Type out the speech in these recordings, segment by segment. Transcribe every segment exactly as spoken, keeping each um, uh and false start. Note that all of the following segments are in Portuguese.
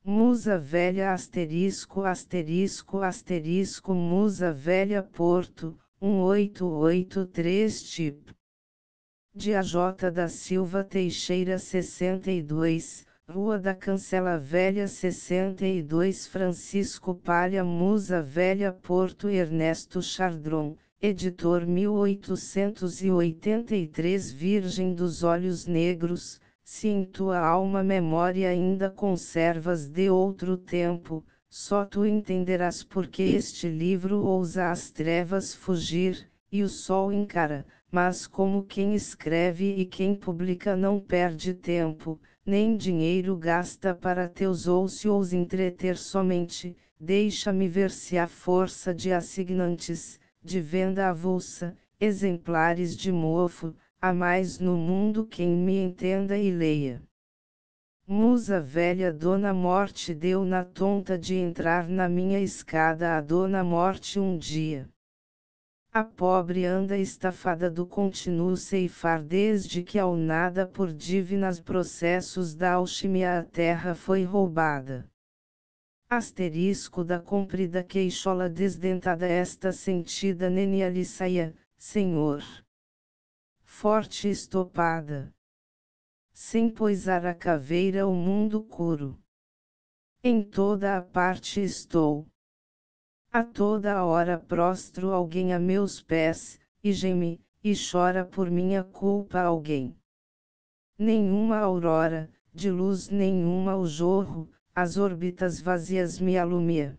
Musa Velha asterisco asterisco asterisco Musa Velha Porto, um oito oito três tipo. De A J da Silva Teixeira sessenta e dois, Rua da Cancela Velha sessenta e dois Francisco Palha Musa Velha Porto Ernesto Chardron, editor mil oitocentos e oitenta e três Virgem dos Olhos Negros, se em tua alma memória ainda conservas de outro tempo, só tu entenderás porque este livro ousa as trevas fugir, e o sol encara, mas como quem escreve e quem publica não perde tempo, nem dinheiro gasta para teus oucios entreter somente, deixa-me ver se há força de assignantes, de venda avulsa, exemplares de mofo, há mais no mundo quem me entenda e leia. Musa Velha Dona Morte deu na tonta de entrar na minha escada a Dona Morte um dia. A pobre anda estafada do contínuo ceifar desde que ao nada por divinas processos da alchimia a terra foi roubada. Asterisco da comprida queixola desdentada esta sentida nenia lhe saia, Senhor. Forte estopada. Sem poisar a caveira o mundo curo. Em toda a parte estou. A toda a hora prostro alguém a meus pés, e geme, e chora por minha culpa alguém. Nenhuma aurora, de luz nenhuma o jorro, as órbitas vazias me alumia.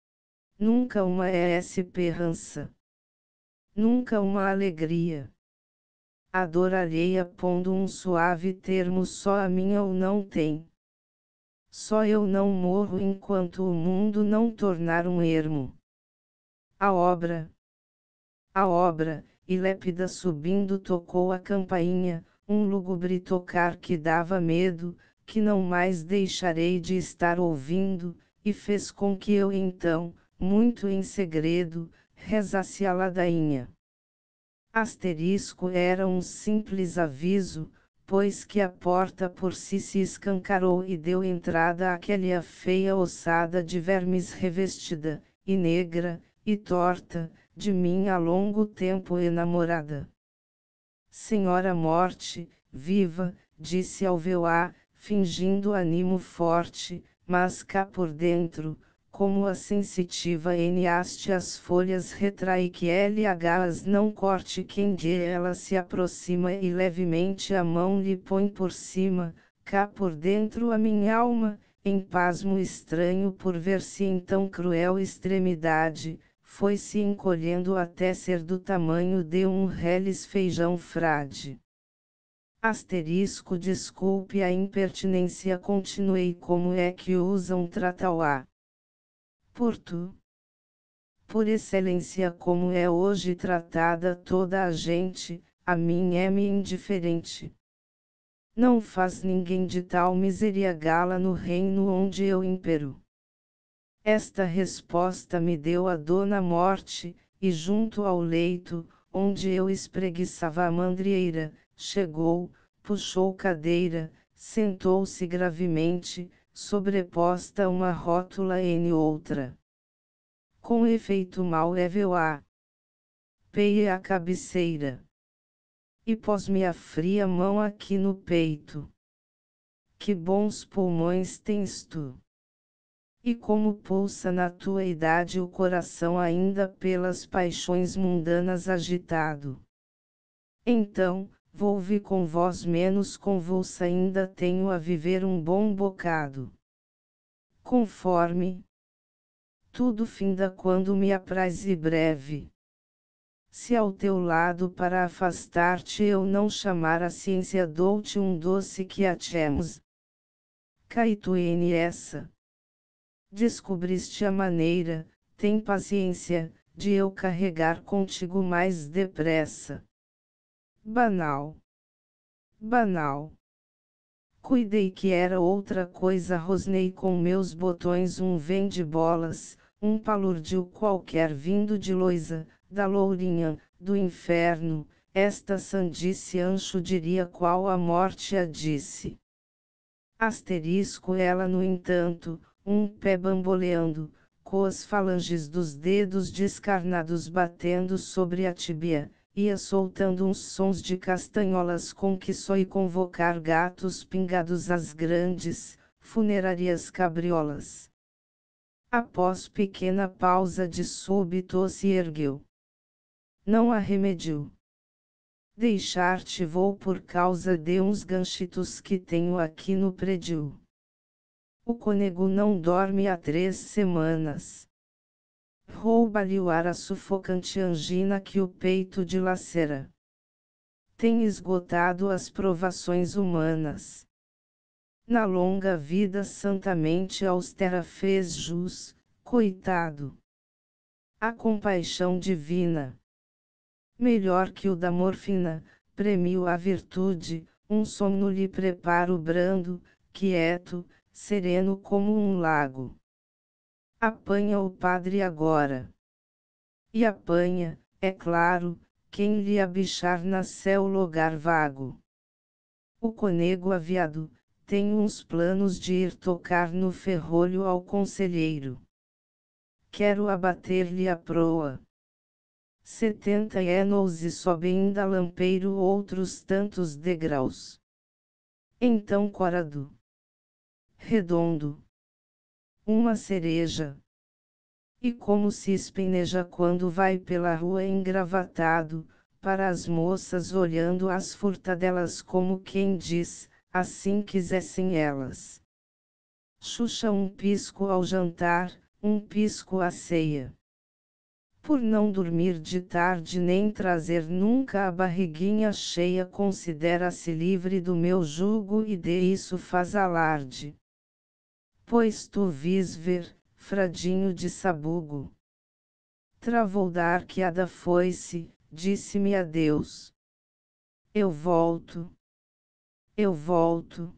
Nunca uma esperança. Nunca uma alegria. A dor alheia pondo um suave termo só a minha ou não tem. Só eu não morro enquanto o mundo não tornar um ermo. A obra. A obra, e lépida subindo tocou a campainha, um lúgubre tocar que dava medo, que não mais deixarei de estar ouvindo, e fez com que eu então, muito em segredo, rezasse a ladainha. Asterisco era um simples aviso, pois que a porta por si se escancarou e deu entrada àquela feia ossada de vermes revestida, e negra, e torta, de mim há longo tempo enamorada. Senhora Morte, viva, disse Alveoá, fingindo animo forte, mas cá por dentro, como a sensitiva N haste as folhas retrai que L H as não corte quem de ela se aproxima e levemente a mão lhe põe por cima, cá por dentro a minha alma, em pasmo estranho por ver-se em tão cruel extremidade, foi-se encolhendo até ser do tamanho de um reles feijão frade. Asterisco desculpe a impertinência continuei como é que usam tratauá. Por tu. Por excelência como é hoje tratada toda a gente, a mim é-me indiferente. Não faz ninguém de tal miséria gala no reino onde eu impero. Esta resposta me deu a Dona Morte, e junto ao leito, onde eu espreguiçava a mandrieira, chegou, puxou cadeira, sentou-se gravemente, sobreposta uma rótula em outra. Com efeito mal Evoá. Peie a cabeceira. E pós-me a fria mão aqui no peito. Que bons pulmões tens tu! E como pulsa na tua idade o coração ainda pelas paixões mundanas agitado. Então, volve com voz menos convulsa ainda tenho a viver um bom bocado. Conforme. Tudo finda quando me apraz e breve. Se ao teu lado para afastar-te eu não chamar a ciência dou-te um doce que achemos. Caituene essa. Descobriste a maneira, tem paciência, de eu carregar contigo mais depressa. Banal. Banal. Cuidei que era outra coisa rosnei com meus botões um vende-bolas, um palurdio qualquer vindo de Loisa, da Lourinhã, do inferno, esta sandice Ancho diria qual a morte a disse. Asterisco ela no entanto, um pé bamboleando, com as falanges dos dedos descarnados batendo sobre a tíbia, ia soltando uns sons de castanholas com que só ia convocar gatos pingados às grandes, funerárias cabriolas. Após pequena pausa de súbito se ergueu. Não arremediu. Deixar-te vou por causa de uns ganchitos que tenho aqui no prédio. O cônego não dorme há três semanas. Rouba-lhe o ar a sufocante angina que o peito dilacera. Tem esgotado as provações humanas. Na longa vida santamente austera fez jus, coitado. A compaixão divina, melhor que o da morfina, premiu a virtude, um sono lhe preparo brando, quieto, sereno como um lago. Apanha o padre agora. E apanha, é claro, quem lhe abichar na céu lugar vago. O cônego aviado, tem uns planos de ir tocar no ferrolho ao conselheiro. Quero abater-lhe a proa. Setenta anos e sobe ainda lampeiro outros tantos degraus. Então corado. Redondo. Uma cereja. E como se espeneja quando vai pela rua engravatado, para as moças olhando as furtadelas como quem diz, assim quisessem elas. Xuxa um pisco ao jantar, um pisco à ceia. Por não dormir de tarde nem trazer nunca a barriguinha cheia considera-se livre do meu jugo e de isso faz alarde. Pois tu vis ver, fradinho de sabugo. Travou da arqueada foi-se, disse-me adeus. Eu volto. Eu volto.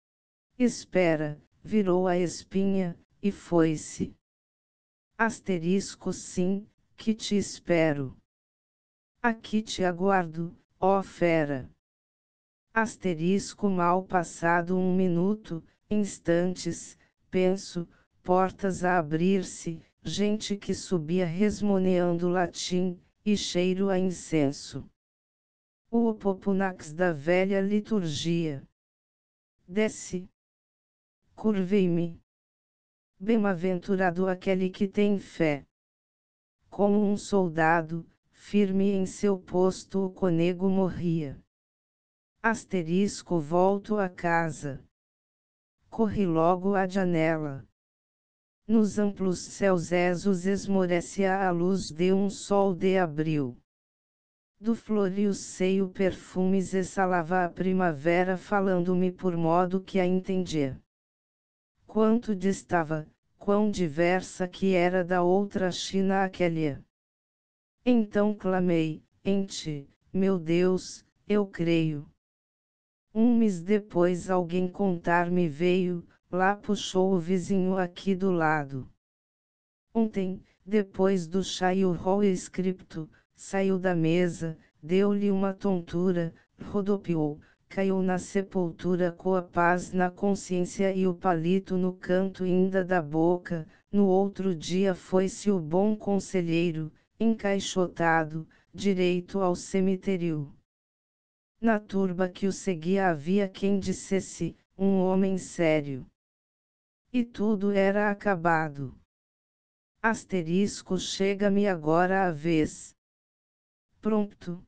Espera, virou a espinha, e foi-se. Asterisco sim, que te espero. Aqui te aguardo, ó fera. Asterisco mal passado um minuto, instantes, penso, portas a abrir-se, gente que subia resmoneando latim, e cheiro a incenso. O opopunax da velha liturgia. Desce. Curvei-me. Bem-aventurado aquele que tem fé. Como um soldado, firme em seu posto o cônego morria. Asterisco volto a casa. Corri logo à janela. Nos amplos céus esos esmorecia a luz de um sol de abril. Do florio seio perfumes exalava a primavera falando-me por modo que a entendia. Quanto distava, quão diversa que era da outra China aquela. Então clamei, em ti, meu Deus, eu creio. Um mês depois alguém contar-me veio, lá puxou o vizinho aqui do lado. Ontem, depois do chá e o rol escrito, saiu da mesa, deu-lhe uma tontura, rodopiou, caiu na sepultura com a paz na consciência e o palito no canto ainda da boca. No outro dia foi-se o bom conselheiro, encaixotado, direito ao cemitério. Na turba que o seguia havia quem dissesse, um homem sério. E tudo era acabado. Asterisco chega-me agora a vez. Prompto.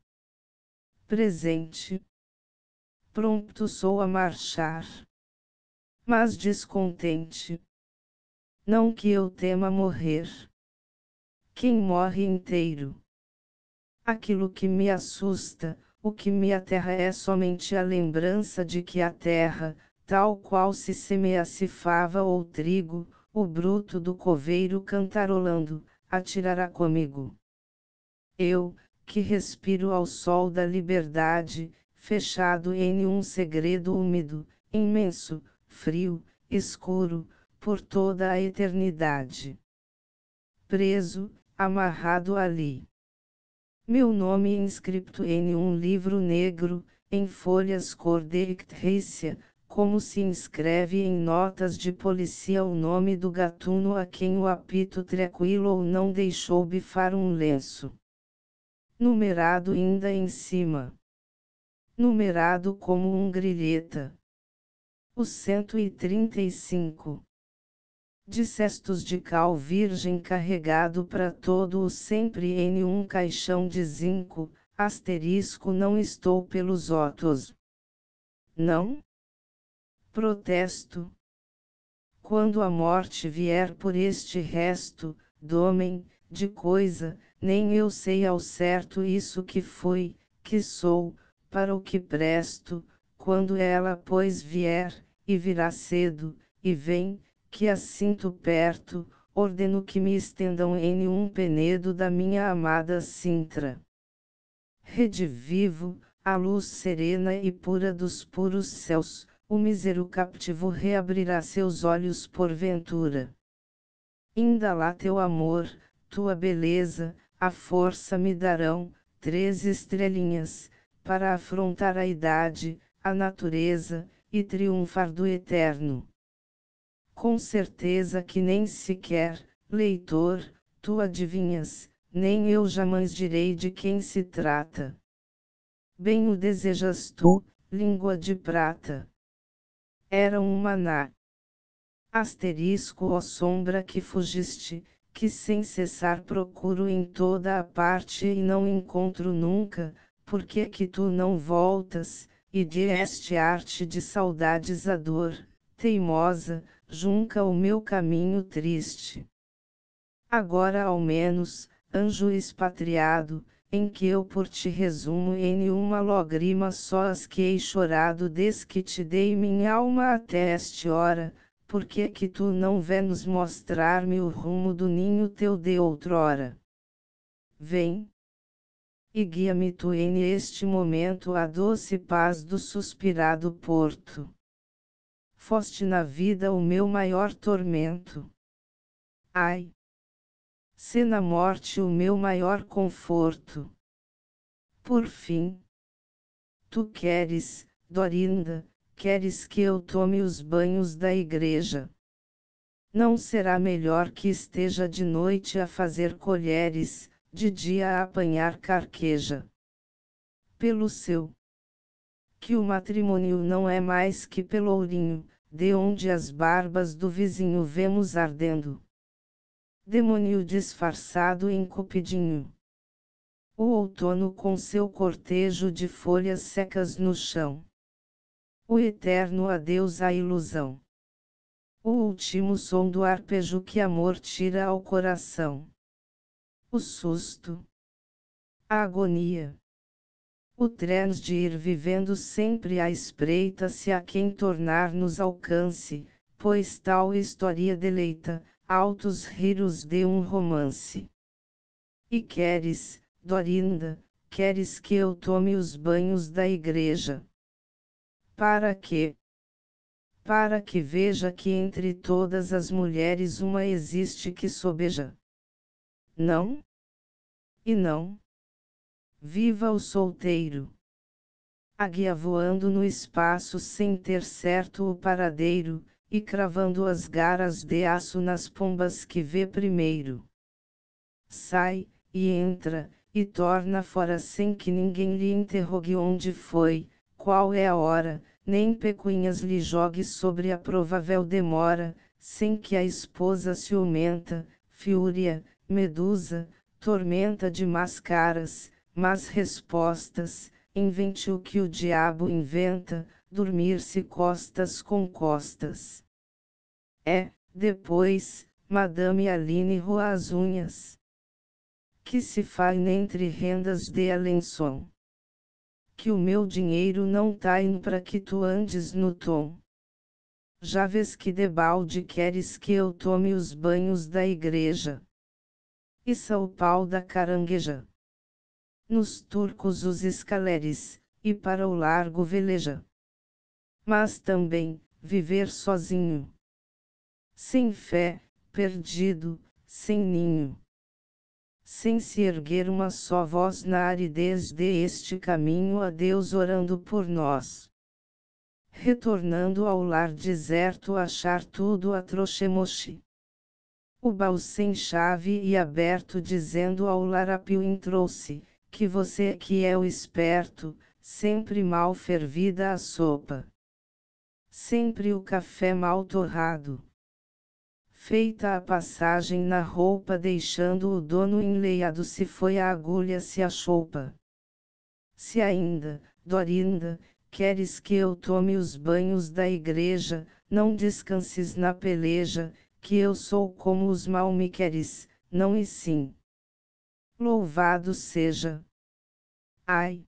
Presente. Prompto sou a marchar. Mas descontente. Não que eu tema morrer. Quem morre inteiro. Aquilo que me assusta, o que me aterra é somente a lembrança de que a terra, tal qual se semeia-se fava ou trigo, o bruto do coveiro cantarolando, atirará comigo. Eu, que respiro ao sol da liberdade, fechado em um segredo úmido, imenso, frio, escuro, por toda a eternidade. Preso, amarrado ali. Meu nome inscrito em um livro negro, em folhas cor de ictrícia, como se inscreve em notas de polícia o nome do gatuno a quem o apito tranquilo ou não deixou bifar um lenço. Numerado ainda em cima. Numerado como um grilheta. O cento e trinta e cinco. De cestos de cal virgem carregado para todo o sempre em um caixão de zinco, asterisco não estou pelos otos. Não? Protesto. Quando a morte vier por este resto, d'homem, de coisa, nem eu sei ao certo isso que fui, que sou, para o que presto, quando ela pois vier, e virá cedo, e vem, que a sinto perto, ordeno que me estendam em um penedo da minha amada Sintra. Redivivo, a luz serena e pura dos puros céus, o mísero captivo reabrirá seus olhos porventura. Inda lá teu amor, tua beleza, a força me darão, três estrelinhas, para afrontar a idade, a natureza, e triunfar do eterno. Com certeza que nem sequer, leitor, tu adivinhas, nem eu jamais direi de quem se trata. Bem o desejas tu, língua de prata. Era um maná. Asterisco ó sombra que fugiste, que sem cessar procuro em toda a parte e não encontro nunca, porque que tu não voltas, e de este arte de saudades a dor, teimosa, junca o meu caminho triste. Agora ao menos, anjo expatriado, em que eu por ti resumo em uma lágrima só as que hei chorado desde que te dei minha alma até este hora, porque que tu não vens mostrar-me o rumo do ninho teu de outrora? Vem, e guia-me tu em este momento à doce paz do suspirado porto. Foste na vida o meu maior tormento. Ai! Se na morte o meu maior conforto. Por fim, tu queres, Dorinda, queres que eu tome os banhos da igreja. Não será melhor que esteja de noite a fazer colheres, de dia a apanhar carqueja. Pelo seu, que o matrimônio não é mais que pelourinho, de onde as barbas do vizinho vemos ardendo. Demônio disfarçado em cupidinho. O outono com seu cortejo de folhas secas no chão. O eterno adeus à ilusão. O último som do arpejo que amor tira ao coração. O susto. A agonia. O trens de ir vivendo sempre à espreita se a quem tornar nos alcance, pois tal história deleita, altos riros de um romance. E queres, Dorinda, queres que eu tome os banhos da igreja? Para quê? Para que veja que entre todas as mulheres uma existe que sobeja. Não? E não? Viva o solteiro! Águia voando no espaço sem ter certo o paradeiro, e cravando as garras de aço nas pombas que vê primeiro. Sai, e entra, e torna fora sem que ninguém lhe interrogue onde foi, qual é a hora, nem pecuinhas lhe jogue sobre a provável demora, sem que a esposa ciumenta, fúria, medusa, tormenta de más caras, más respostas, invente o que o diabo inventa, dormir-se costas com costas. É, depois, Madame Aline roa as unhas. Que se faz entre rendas de Alençon. Que o meu dinheiro não tá indo para que tu andes no tom. Já vês que debalde queres que eu tome os banhos da igreja. Issa o pau da carangueja. Nos turcos os escaleres, e para o largo veleja. Mas também, viver sozinho. Sem fé, perdido, sem ninho. Sem se erguer uma só voz na aridez de este caminho a Deus orando por nós. retornando ao lar deserto achar tudo a trochemoche. O baú sem chave e aberto dizendo ao larápio entrou-se, que você que é o esperto, sempre mal fervida a sopa. Sempre o café mal torrado. Feita a passagem na roupa deixando o dono enleiado se foi a agulha se a chopa. Se ainda, Dorinda, queres que eu tome os banhos da igreja, não descanses na peleja, que eu sou como os mal me queres, não e sim. Louvado seja. Ai!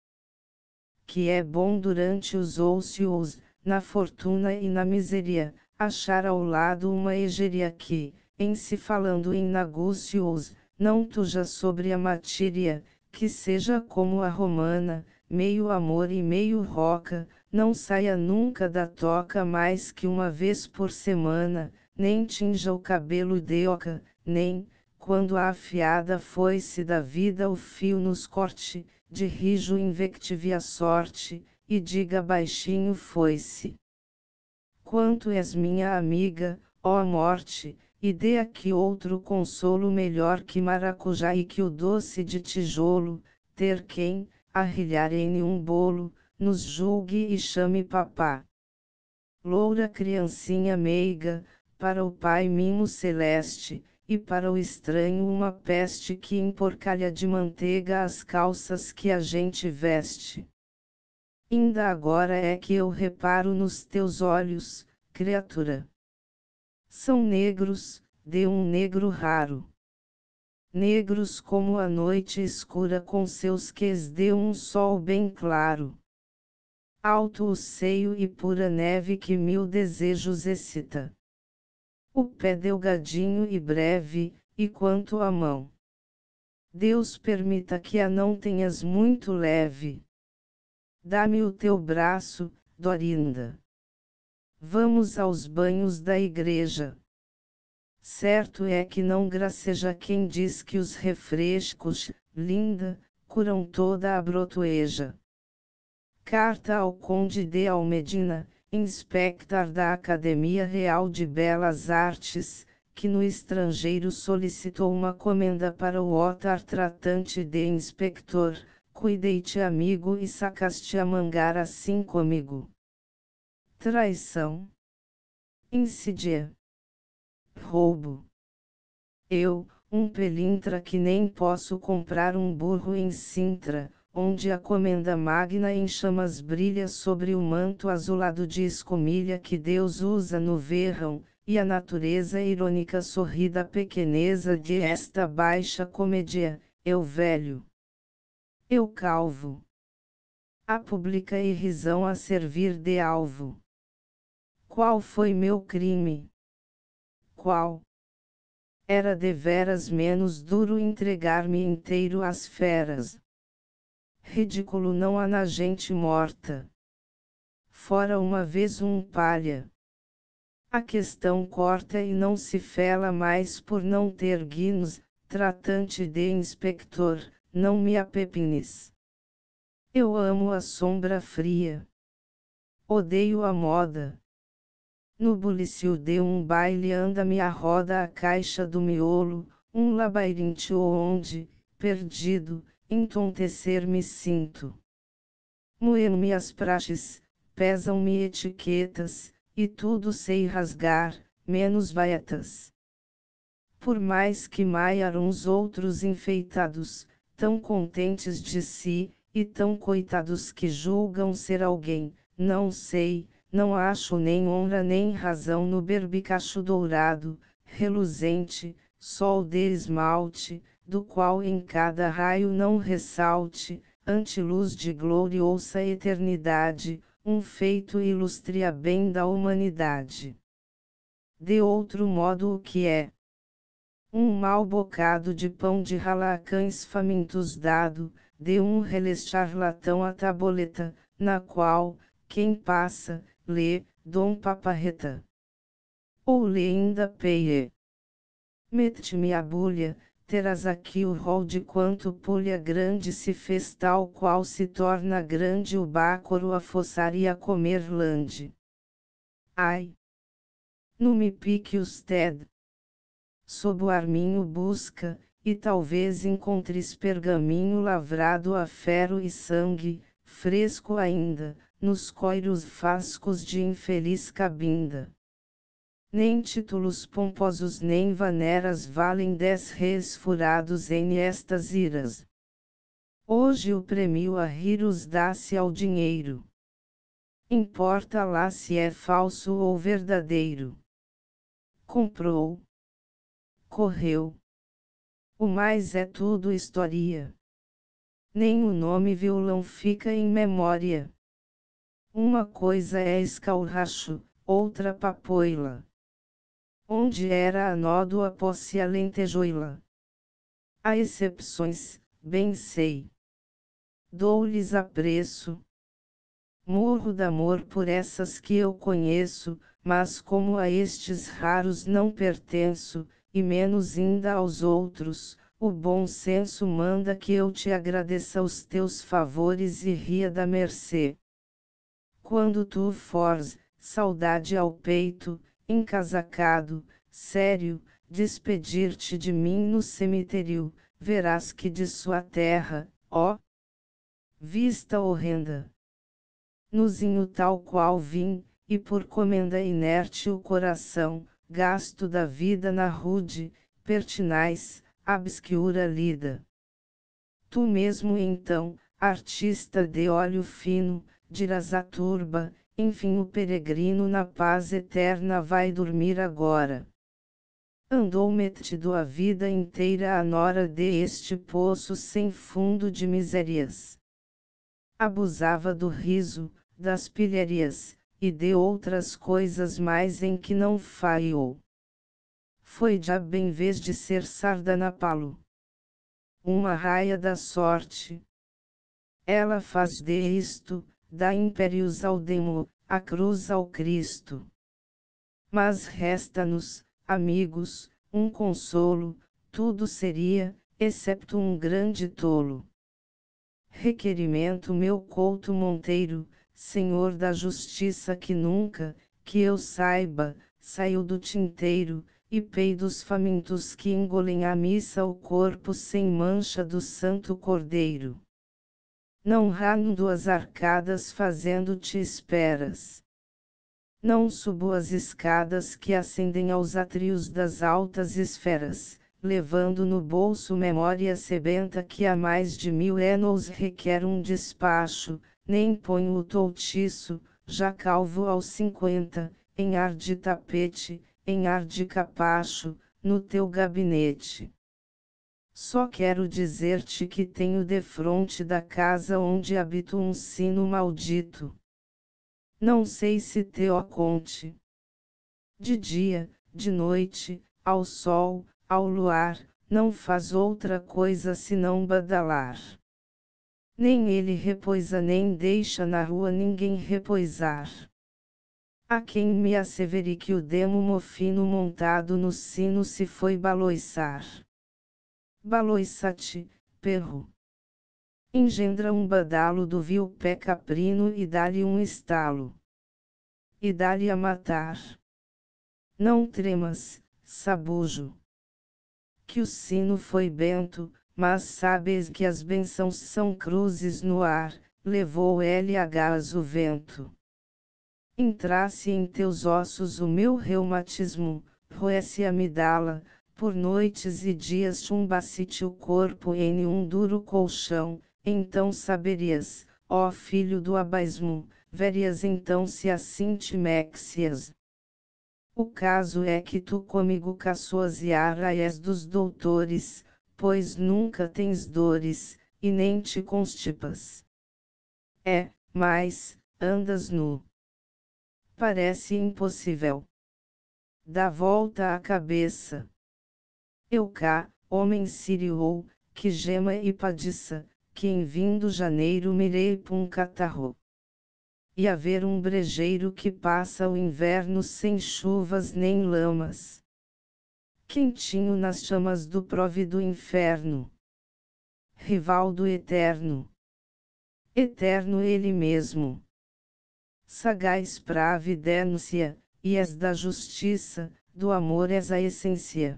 Que é bom durante os ócios, na fortuna e na miséria, achar ao lado uma egéria que, em se falando em negócios, não tuja sobre a matéria, que seja como a romana, meio amor e meio roca, não saia nunca da toca mais que uma vez por semana, nem tinja o cabelo de oca, nem, quando a afiada foice da vida o fio nos corte, de rijo invective a sorte, e diga baixinho foice. Quanto és minha amiga, ó morte, e dê aqui outro consolo melhor que maracujá e que o doce de tijolo, ter quem, arrilhar em um bolo, nos julgue e chame papá. Loura criancinha meiga, para o pai mimo celeste, e para o estranho uma peste que emporcalha de manteiga as calças que a gente veste. Inda agora é que eu reparo nos teus olhos, criatura. São negros, de um negro raro. Negros como a noite escura com seus quês de um sol bem claro. Alto o seio e pura neve que mil desejos excita. O pé delgadinho e breve, e quanto a mão. Deus permita que a não tenhas muito leve. Dá-me o teu braço, Dorinda. Vamos aos banhos da igreja. Certo é que não graceja quem diz que os refrescos, linda, curam toda a brotoeja. Carta ao Conde de Almedina, inspector da Academia Real de Belas Artes, que no estrangeiro solicitou uma comenda para o otar tratante de inspector, cuidei-te amigo e sacaste a mangar assim comigo. Traição. Insídia. Roubo. Eu, um pelintra que nem posso comprar um burro em Sintra, onde a comenda magna em chamas brilha sobre o manto azulado de escumilha que Deus usa no verão, e a natureza irônica sorri da pequeneza de esta baixa comédia, eu velho. Eu calvo. A pública irrisão a servir de alvo. Qual foi meu crime? Qual? Era deveras menos duro entregar-me inteiro às feras. Ridículo não há na gente morta. Fora uma vez um palha. A questão corta e não se fela mais por não ter guinos, tratante de inspector, não me apepines. Eu amo a sombra fria. Odeio a moda. No bulício de um baile anda-me a roda a caixa do miolo, um labirinto onde, perdido, entontecer-me sinto. Moem-me as praxes, pesam-me etiquetas, e tudo sei rasgar, menos baetas. Por mais que maiar uns outros enfeitados, tão contentes de si, e tão coitados que julgam ser alguém, não sei, não acho nem honra nem razão no berbicacho dourado, reluzente, sol de esmalte, do qual em cada raio não ressalte, anteluz de gloriosa eternidade, um feito ilustre a bem da humanidade. De outro modo o que é? Um mau bocado de pão de rala a cães famintos dado, de um relé charlatão a taboleta, na qual, quem passa, lê, Dom Paparreta. Ou lê ainda peie. Mete-me a bulha, terás aqui o rol de quanto pulha grande se fez tal qual se torna grande o bácoro a fossar e a comer lande. Ai! Não me pique usted. Sob o arminho busca, e talvez encontres pergaminho lavrado a ferro e sangue, fresco ainda, nos coiros fascos de infeliz cabinda. Nem títulos pomposos nem vaneras valem dez reis furados em estas iras. Hoje o prêmio a riros dá-se ao dinheiro. Importa lá se é falso ou verdadeiro. Comprou. Correu. O mais é tudo história. Nem o nome violão fica em memória. Uma coisa é escaurracho, outra papoila. Onde era a nódoa posse alentejoila. Há exceções, bem sei. Dou-lhes apreço. Morro d'amor por essas que eu conheço, mas como a estes raros não pertenço, e menos ainda aos outros, o bom senso manda que eu te agradeça os teus favores e ria da mercê. Quando tu fores, saudade ao peito, encasacado, sério, despedir-te de mim no cemitério, verás que de sua terra, ó, vista horrenda. Nozinho tal qual vim, e por comenda inerte o coração, gasto da vida na rude, pertinaz, obscura lida. Tu mesmo então, artista de olho fino, dirás à turba, enfim o peregrino na paz eterna vai dormir agora. Andou metido a vida inteira à nora de este poço sem fundo de misérias. Abusava do riso, das pilharias, e de outras coisas mais em que não falhou. Foi diabo em vez de ser sardanapalo. Uma raia da sorte. Ela faz de isto, dá impérios ao demo, a cruz ao Cristo. Mas resta-nos, amigos, um consolo, tudo seria, excepto um grande tolo. Requerimento meu Couto Monteiro, Senhor da Justiça que nunca, que eu saiba, saiu do tinteiro, e peidos famintos que engolem à missa o corpo sem mancha do Santo Cordeiro. Não rando as arcadas fazendo-te esperas. Não subo as escadas que ascendem aos átrios das altas esferas, levando no bolso memória sebenta que há mais de mil anos requer um despacho, nem ponho o toutiço, já calvo aos cinquenta, em ar de tapete, em ar de capacho, no teu gabinete. Só quero dizer-te que tenho defronte da casa onde habito um sino maldito. Não sei se te o conte. De dia, de noite, ao sol, ao luar, não faz outra coisa senão badalar. Nem ele repoisa nem deixa na rua ninguém repoisar. Há quem me assevere que o demo mofino montado no sino se foi baloiçar. Baloiça-te, perro. Engendra um badalo do vil pé caprino e dá-lhe um estalo. E dá-lhe a matar. Não tremas, sabujo. Que o sino foi bento, mas sabes que as bênçãos são cruzes no ar, levou L H o vento. Entrasse em teus ossos o meu reumatismo, roesse a amidala, por noites e dias chumbasse-te o corpo em um duro colchão, então saberias, ó filho do abismo, verias então se assim te mexias. O caso é que tu comigo caçoas e arraias dos doutores, pois nunca tens dores, e nem te constipas. É, mas, andas nu. Parece impossível. Dá volta à cabeça. Eu cá, homem sírio ou, que gema e padeça, que em vindo janeiro mirei pum catarro. E haver um brejeiro que passa o inverno sem chuvas nem lamas. Quentinho nas chamas do próvido inferno. Rival do eterno. Eterno ele mesmo. Sagaz pravidência, e és da justiça, do amor és a essência.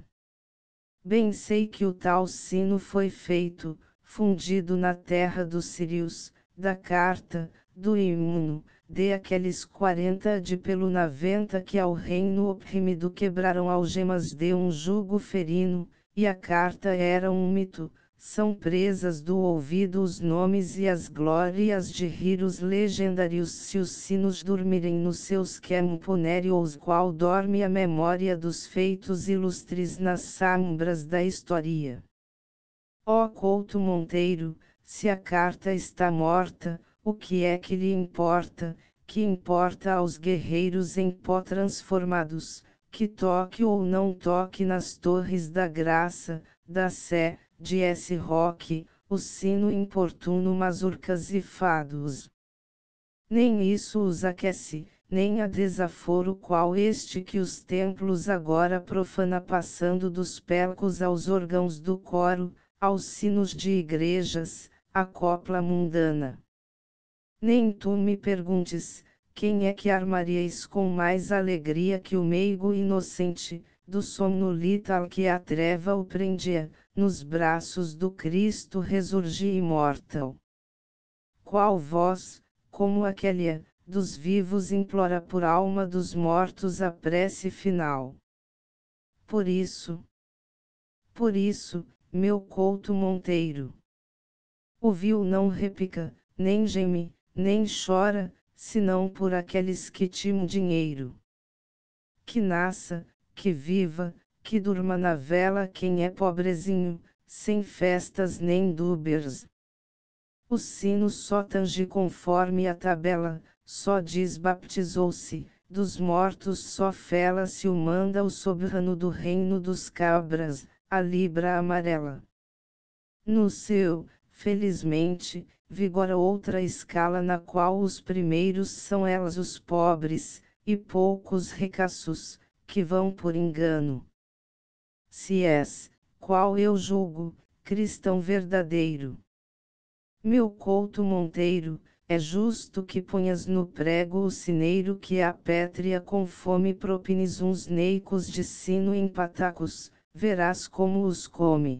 Bem sei que o tal sino foi feito, fundido na terra dos sírios, da carta, do imuno, de aqueles quarenta de pelo naventa que ao reino oprimido quebraram algemas de um jugo ferino, e a carta era um mito, são presas do ouvido os nomes e as glórias de riros legendários se os sinos dormirem nos seus camponérios qual dorme a memória dos feitos ilustres nas sombras da história. Ó Couto Monteiro, se a carta está morta, o que é que lhe importa, que importa aos guerreiros em pó transformados, que toque ou não toque nas torres da graça, da sé, de S. Roque, o sino importuno mazurcas e fados. Nem isso os aquece, nem a desaforo qual este que os templos agora profana passando dos pelcos aos órgãos do coro, aos sinos de igrejas, a copla mundana. Nem tu me perguntes, quem é que armaríeis com mais alegria que o meigo inocente, do somnolita ao que a treva o prendia, nos braços do Cristo ressurgi imortal. Qual voz, como aquele, dos vivos implora por alma dos mortos a prece final. Por isso, por isso, meu Couto Monteiro, ouviu não repica, nem geme, nem chora, senão por aqueles que timam dinheiro. Que nasça, que viva, que durma na vela quem é pobrezinho, sem festas nem dúbias. O sino só tange conforme a tabela, só diz baptizou-se, dos mortos só fela-se o manda o soberano do reino dos cabras, a libra amarela. No seu, felizmente, vigora outra escala na qual os primeiros são elas os pobres, e poucos ricaços, que vão por engano. Se és, qual eu julgo, cristão verdadeiro. Meu Couto Monteiro, é justo que ponhas no prego o sineiro que a pétrea com fome propines uns neicos de sino em patacos, verás como os come.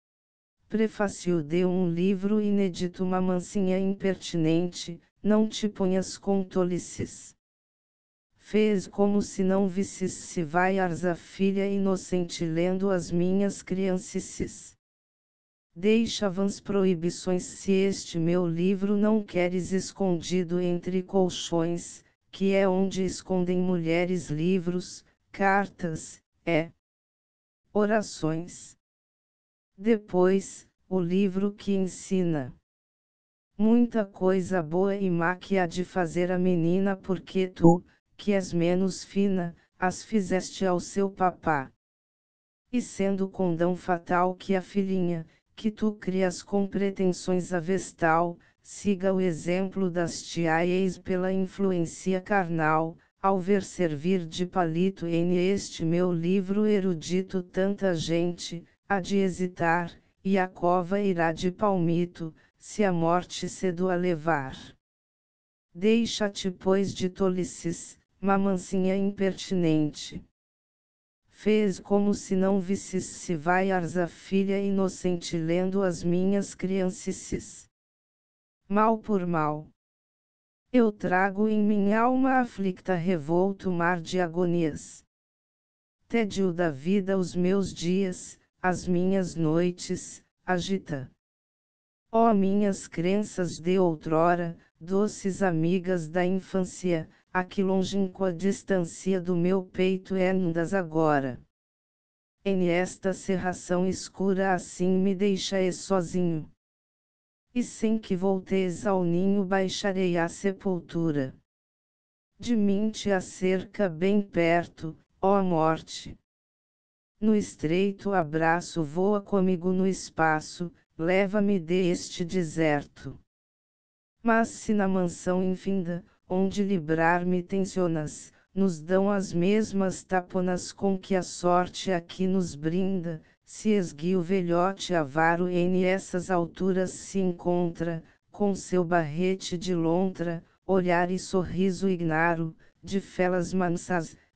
Prefácio de um livro inédito. Uma mansinha impertinente, não te ponhas com tolices. Fez como se não visses se vaias a filha inocente lendo as minhas criancices. Deixa vãs proibições se este meu livro não queres escondido entre colchões, que é onde escondem mulheres livros, cartas, é, orações. Depois, o livro que ensina muita coisa boa e má que há de fazer a menina porque tu, que és menos fina, as fizeste ao seu papá. E sendo condão fatal que a filhinha, que tu crias com pretensões a vestal, siga o exemplo das tiaias pela influência carnal, ao ver servir de palito em este meu livro erudito tanta gente, há de hesitar, e a cova irá de palmito, se a morte cedo a levar. Deixa-te pois de tolices, mamancinha impertinente. Fez como se não visses se vaias a filha inocente lendo as minhas criancices. Mal por mal. Eu trago em minha alma aflicta revolto mar de agonias. Tédio da vida os meus dias, as minhas noites, agita. Ó minhas crenças de outrora, doces amigas da infância, a que longínqua distância do meu peito endas agora. Em esta cerração escura assim me deixai sozinho. E sem que volteis ao ninho baixarei à sepultura. De mim te acerca bem perto, ó morte. No estreito abraço voa comigo no espaço, leva-me deste deserto. Mas se na mansão infinda, onde livrar-me tensionas, nos dão as mesmas taponas com que a sorte aqui nos brinda, se esguia o velhote avaro em essas alturas se encontra, com seu barrete de lontra, olhar e sorriso ignaro, de felas mansas,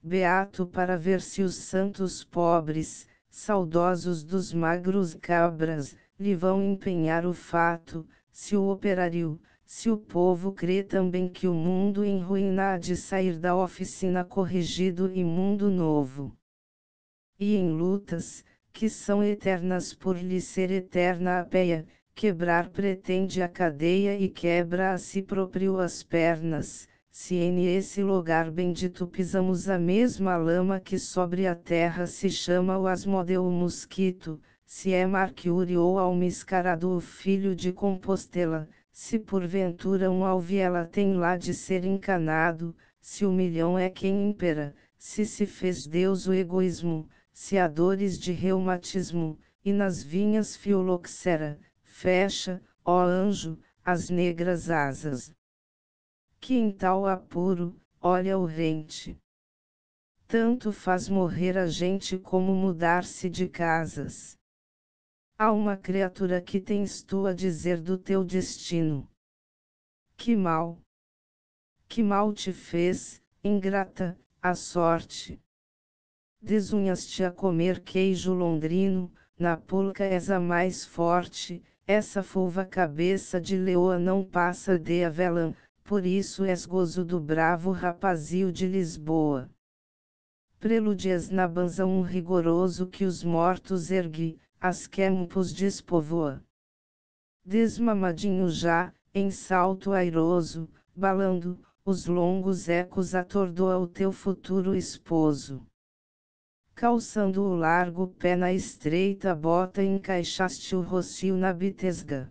beato para ver se os santos pobres, saudosos dos magros cabras, lhe vão empenhar o fato, se o operário, se o povo crê também que o mundo em ruína há de sair da oficina corrigido e mundo novo. E em lutas, que são eternas por lhe ser eterna a peia, quebrar pretende a cadeia e quebra a si próprio as pernas, se em esse lugar bendito pisamos a mesma lama que sobre a terra se chama o Asmodeu o mosquito, se é Mercúrio ou Almiscarado o filho de Compostela, se porventura um alviela tem lá de ser encanado, se o milhão é quem impera, se se fez Deus o egoísmo, se há dores de reumatismo, e nas vinhas filoxera, fecha, ó anjo, as negras asas. Que em tal apuro, olha o rente. Tanto faz morrer a gente como mudar-se de casas. Há uma criatura que tens tu a dizer do teu destino. Que mal! Que mal te fez, ingrata, a sorte. Desunhas-te a comer queijo londrino, na pulca és a mais forte, essa fulva cabeça de leoa não passa de avelã, por isso és gozo do bravo rapazio de Lisboa. Preludias na banza um rigoroso que os mortos ergue, as campos despovoa. Desmamadinho já, em salto airoso, balando, os longos ecos atordoa o teu futuro esposo. Calçando o largo pé na estreita bota encaixaste o rocio na bitesga.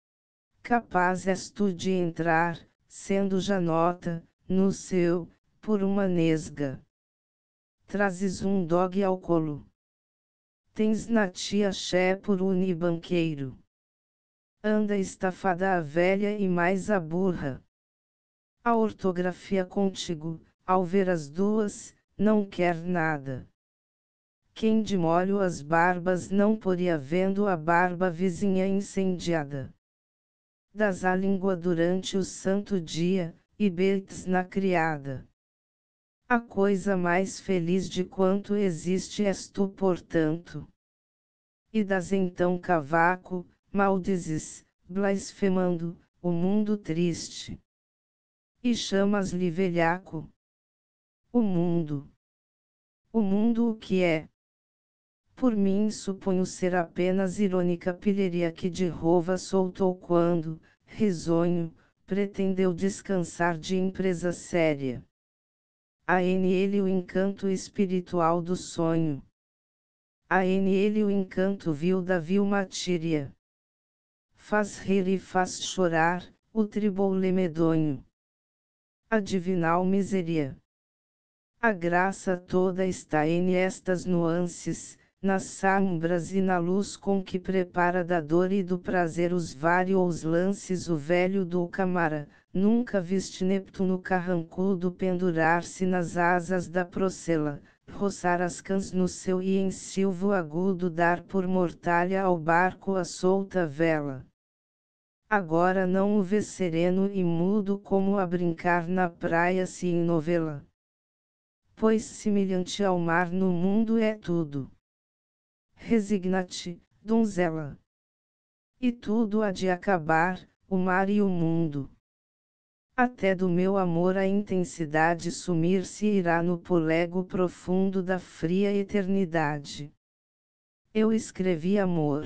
Capaz és tu de entrar, sendo já nota, no seu, por uma nesga. Trazes um dogue ao colo. Tens na tia Xé por unibanqueiro. Anda estafada a velha e mais a burra. A ortografia contigo, ao ver as duas, não quer nada. Quem de molho as barbas não poria vendo a barba vizinha incendiada. Das a língua durante o santo dia, e betes na criada. A coisa mais feliz de quanto existe és tu portanto. E das então cavaco, maldizes, blasfemando, o mundo triste. E chamas-lhe velhaco. O mundo. O mundo o que é? Por mim suponho ser apenas irônica pilharia que de rova soltou quando, risonho, pretendeu descansar de empresa séria. Há nele o encanto espiritual do sonho. Há nele o encanto vil da vil matéria. Faz rir e faz chorar, o tribole medonho. A divinal miséria. A graça toda está em estas nuances, nas sombras e na luz com que prepara da dor e do prazer os vários lances o velho do Camara, nunca viste Neptuno carrancudo pendurar-se nas asas da Procela, roçar as cãs no seu e em silvo agudo dar por mortalha ao barco a solta vela. Agora não o vês sereno e mudo como a brincar na praia se em novela. Pois semelhante ao mar no mundo é tudo. Resigna-te, donzela. E tudo há de acabar, o mar e o mundo. Até do meu amor a intensidade sumir-se irá no polego profundo da fria eternidade. Eu escrevi amor.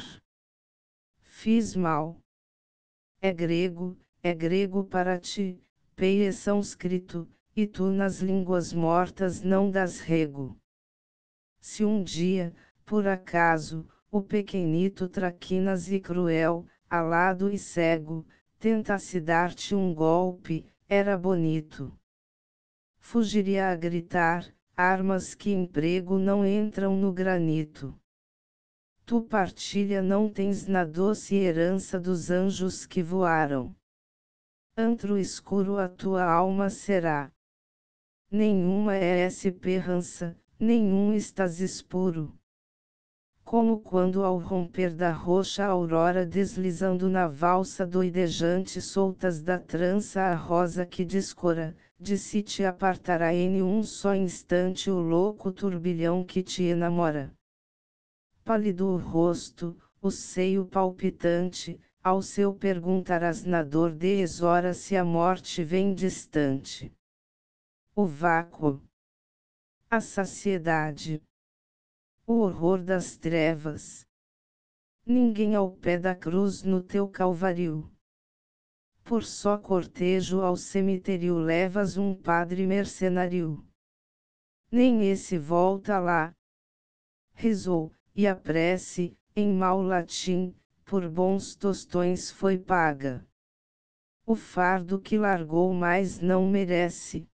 Fiz mal. É grego, é grego para ti, pei é sânscrito, e tu nas línguas mortas não dás rego. Se um dia, por acaso, o pequenito traquinas e cruel, alado e cego, tentasse dar-te um golpe, era bonito. Fugiria a gritar, armas que emprego não entram no granito. Tu partilha não tens na doce herança dos anjos que voaram. Antro escuro a tua alma será. Nenhuma é esperança, nenhum estás puro. Como quando ao romper da roxa aurora deslizando na valsa doidejante soltas da trança a rosa que descora, de si te apartará em um só instante o louco turbilhão que te enamora. Pálido o rosto, o seio palpitante, ao seu perguntarás na dor de hora se a morte vem distante. O vácuo, a saciedade, o horror das trevas. Ninguém ao pé da cruz no teu calvário. Por só cortejo ao cemitério levas um padre mercenário. Nem esse volta lá. Rezou, e a prece, em mau latim, por bons tostões foi paga. O fardo que largou mais não merece.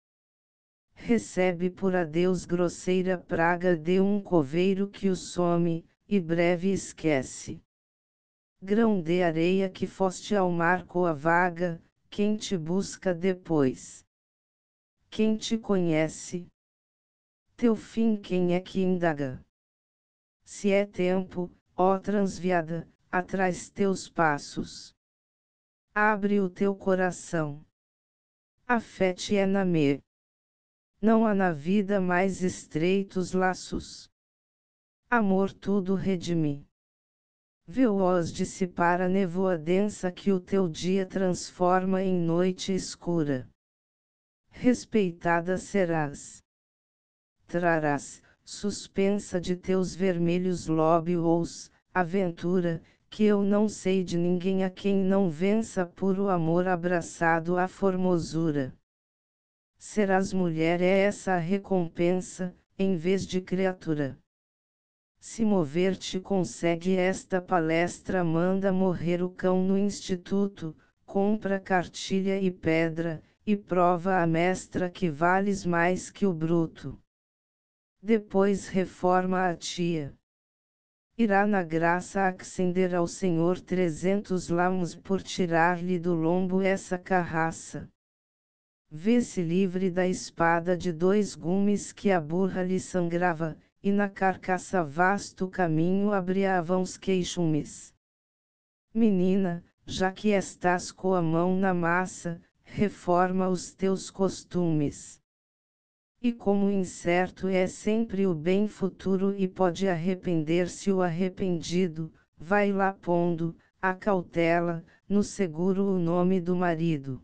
Recebe por adeus grosseira praga de um coveiro que o some, e breve esquece. Grão de areia que foste ao mar com a vaga, quem te busca depois? Quem te conhece? Teu fim quem é que indaga? Se é tempo, ó transviada, atrás teus passos. Abre o teu coração. A fé te é na me. Não há na vida mais estreitos laços. Amor tudo redime. Vê-os dissipar a nevoa densa que o teu dia transforma em noite escura. Respeitada serás. Trarás, suspensa de teus vermelhos lóbios, aventura, que eu não sei de ninguém a quem não vença puro amor abraçado à formosura. Serás mulher é essa a recompensa, em vez de criatura. Se mover te consegue esta palestra manda morrer o cão no instituto, compra cartilha e pedra, e prova a mestra que vales mais que o bruto. Depois reforma a tia. Irá na graça acender ao Senhor trezentos lamos por tirar-lhe do lombo essa carraça. Vê-se livre da espada de dois gumes que a burra lhe sangrava, e na carcaça vasto caminho abriavam os queixumes. Menina, já que estás com a mão na massa, reforma os teus costumes. E como incerto é sempre o bem futuro e pode arrepender-se o arrependido, vai lá pondo, a cautela, no seguro o nome do marido.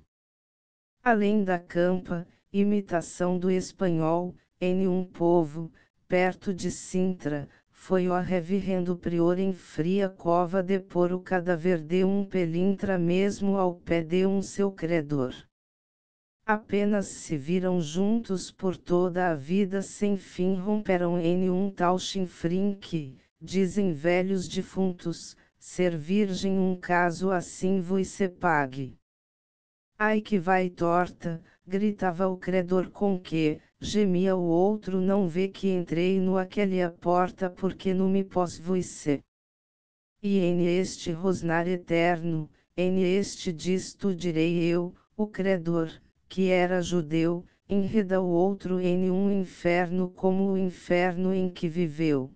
Além da campa, imitação do espanhol, em um povo, perto de Sintra, foi o reverendo prior em fria cova depor o cadáver de um pelintra mesmo ao pé de um seu credor. Apenas se viram juntos por toda a vida sem fim romperam em um tal chinfrim que, dizem velhos defuntos, ser virgem um caso assim vos se pague. Ai que vai torta, gritava o credor com que, gemia o outro não vê que entrei no aquele a porta porque não me pós vos se. E em este rosnar eterno, em este disto direi eu, o credor, que era judeu, enreda o outro em um inferno como o inferno em que viveu.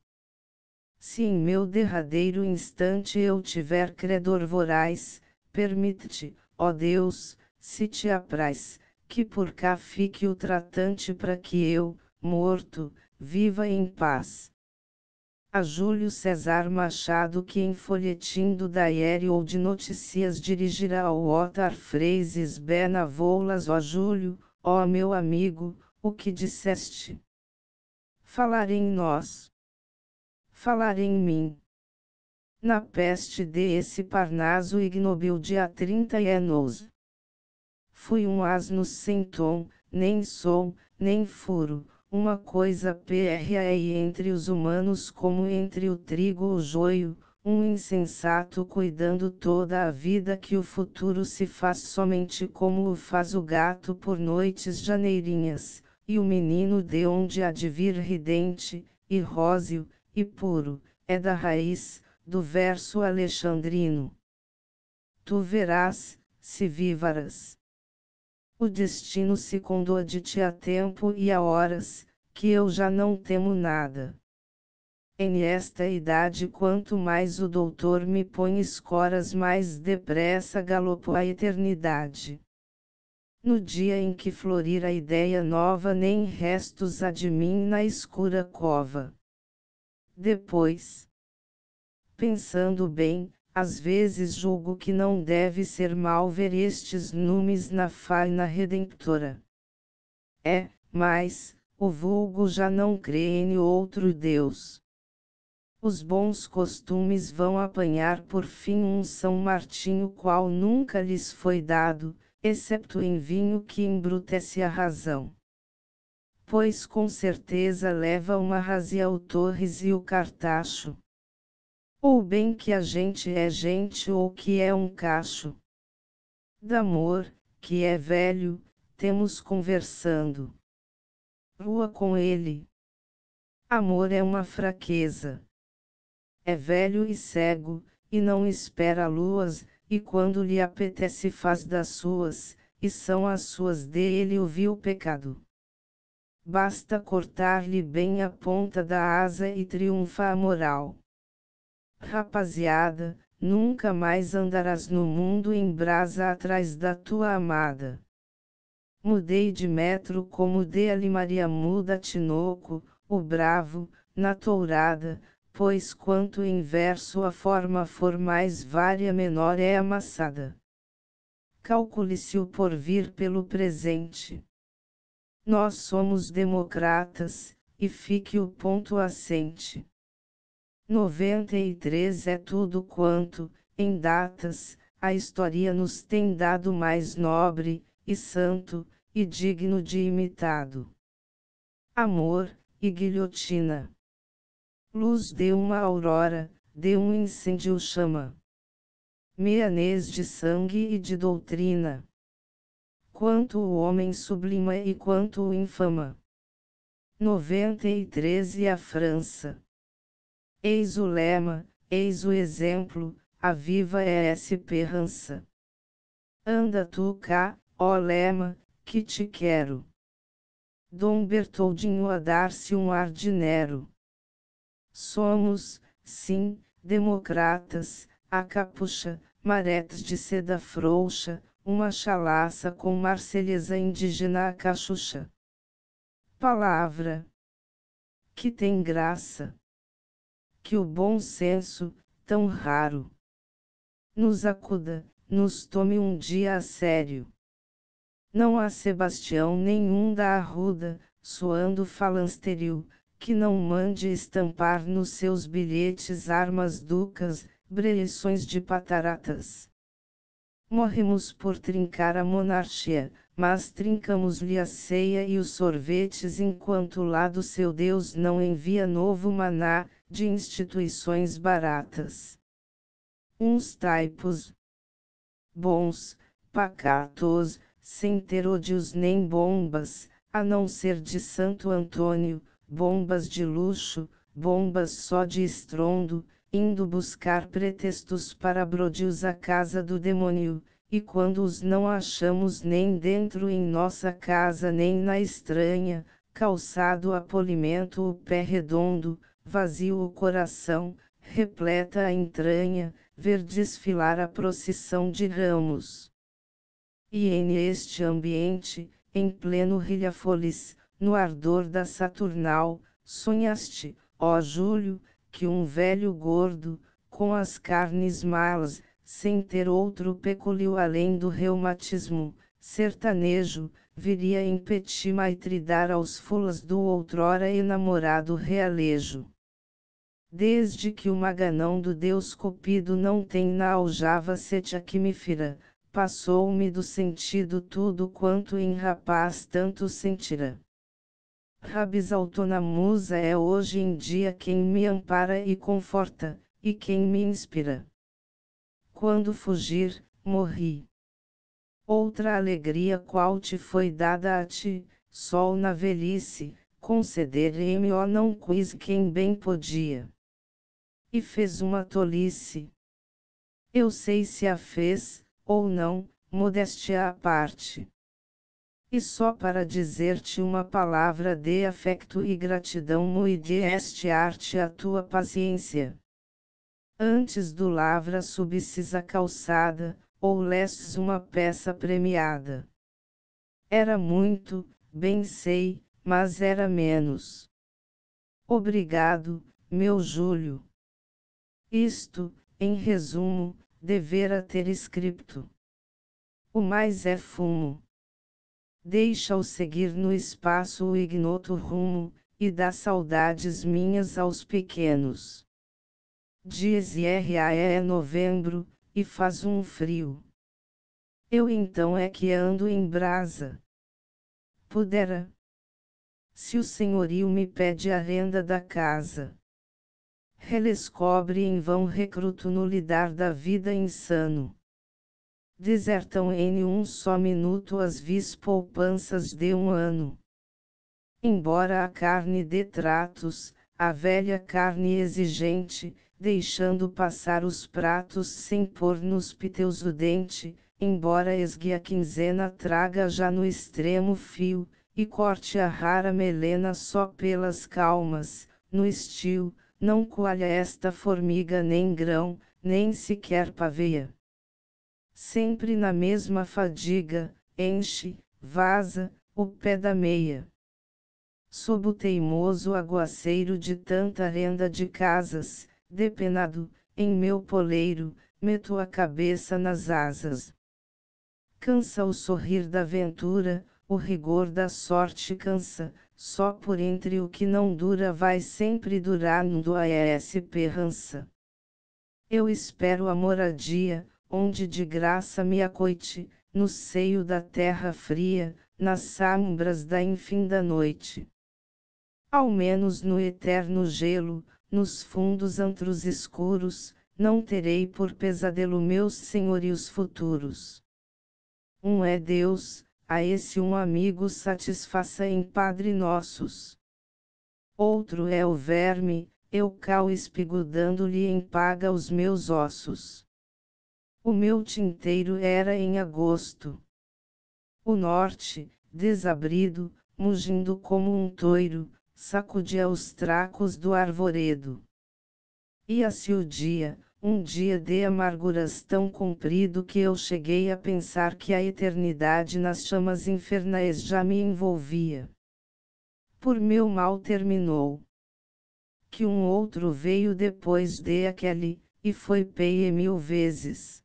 Se em meu derradeiro instante eu tiver credor voraz, permite-te, ó Deus, se te apraz, que por cá fique o tratante para que eu, morto, viva em paz. A Júlio César Machado que em folhetim do Diário ou de Notícias dirigirá ao Ottar Phrases Benavolas ó Júlio, ó meu amigo, o que disseste? Falar em nós. Falar em mim. Na peste de esse Parnaso ignobil dia trinta anos. Fui um asno sem tom, nem som, nem furo. Uma coisa pérrea e entre os humanos como entre o trigo o joio, um insensato cuidando toda a vida que o futuro se faz somente como o faz o gato por noites janeirinhas, e o menino de onde há de vir ridente, e róseo, e puro, é da raiz, do verso alexandrino. Tu verás, se vivaras. O destino se condode-te a tempo e a horas, que eu já não temo nada. Em esta idade quanto mais o doutor me põe escoras mais depressa galopo a eternidade. No dia em que florir a ideia nova, nem restos há de mim na escura cova. Depois, pensando bem, às vezes julgo que não deve ser mal ver estes numes na faina redemptora. É, mas, o vulgo já não crê em outro Deus. Os bons costumes vão apanhar por fim um São Martinho qual nunca lhes foi dado, excepto em vinho que embrutece a razão. Pois com certeza leva uma razia o Torres e o Cartacho. Ou bem que a gente é gente ou que é um cacho. D'amor, que é velho, temos conversando. Rua com ele. Amor é uma fraqueza. É velho e cego, e não espera luas, e quando lhe apetece faz das suas, e são as suas dele o vil pecado. Basta cortar-lhe bem a ponta da asa e triunfa a moral. Rapaziada, nunca mais andarás no mundo em brasa atrás da tua amada. Mudei de metro como de ali Maria muda Tinoco, o bravo, na tourada, pois quanto em verso a forma for mais vária menor é amassada. Calcule-se o porvir pelo presente. Nós somos democratas, e fique o ponto assente. noventa e três é tudo quanto, em datas, a história nos tem dado mais nobre, e santo, e digno de imitado. Amor, e guilhotina. Luz de uma aurora, de um incêndio chama. Meanês de sangue e de doutrina. Quanto o homem sublima e quanto o infama. noventa e três E a França. Eis o lema, eis o exemplo, a viva é esperança. Anda tu cá, ó lema, que te quero. Dom Bertoldinho a dar-se um ar de Nero. Somos, sim, democratas, a capucha, maretes de seda frouxa, uma chalaça com marselhesa indígena a cachucha. Palavra que tem graça, que o bom senso, tão raro, nos acuda, nos tome um dia a sério. Não há Sebastião nenhum da arruda, soando falansteril, que não mande estampar nos seus bilhetes armas ducas, breções de pataratas. Morremos por trincar a monarquia, mas trincamos-lhe a ceia e os sorvetes enquanto lá do seu Deus não envia novo maná, de instituições baratas. Uns taipos bons, pacatos, sem ter ódios nem bombas, a não ser de Santo Antônio, bombas de luxo, bombas só de estrondo, indo buscar pretextos para brodios à casa do demônio, e quando os não achamos nem dentro em nossa casa nem na estranha, calçado a polimento o pé redondo, vazio o coração, repleta a entranha, ver desfilar a procissão de ramos. E em este ambiente, em pleno Rilhafolis, no ardor da Saturnal, sonhaste, ó Júlio, que um velho gordo, com as carnes malas, sem ter outro pecúlio além do reumatismo, sertanejo, viria em petit maitre dar aos fulas do outrora enamorado realejo. Desde que o maganão do Deus Cupido não tem na aljava setia que me fira, passou-me do sentido tudo quanto em rapaz tanto sentirá. Rabis Autonamusa é hoje em dia quem me ampara e conforta, e quem me inspira. Quando fugir, morri. Outra alegria qual te foi dada a ti, sol na velhice, conceder-me ó não quis quem bem podia. E fez uma tolice. Eu sei se a fez, ou não, modéstia à parte. E só para dizer-te uma palavra de afecto e gratidão muito este arte a tua paciência. Antes do lavra subisses a calçada, ou lesses uma peça premiada. Era muito, bem sei, mas era menos. Obrigado, meu Júlio. Isto, em resumo, devera ter escrito. O mais é fumo. Deixa-o seguir no espaço o ignoto rumo, e dá saudades minhas aos pequenos. Dias e é novembro, e faz um frio. Eu então é que ando em brasa. Pudera. Se o senhorio me pede a renda da casa. Relescobre em vão recruto no lidar da vida insano. Desertam em um só minuto as vis poupanças de um ano. Embora a carne dê tratos, a velha carne exigente, deixando passar os pratos sem pôr nos piteus o dente, embora esgue a quinzena traga já no extremo fio, e corte a rara melena só pelas calmas, no estio, não coalha esta formiga nem grão, nem sequer paveia. Sempre na mesma fadiga, enche, vaza, o pé da meia. Sob o teimoso aguaceiro de tanta renda de casas, depenado, em meu poleiro, meto a cabeça nas asas. Cansa o sorrir da ventura, o rigor da sorte cansa, só por entre o que não dura vai sempre durar no A S P rança. Eu espero a moradia, onde de graça me acoite, no seio da terra fria, nas sombras da infinda noite. Ao menos no eterno gelo, nos fundos antros escuros, não terei por pesadelo meus senhorios futuros. Um é Deus, a esse um amigo satisfaça em Padre Nossos. Outro é o verme, eu cal espigudando-lhe em paga os meus ossos. O meu tinteiro era em agosto. O norte, desabrido, mugindo como um toiro, sacudia os tracos do arvoredo. Ia-se o dia, um dia de amarguras tão comprido que eu cheguei a pensar que a eternidade nas chamas infernais já me envolvia. Por meu mal terminou. Que um outro veio depois de aquele, e foi peie mil vezes.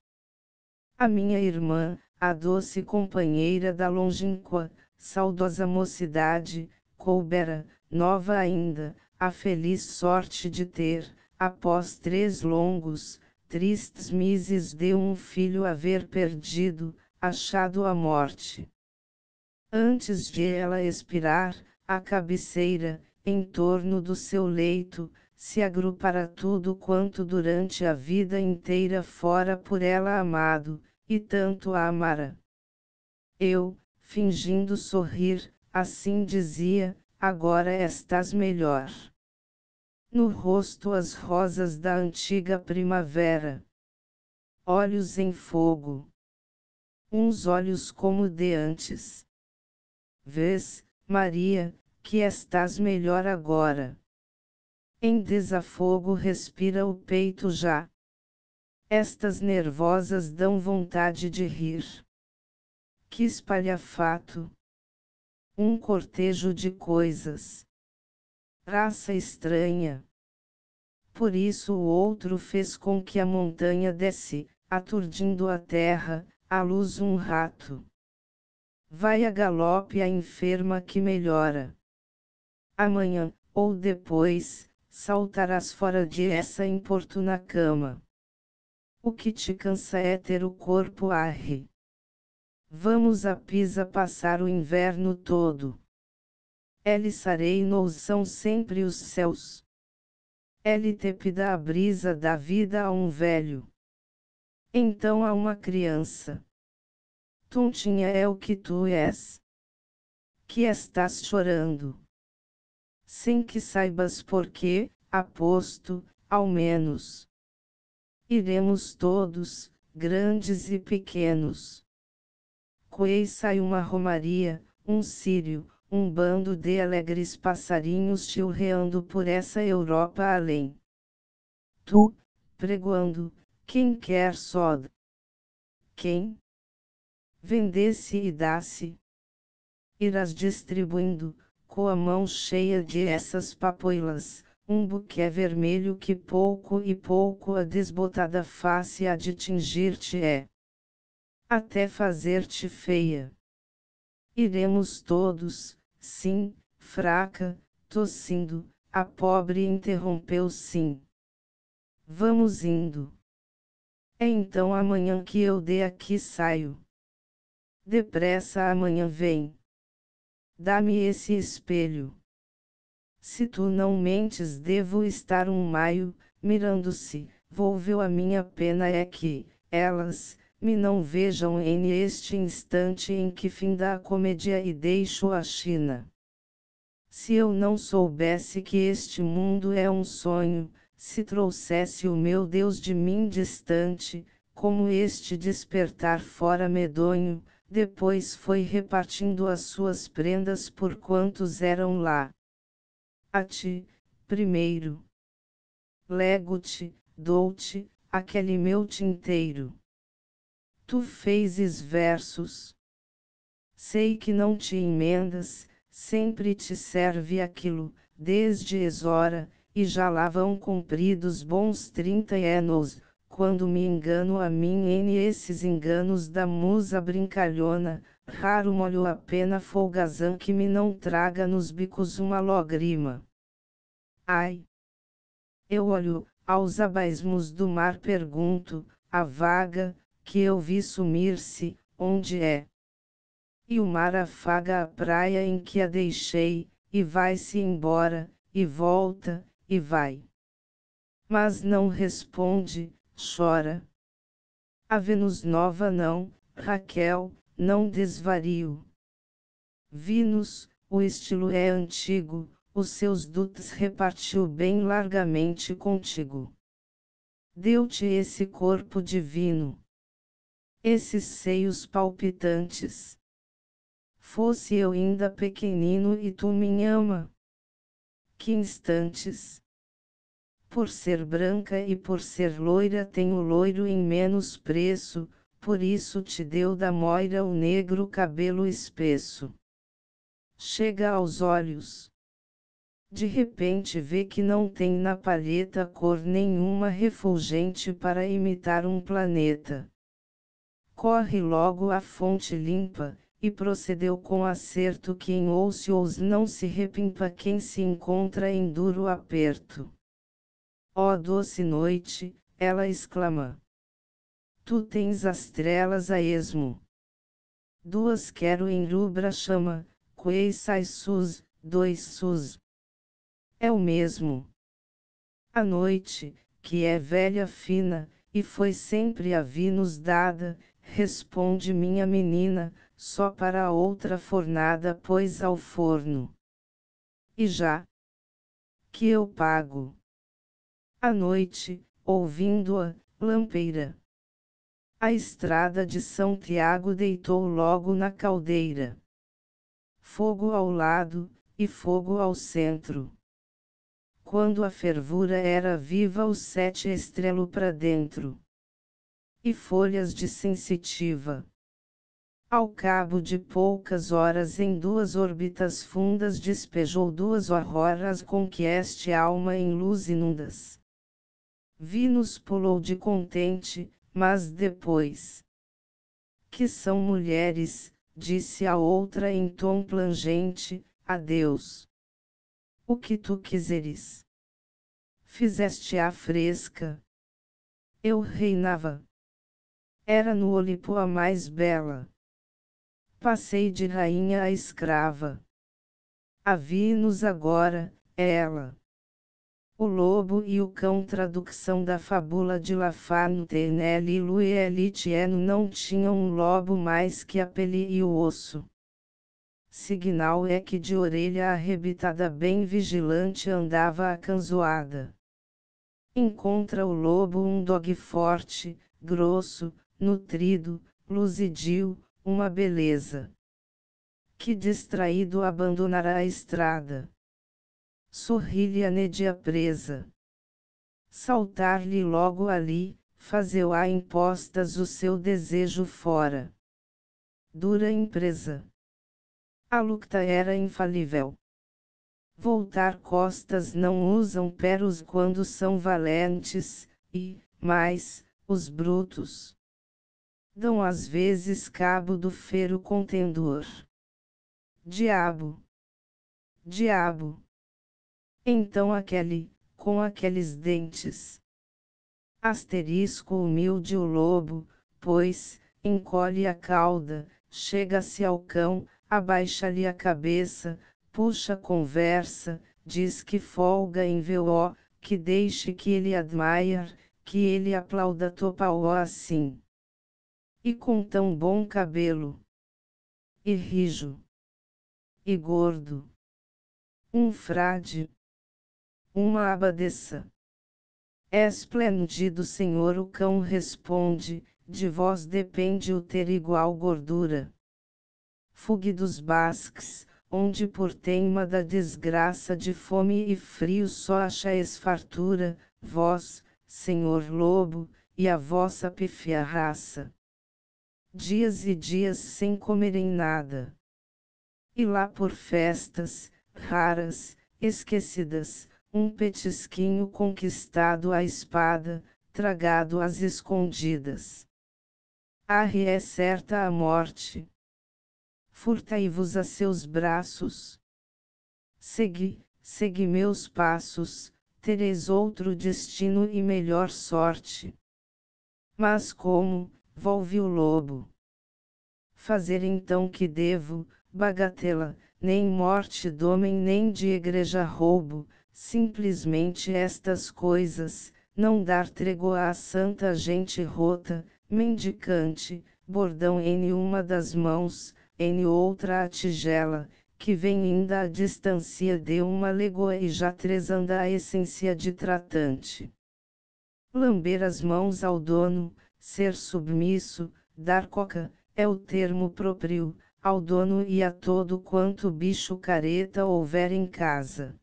A minha irmã, a doce companheira da longínqua, saudosa mocidade, coubera, nova ainda, a feliz sorte de ter, após três longos, tristes meses de um filho haver perdido, achado a morte. Antes de ela expirar, a cabeceira, em torno do seu leito, se agrupara tudo quanto durante a vida inteira fora por ela amado, e tanto a amara. Eu, fingindo sorrir, assim dizia, agora estás melhor. No rosto as rosas da antiga primavera. Olhos em fogo. Uns olhos como de antes. Vês, Maria, que estás melhor agora. Em desafogo respira o peito já. Estas nervosas dão vontade de rir. Que espalhafato! Um cortejo de coisas. Raça estranha. Por isso o outro fez com que a montanha desse, aturdindo a terra, à luz um rato. Vai a galope a enferma que melhora. Amanhã, ou depois, saltarás fora de essa importuna cama. O que te cansa é ter o corpo arre. Vamos a Pisa passar o inverno todo. Ele serenos são sempre os céus. Ele tepida a brisa da vida a um velho. Então a uma criança. Tontinha é o que tu és. Que estás chorando. Sem que saibas por quê, aposto, ao menos. Iremos todos, grandes e pequenos. Coeiça e uma romaria, um círio, um bando de alegres passarinhos chilreando por essa Europa além. Tu, pregoando, quem quer sod? Quem? Vendesse e dá-se. Irás distribuindo, com a mão cheia de essas papoilas, um buquê vermelho que pouco e pouco a desbotada face há de tingir-te é, até fazer-te feia. Iremos todos, sim, fraca, tossindo, a pobre interrompeu sim. Vamos indo. É então amanhã que eu de aqui saio. Depressa amanhã vem. Dá-me esse espelho. Se tu não mentes devo estar um maio, mirando-se, volveu a minha pena é que, elas, me não vejam em este instante em que finda a comédia e deixo a China. Se eu não soubesse que este mundo é um sonho, se trouxesse o meu Deus de mim distante, como este despertar fora medonho, depois foi repartindo as suas prendas por quantos eram lá. A ti, primeiro. Lego-te, dou-te, aquele meu tinteiro. Tu fezes versos. Sei que não te emendas, sempre te serve aquilo, desde Exora, e já lá vão cumpridos bons trinta anos, quando me engano a mim em esses enganos da musa brincalhona, raro molho a pena folgazã que me não traga nos bicos uma lágrima. Ai! Eu olho, aos abismos do mar pergunto, a vaga, que eu vi sumir-se, onde é? E o mar afaga a praia em que a deixei, e vai-se embora, e volta, e vai. Mas não responde, chora. A Vênus nova não, Raquel, não desvario. Vênus, o estilo é antigo, os seus dutos repartiu bem largamente contigo. Deu-te esse corpo divino. Esses seios palpitantes. Fosse eu ainda pequenino e tu me ama. Que instantes! Por ser branca e por ser loira tenho loiro em menos preço, por isso te deu da moira o negro cabelo espesso. Chega aos olhos. De repente vê que não tem na palheta cor nenhuma refulgente para imitar um planeta. Corre logo à fonte limpa, e procedeu com acerto que em oucios não se repimpa quem se encontra em duro aperto. Ó doce noite, ela exclama. Tu tens as trelas a esmo. Duas quero em rubra chama, quei sai sus, dois sus. É o mesmo. A noite, que é velha fina, e foi sempre a Vênus dada, responde minha menina, só para a outra fornada pois ao forno. E já que eu pago. A noite, ouvindo-a, lampeira. A estrada de São Tiago deitou logo na caldeira. Fogo ao lado, e fogo ao centro. Quando a fervura era viva o sete estrelo pra dentro. E folhas de sensitiva. Ao cabo de poucas horas em duas órbitas fundas despejou duas auroras com que este alma em luz inundas. Vênus pulou de contente, mas depois. Que são mulheres, disse a outra em tom plangente, adeus. O que tu quiseres. Fizeste-a fresca. Eu reinava. Era no Olimpo a mais bela. Passei de rainha a escrava. A Vênus agora, é ela. O lobo e o cão tradução da fábula de La Fontaine e Louis Etienne não tinham um lobo mais que a pele e o osso. Signal é que de orelha arrebitada bem vigilante andava a canzoada. Encontra o lobo um dog forte, grosso, nutrido, luzidio, uma beleza. Que distraído abandonará a estrada. Sorri-lhe a nédia presa. Saltar-lhe logo ali, fazer-a impostas o seu desejo fora. Dura empresa. A luta era infalível. Voltar costas não usam peros quando são valentes, e, mais, os brutos dão às vezes cabo do fero contendor. Diabo! Diabo! Então aquele, com aqueles dentes. Asterisco humilde o lobo, pois, encolhe a cauda, chega-se ao cão, abaixa-lhe a cabeça, puxa a conversa, diz que folga em vê-lo, que deixe que ele admire, que ele aplauda topa-o assim. E com tão bom cabelo. E rijo. E gordo. Um frade. Uma abadesa. Esplêndido senhor, o cão responde, de vós depende o ter igual gordura. Fugue dos basques, onde por teima da desgraça de fome e frio só achais fartura, vós, senhor lobo, e a vossa pífia raça. Dias e dias sem comerem nada. E lá por festas, raras, esquecidas, um petisquinho conquistado à espada, tragado às escondidas. Arre é certa a morte. Furtai-vos a seus braços. Segui, segui meus passos, tereis outro destino e melhor sorte. Mas como, volve o lobo. Fazer então que devo, bagatela, nem morte d'homem nem de igreja roubo, simplesmente estas coisas, não dar trégua à santa gente rota, mendicante, bordão em uma das mãos, em outra a tigela, que vem ainda a distância de uma légua e já três anda a essência de tratante. Lamber as mãos ao dono, ser submisso, dar coca, é o termo próprio, ao dono e a todo quanto bicho careta houver em casa.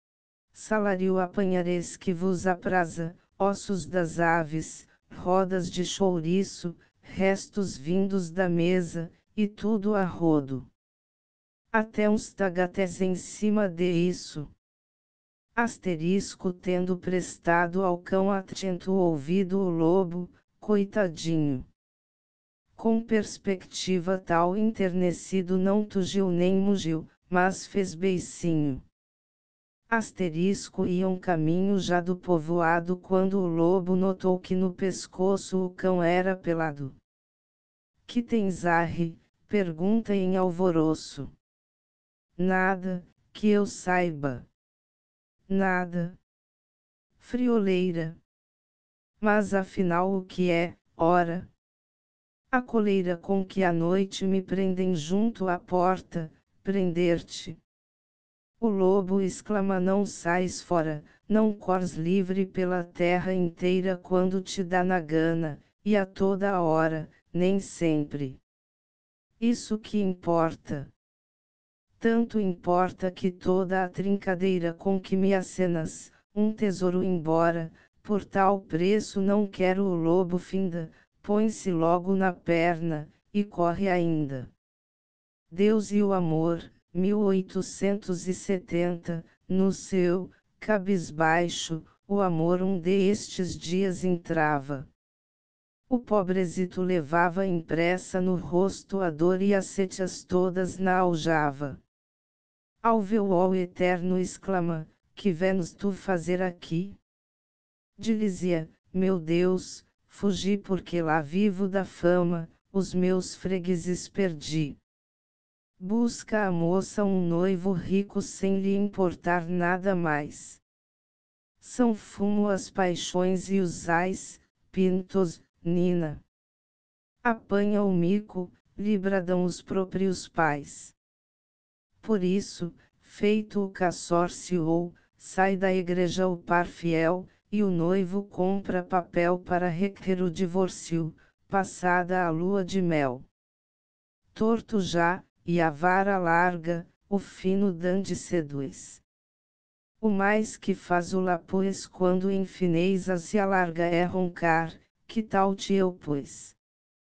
Salário apanhareis que vos apraza, ossos das aves, rodas de chouriço, restos vindos da mesa, e tudo a rodo. Até uns tagatés em cima de isso. Asterisco tendo prestado ao cão atento ouvido o lobo, coitadinho. Com perspectiva tal enternecido não tugiu nem mugiu, mas fez beicinho. Asterisco iam caminho já do povoado quando o lobo notou que no pescoço o cão era pelado. Que tens, arre? Pergunta em alvoroço. Nada, que eu saiba. Nada. Frioleira. Mas afinal o que é, ora? A coleira com que à noite me prendem junto à porta, prender-te. O lobo exclama: não sais fora, não cores livre pela terra inteira quando te dá na gana, e a toda a hora, nem sempre. Isso que importa. Tanto importa que toda a trincadeira com que me acenas, um tesouro embora, por tal preço não quero. O lobo finda, põe-se logo na perna, e corre ainda. Deus e o Amor, mil oitocentos e setenta, no seu, cabisbaixo, o amor um destes dias entrava. O pobrezito levava impressa no rosto a dor e as sétias todas na aljava. Ao vê-lo o Eterno exclama: que vens tu fazer aqui? Dizia: meu Deus, fugi porque lá vivo da fama, os meus fregueses perdi. Busca a moça um noivo rico sem lhe importar nada mais. São fumo as paixões e os ais, pintos, nina. Apanha o mico, lhe bradam os próprios pais. Por isso, feito o caçorciou, sai da igreja o par fiel, e o noivo compra papel para requerer o divórcio, passada a lua de mel. Torto já, e a vara larga, o fino dande seduz. O mais que faz o lapois quando em fineza se alarga é roncar, que tal te eu pus?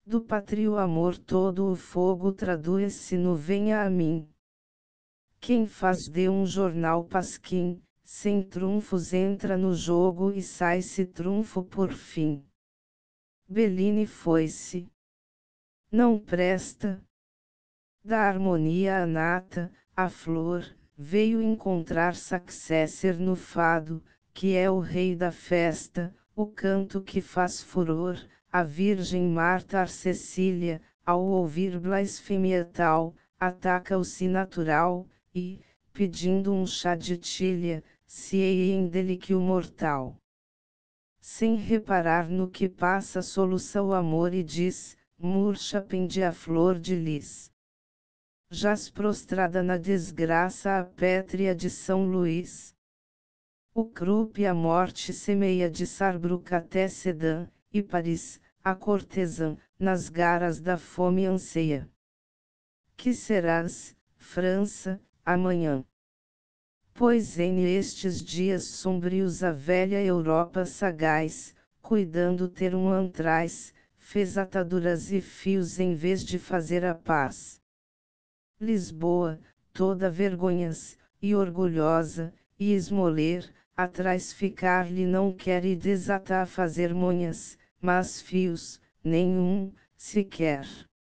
Do pátrio amor todo o fogo traduz-se no venha a mim. Quem faz de um jornal pasquim, sem trunfos entra no jogo e sai-se trunfo por fim. Bellini foi-se. Não presta. Da harmonia a nata, a flor, veio encontrar successor no fado, que é o rei da festa, o canto que faz furor, a Virgem Marta Cecília, ao ouvir blasfêmia tal, ataca-o-se natural, e, pedindo um chá de tilha, se em dele que o mortal. Sem reparar no que passa soluça o amor e diz, murcha pende a flor de lis. Jaz prostrada na desgraça a pétrea de São Luís. O Krupp a morte semeia de Sarbruk até Sedan, e Paris, a cortesã, nas garas da fome anseia. Que serás, França, amanhã? Pois em estes dias sombrios a velha Europa sagaz, cuidando ter um antraz, fez ataduras e fios em vez de fazer a paz. Lisboa, toda vergonhas, e orgulhosa, e esmoler, atrás ficar-lhe não quer e desata a fazer monhas, mas fios, nenhum, sequer.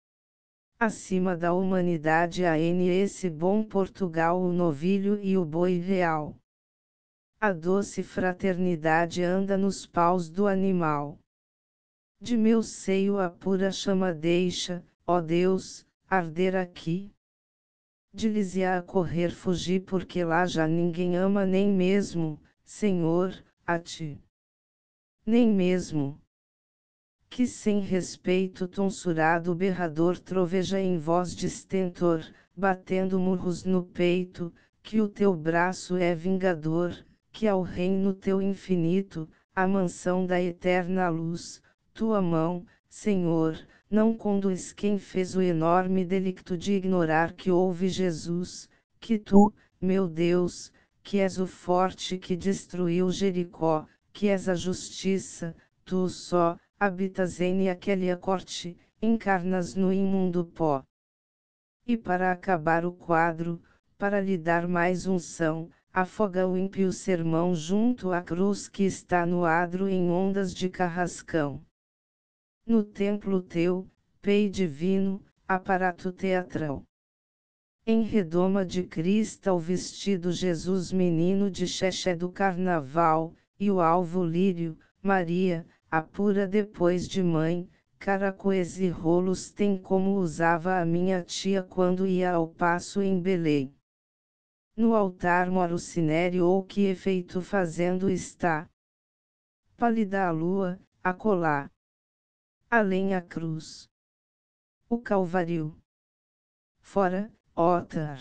Acima da humanidade há esse bom Portugal o novilho e o boi real. A doce fraternidade anda nos paus do animal. De meu seio a pura chama deixa, ó Deus, arder aqui. De-lhes-á a correr fugir porque lá já ninguém ama nem mesmo, Senhor, a ti. Nem mesmo. Que sem respeito tonsurado berrador troveja em voz de stentor, batendo murros no peito, que o teu braço é vingador, que ao reino teu infinito, a mansão da eterna luz, tua mão, Senhor, não conduz quem fez o enorme delicto de ignorar que houve Jesus, que tu, meu Deus, que és o forte que destruiu Jericó, que és a justiça, tu só, habitas em aquele corte, encarnas no imundo pó. E para acabar o quadro, para lhe dar mais unção, afoga o ímpio sermão junto à cruz que está no adro em ondas de carrascão. No templo teu, pei divino, aparato teatral. Em redoma de cristal vestido Jesus menino de xexé do carnaval, e o alvo lírio, Maria, a pura depois de mãe, caracoes e rolos tem como usava a minha tia quando ia ao paço em Belém. No altar mora o cinério ou que efeito fazendo está. Pálida a lua, acolá. Além a cruz. O Calvário. Fora, Otar.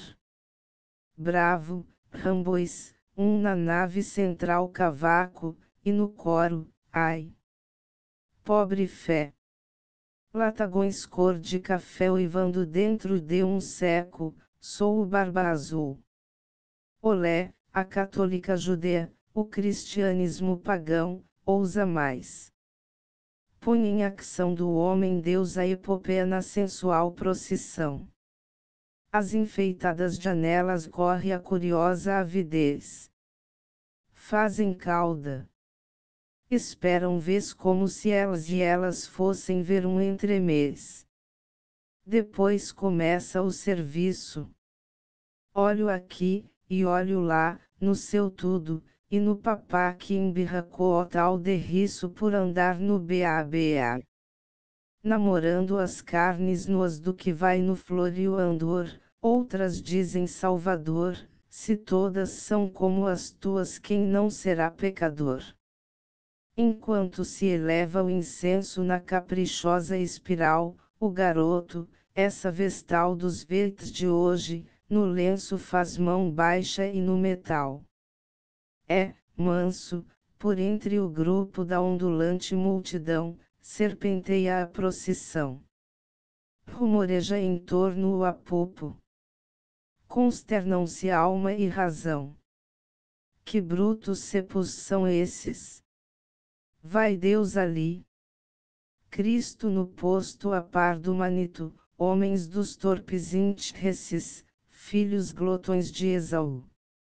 Bravo, Rambois, um na nave central cavaco, e no coro, ai. Pobre fé. Latagões cor de café uivando dentro de um seco, sou o barba azul. Olé, a católica judea, o cristianismo pagão, ousa mais. Põe em ação do homem-deus a epopeia na sensual procissão. As enfeitadas janelas corre a curiosa avidez. Fazem cauda. Esperam vez como se elas e elas fossem ver um entremês. Depois começa o serviço. Olho aqui, e olho lá, no seu tudo, e no papá que embirracou o tal derriço por andar no B A B A. Namorando as carnes nuas do que vai no Florio Andor, outras dizem Salvador, se todas são como as tuas quem não será pecador? Enquanto se eleva o incenso na caprichosa espiral, o garoto, essa vestal dos verdes de hoje, no lenço faz mão baixa e no metal. É, manso, por entre o grupo da ondulante multidão, serpenteia a procissão. Rumoreja em torno o apopo. Consternam-se alma e razão. Que brutos cepos são esses? Vai Deus ali. Cristo no posto a par do manito, homens dos torpes interesses, filhos glotões de Esaú.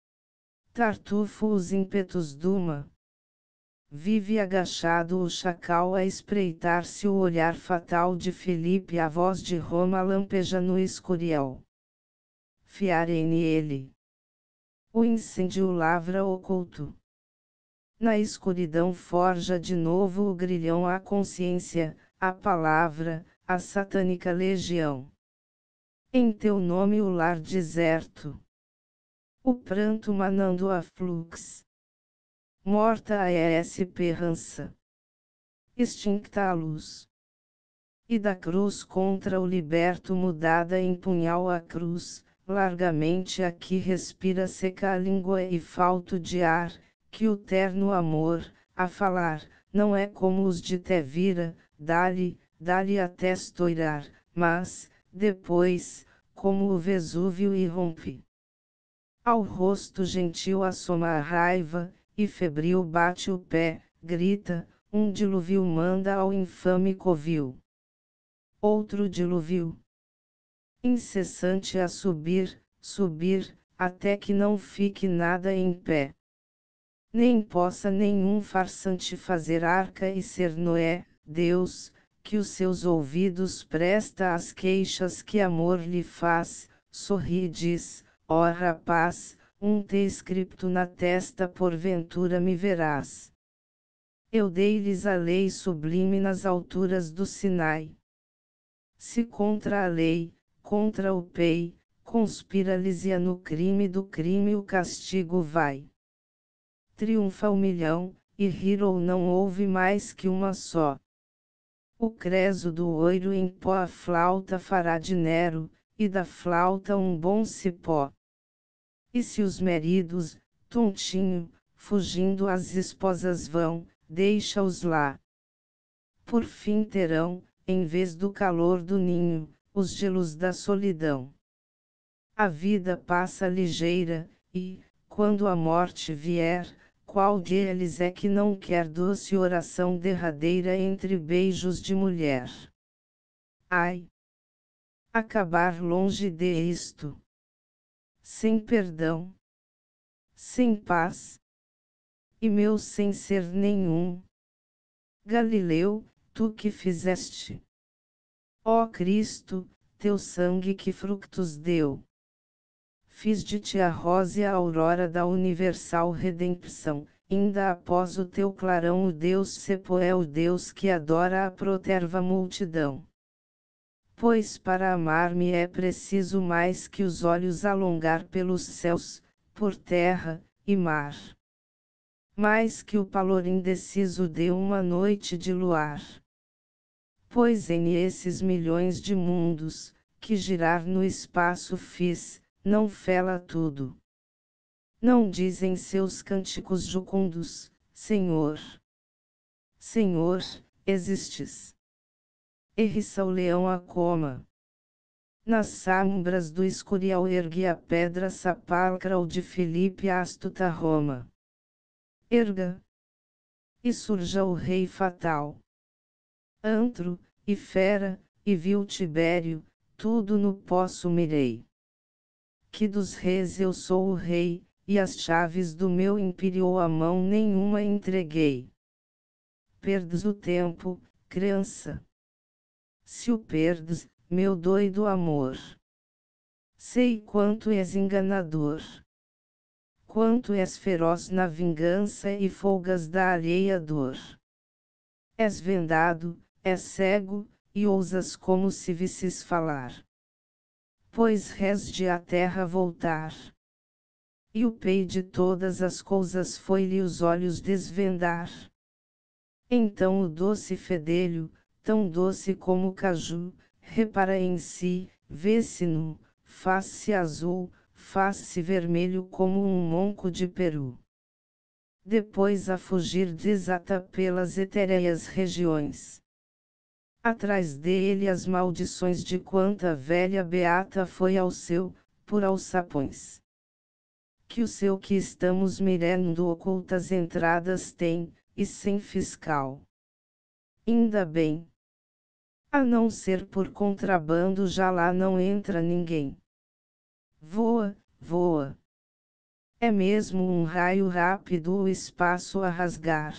Tartufo os ímpetos duma. Vive agachado o chacal a espreitar-se o olhar fatal de Felipe, a voz de Roma lampeja no escurial. Fiarei nele. O incêndio lavra oculto. Na escuridão forja de novo o grilhão a consciência, a palavra, a satânica legião. Em teu nome o lar deserto. O pranto manando a flux. Morta a esperança. Extincta a luz. E da cruz contra o liberto mudada em punhal a cruz, largamente aqui respira seca a língua e falto de ar, que o terno amor, a falar, não é como os de Tevira, dá-lhe, dá-lhe até estoirar, mas, depois, como o Vesúvio irrompe. Ao rosto gentil assoma a raiva, e febril bate o pé, grita, um dilúvio manda ao infame covil. Outro dilúvio. Incessante a subir, subir, até que não fique nada em pé. Nem possa nenhum farsante fazer arca e ser Noé, Deus, que os seus ouvidos presta às queixas que amor lhe faz, sorri e diz, ó rapaz, um te escrito na testa porventura me verás. Eu dei-lhes a lei sublime nas alturas do Sinai. Se contra a lei, contra o pei, conspira-lhes e no crime do crime o castigo vai. Triunfa o milhão, e rir ou não houve mais que uma só. O creso do oiro em pó a flauta fará de Nero, e da flauta um bom cipó. E se os maridos, tontinho, fugindo as esposas vão, deixa-os lá. Por fim terão, em vez do calor do ninho, os gelos da solidão. A vida passa ligeira, e, quando a morte vier, qual deles é que não quer doce oração derradeira entre beijos de mulher? Ai! Acabar longe de isto. Sem perdão. Sem paz. E meu sem ser nenhum. Galileu, tu que fizeste. Ó Cristo, teu sangue que frutos deu. Fiz de ti a rosa e a aurora da universal redenção, ainda após o teu clarão o Deus Sepo é o Deus que adora a proterva multidão. Pois para amar-me é preciso mais que os olhos alongar pelos céus, por terra, e mar. Mais que o palor indeciso de uma noite de luar. Pois em esses milhões de mundos, que girar no espaço fiz, não fela tudo. Não dizem seus cânticos jucundos, Senhor. Senhor, existes. Erriça o leão a coma. Nas sombras do escurial ergue a pedra sepulcral de Filipe a astuta Roma. Erga. E surja o rei fatal. Antro, e fera, e vil Tibério, tudo no poço mirei. Que dos reis eu sou o rei, e as chaves do meu império a mão nenhuma entreguei. Perdes o tempo, criança. Se o perdes, meu doido amor. Sei quanto és enganador. Quanto és feroz na vingança e folgas da alheia dor. És vendado, és cego, e ousas como se visses falar. Pois res de a terra voltar. E o pei de todas as coisas foi-lhe os olhos desvendar. Então o doce fedelho, tão doce como o caju, repara em si, vê-se nu, faz-se azul, faz-se vermelho como um monco de peru. Depois a fugir desata pelas etéreas regiões. Atrás dele as maldições de quanta velha beata foi ao seu, por alçapões. Que o seu que estamos mirando ocultas entradas tem, e sem fiscal. Ainda bem. A não ser por contrabando já lá não entra ninguém. Voa, voa. É mesmo um raio rápido o espaço a rasgar.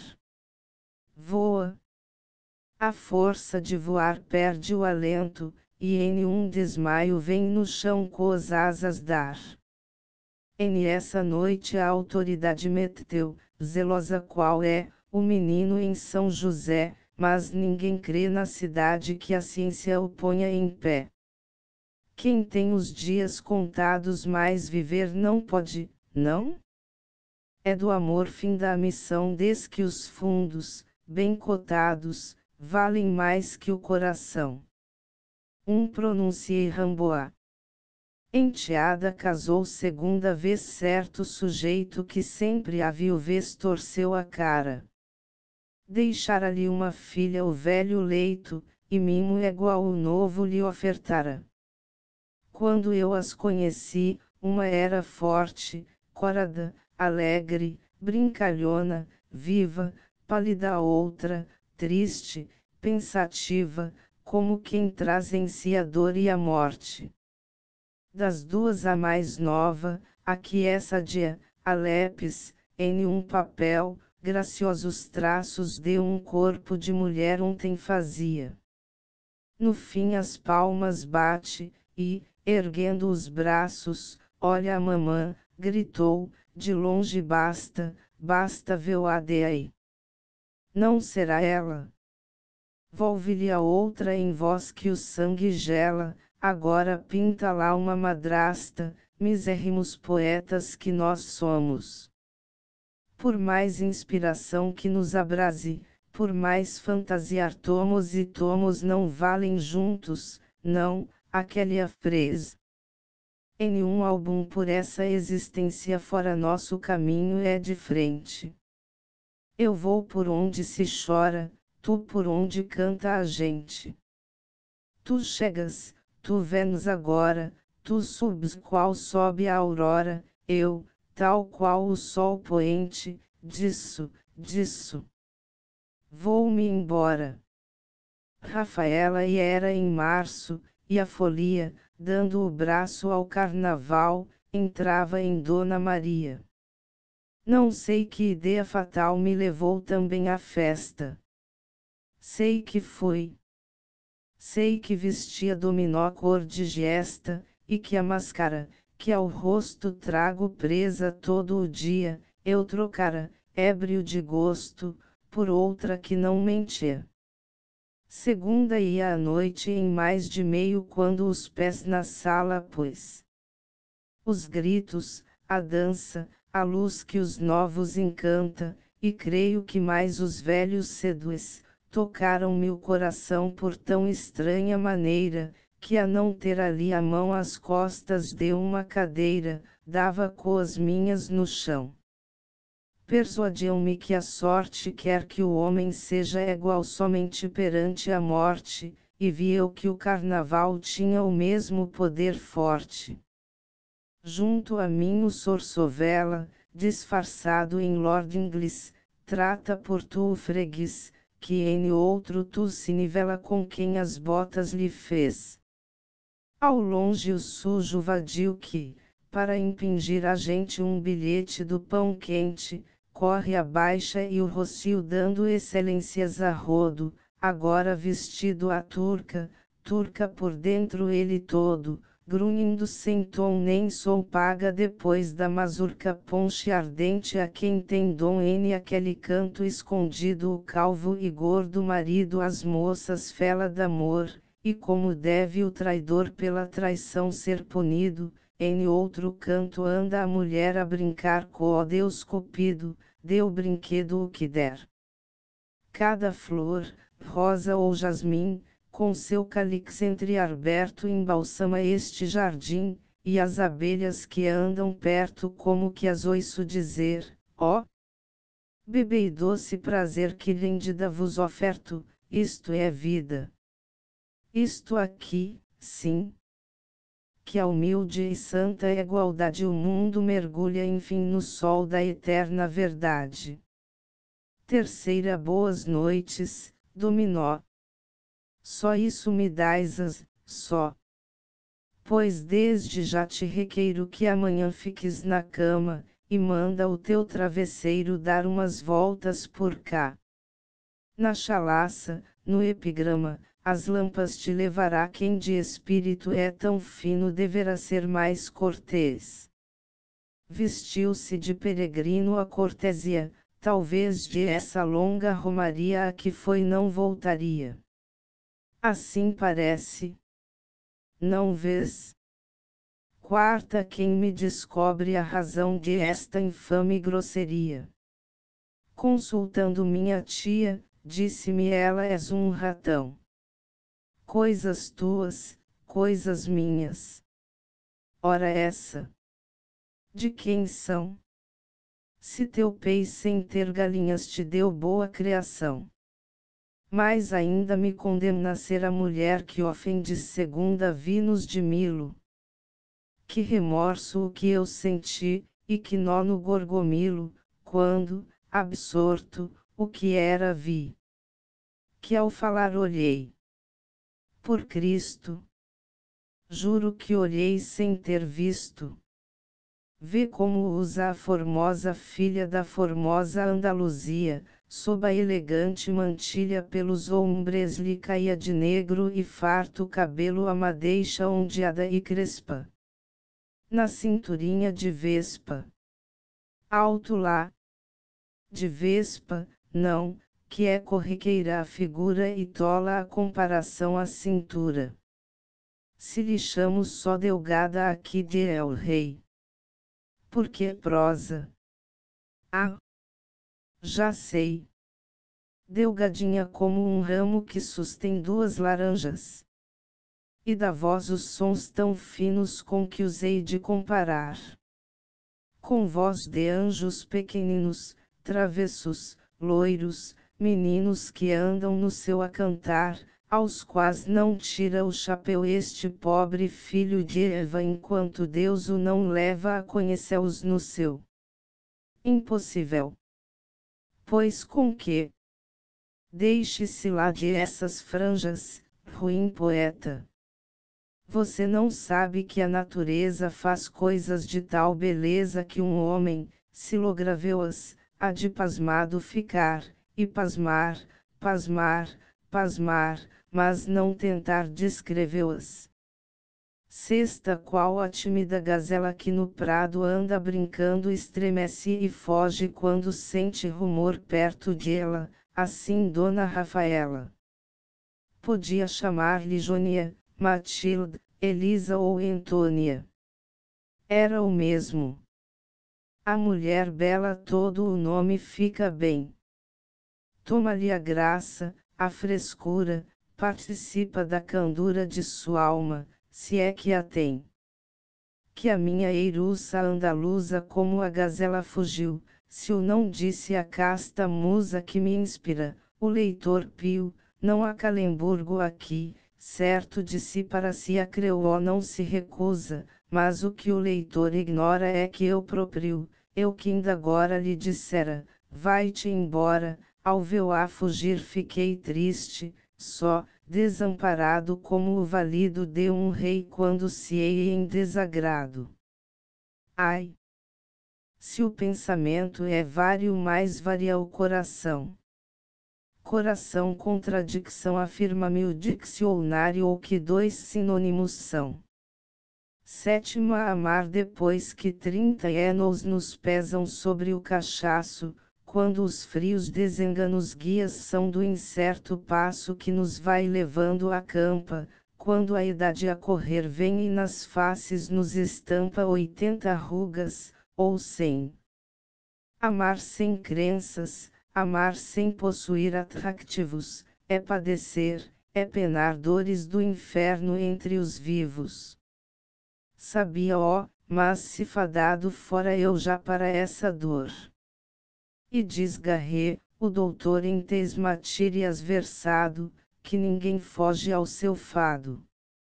Voa. A força de voar perde o alento, e em um desmaio vem no chão com as asas dar. Em essa noite a autoridade meteu, zelosa qual é, o menino em São José, mas ninguém crê na cidade que a ciência o ponha em pé. Quem tem os dias contados mais viver não pode, não? É do amor fim da missão desde que os fundos, bem cotados, valem mais que o coração. Um pronunciei Ramboá. Enteada casou segunda vez certo sujeito que sempre a viuvez torceu a cara. Deixara-lhe uma filha o velho leito, e mimo igual o novo lhe ofertara. Quando eu as conheci, uma era forte, corada, alegre, brincalhona, viva, pálida a outra, triste, pensativa, como quem traz em si a dor e a morte. Das duas a mais nova, a que essa dia, a lepes, em um papel, graciosos traços de um corpo de mulher ontem fazia. No fim as palmas bate, e, erguendo os braços, olha a mamã, gritou, de longe basta, basta ver-a de aí. Não será ela? Volve-lhe a outra em voz que o sangue gela, agora pinta lá uma madrasta, misérrimos poetas que nós somos. Por mais inspiração que nos abrase, por mais fantasiar tomos e tomos não valem juntos, não, aquela frase. Em nenhum álbum por essa existência fora nosso caminho é de frente. Eu vou por onde se chora, tu por onde canta a gente. Tu chegas, tu vês agora, tu subes qual sobe a aurora, eu, tal qual o sol poente, disso, disso. Vou-me embora. Rafaela e era em março, e a folia, dando o braço ao carnaval, entrava em Dona Maria. Não sei que ideia fatal me levou também à festa. Sei que foi. Sei que vestia dominó cor de giesta, e que a máscara, que ao rosto trago presa todo o dia, eu trocara, ébrio de gosto, por outra que não mentia. Segunda ia à noite em mais de meio quando os pés na sala pôs. Os gritos, a dança, a luz que os novos encanta, e creio que mais os velhos seduz, tocaram-me o coração por tão estranha maneira, que a não ter ali a mão às costas de uma cadeira, dava com as minhas no chão. Persuadiam-me que a sorte quer que o homem seja igual somente perante a morte, e vi eu que o carnaval tinha o mesmo poder forte. Junto a mim o Sorsovela, disfarçado em Lord Inglês, trata por tu o freguês, que em outro tu se nivela com quem as botas lhe fez. Ao longe o sujo vadio que, para impingir a gente um bilhete do pão quente, corre a baixa e o rocio dando excelências a rodo, agora vestido a turca, turca por dentro ele todo, grunhindo sem tom nem som paga depois da mazurca ponche ardente a quem tem dom n aquele canto escondido o calvo e gordo marido as moças fela d'amor, e como deve o traidor pela traição ser punido, em outro canto anda a mulher a brincar com o Deus cupido, dê o brinquedo o que der. Cada flor, rosa ou jasmim, com seu calix entreaberto embalsama este jardim, e as abelhas que andam perto como que as ouço dizer, ó, oh, bebei doce prazer que lindida vos oferto, isto é vida. Isto aqui, sim. Que a humilde e santa igualdade o mundo mergulha enfim no sol da eterna verdade. Terceira boas noites, dominó. Só isso me dás as, só. Pois desde já te requeiro que amanhã fiques na cama, e manda o teu travesseiro dar umas voltas por cá. Na chalaça, no epigrama, as lampas te levará quem de espírito é tão fino deverá ser mais cortês. Vestiu-se de peregrino a cortesia, talvez de essa longa romaria a que foi não voltaria. Assim parece. Não vês? Quarta quem me descobre a razão de esta infame grosseria. Consultando minha tia, disse-me ela és um ratão. Coisas tuas, coisas minhas. Ora essa. De quem são? Se teu peixe sem ter galinhas te deu boa criação. Mas ainda me condena ser a mulher que ofende segunda vinos de Milo. Que remorso o que eu senti, e que nó no gorgomilo, quando, absorto, o que era vi. Que ao falar olhei. Por Cristo! Juro que olhei sem ter visto. Vê como usa a formosa filha da formosa Andaluzia, sob a elegante mantilha pelos ombros lhe caía de negro e farto cabelo a madeixa ondeada e crespa. Na cinturinha de vespa. Alto lá. De vespa, não, que é corriqueira a figura e tola a comparação à cintura. Se lhe chamo só delgada aqui de El Rei. Por que prosa? Ah! Já sei. Delgadinha como um ramo que sustém duas laranjas. E dá voz os sons tão finos com que os hei de comparar. Com voz de anjos pequeninos, travessos, loiros, meninos que andam no seu a cantar, aos quais não tira o chapéu este pobre filho de Eva enquanto Deus o não leva a conhecer-os no seu. Impossível. Pois com que? Deixe-se lá de essas franjas, ruim poeta. Você não sabe que a natureza faz coisas de tal beleza que um homem, se lograveu-as, há de pasmado ficar, e pasmar, pasmar, pasmar, mas não tentar descrevê-las. Sexta qual a tímida gazela que no prado anda brincando estremece e foge quando sente rumor perto dela, assim Dona Rafaela. Podia chamar-lhe Jonia, Matilde, Elisa ou Antônia. Era o mesmo. A mulher bela todo o nome fica bem. Toma-lhe a graça, a frescura, participa da candura de sua alma, se é que a tem. Que a minha eiruça andaluza como a gazela fugiu, se o não disse a casta musa que me inspira, o leitor pio, não há Calemburgo aqui, certo de si para si a Creó não se recusa, mas o que o leitor ignora é que eu próprio, eu que ainda agora lhe dissera, vai-te embora, ao vê-la fugir fiquei triste, só, desamparado como o valido de um rei quando se ei em desagrado. Ai! Se o pensamento é vário mais varia o coração. Coração contradição afirma-me o dicionário ou que dois sinônimos são. Sétima amar depois que trinta anos nos pesam sobre o cachaço, quando os frios desenganos guias são do incerto passo que nos vai levando à campa, quando a idade a correr vem e nas faces nos estampa oitenta rugas, ou cem. Amar sem crenças, amar sem possuir atrativos, é padecer, é penar dores do inferno entre os vivos. Sabia ó, mas se fadado fora eu já para essa dor. E diz Garré, o doutor em tesmatérias versado, que ninguém foge ao seu fado.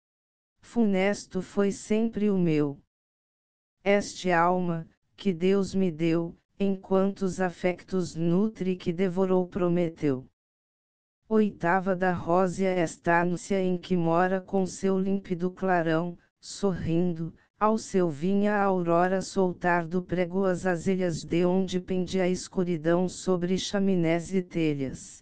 Funesto foi sempre o meu. Este alma, que Deus me deu, enquanto os afectos nutre que devorou Prometeu. Oitava da rósea estância em que mora com seu límpido clarão, sorrindo, ao seu vinha a aurora soltar do prego as azelhas de onde pendia a escuridão sobre chaminés e telhas.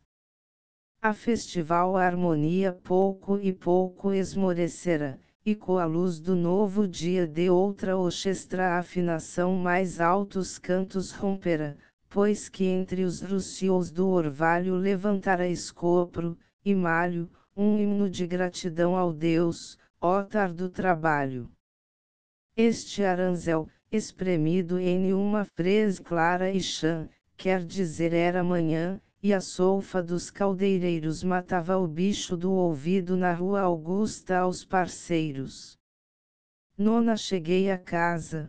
A festival a harmonia pouco e pouco esmorecera, e com a luz do novo dia de outra orquestra a afinação mais altos cantos rompera, pois que entre os rússiols do orvalho levantara escopro, e malho, um himno de gratidão ao Deus, ó tardo trabalho. Este aranzel, espremido em uma frase clara e chã, quer dizer era manhã, e a solfa dos caldeireiros matava o bicho do ouvido na rua Augusta aos parceiros. Nona cheguei a casa.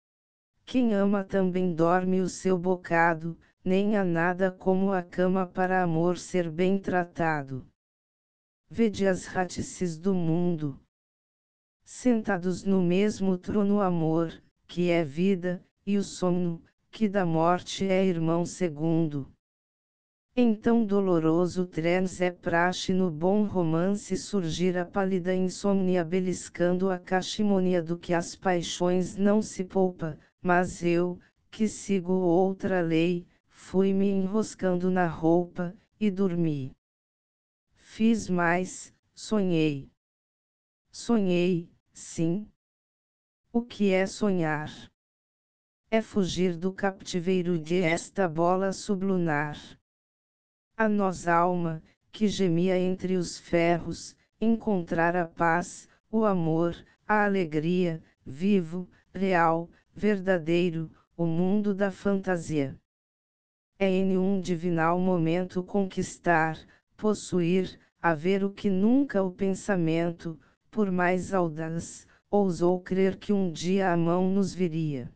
Quem ama também dorme o seu bocado, nem há nada como a cama para amor ser bem tratado. Vede as ratices do mundo. Sentados no mesmo trono amor, que é vida, e o sono, que da morte é irmão segundo. Então doloroso trens é praxe no bom romance surgir a pálida insônia beliscando a cachimônia do que as paixões não se poupa, mas eu, que sigo outra lei, fui-me enroscando na roupa, e dormi. Fiz mais, sonhei. Sonhei, sim. O que é sonhar? É fugir do captiveiro de esta bola sublunar. A nós alma, que gemia entre os ferros, encontrar a paz, o amor, a alegria, vivo, real, verdadeiro, o mundo da fantasia. É em um divinal momento conquistar, possuir, haver o que nunca o pensamento, por mais audaz, ousou crer que um dia a mão nos viria.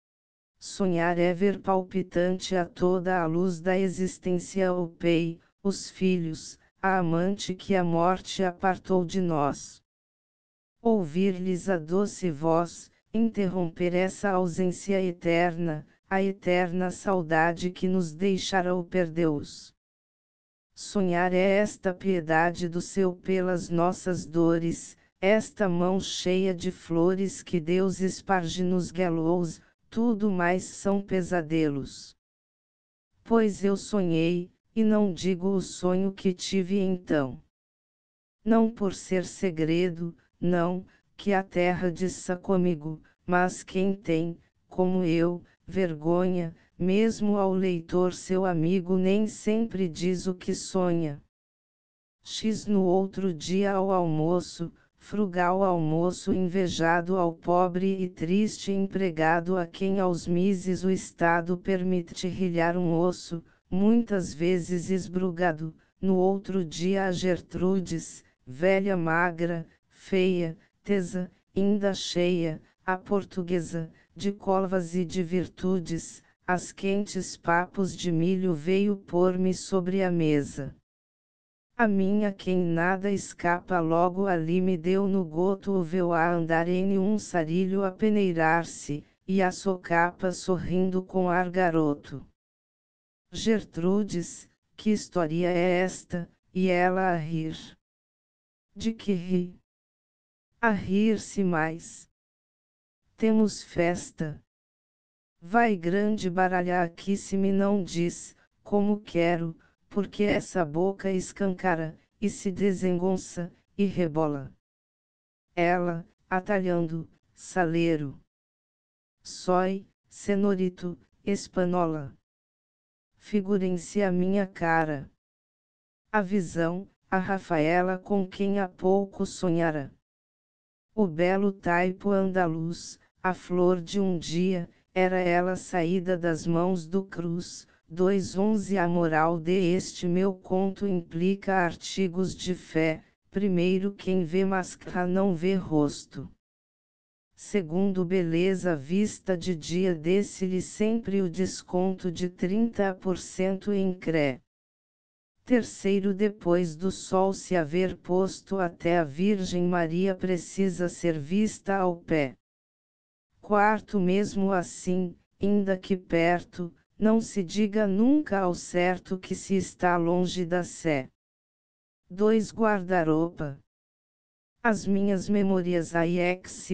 Sonhar é ver palpitante a toda a luz da existência o pei, os filhos, a amante que a morte apartou de nós. Ouvir-lhes a doce voz, interromper essa ausência eterna, a eterna saudade que nos deixara o perdeu-os. Sonhar é esta piedade do seu pelas nossas dores, esta mão cheia de flores que Deus esparge nos gallows, tudo mais são pesadelos. Pois eu sonhei, e não digo o sonho que tive então. Não por ser segredo, não, que a terra diça comigo, mas quem tem, como eu, vergonha, mesmo ao leitor seu amigo nem sempre diz o que sonha. X no outro dia ao almoço, frugal almoço invejado ao pobre e triste empregado a quem aos mises o Estado permite rilhar um osso, muitas vezes esbrugado, no outro dia a Gertrudes, velha magra, feia, tesa, ainda cheia, a portuguesa, de colvas e de virtudes, as quentes papos de milho veio pôr-me sobre a mesa. A minha quem nada escapa logo ali me deu no goto o véu a andar em um sarilho a peneirar-se, e a socapa sorrindo com ar garoto. Gertrudes, que história é esta, e ela a rir. De que ri? A rir-se mais. Temos festa. Vai grande baralha aqui se me não diz, como quero, porque essa boca escancara, e se desengonça, e rebola. Ela, atalhando, saleiro. Sói, senorito, espanola. Figurem-se a minha cara. A visão, a Rafaela com quem há pouco sonhara. O belo taipo andaluz, a flor de um dia, era ela saída das mãos do Cruz. dois onze A moral de este meu conto implica artigos de fé. Primeiro, quem vê máscara não vê rosto. Segundo, beleza vista de dia desse-lhe sempre o desconto de trinta por cento em cré. Terceiro, depois do sol se haver posto até a Virgem Maria precisa ser vista ao pé. Quarto, mesmo assim, ainda que perto, não se diga nunca ao certo que se está longe da sé. dois Guarda-roupa. As minhas memórias A I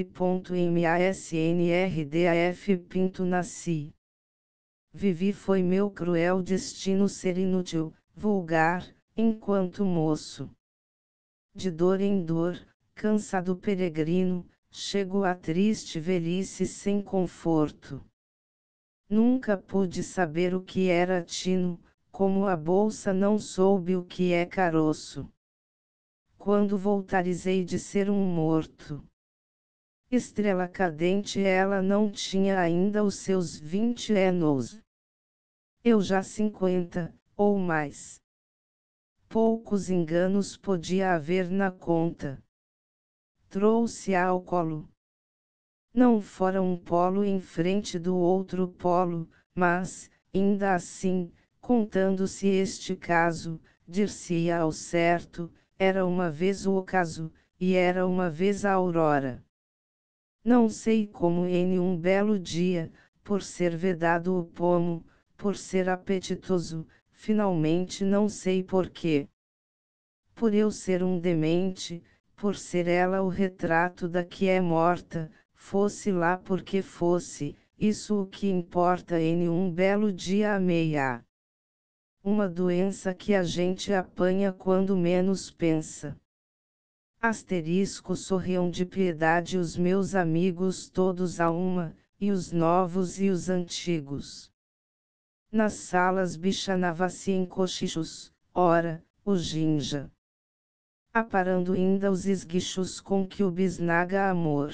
X.masnrdaf Pinto nasci. Vivi foi meu cruel destino ser inútil, vulgar, enquanto moço. De dor em dor, cansado peregrino, chego à triste velhice sem conforto. Nunca pude saber o que era tino, como a bolsa não soube o que é caroço. Quando voltares hei de ser um morto. Estrela cadente ela não tinha ainda os seus vinte anos. Eu já cinquenta, ou mais. Poucos enganos podia haver na conta. Trouxe-a ao colo. Não fora um polo em frente do outro polo, mas, ainda assim, contando-se este caso, dir-se-ia ao certo, era uma vez o ocaso, e era uma vez a aurora. Não sei como em um belo dia, por ser vedado o pomo, por ser apetitoso, finalmente não sei porquê. Por eu ser um demente, por ser ela o retrato da que é morta, fosse lá porque fosse, isso o que importa em um belo dia amei-a. Uma doença que a gente apanha quando menos pensa. Asterisco sorriam de piedade os meus amigos todos a uma, e os novos e os antigos. Nas salas bichanava-se em cochichos, ora, o ginja. Aparando ainda os esguichos com que o bisnaga amor.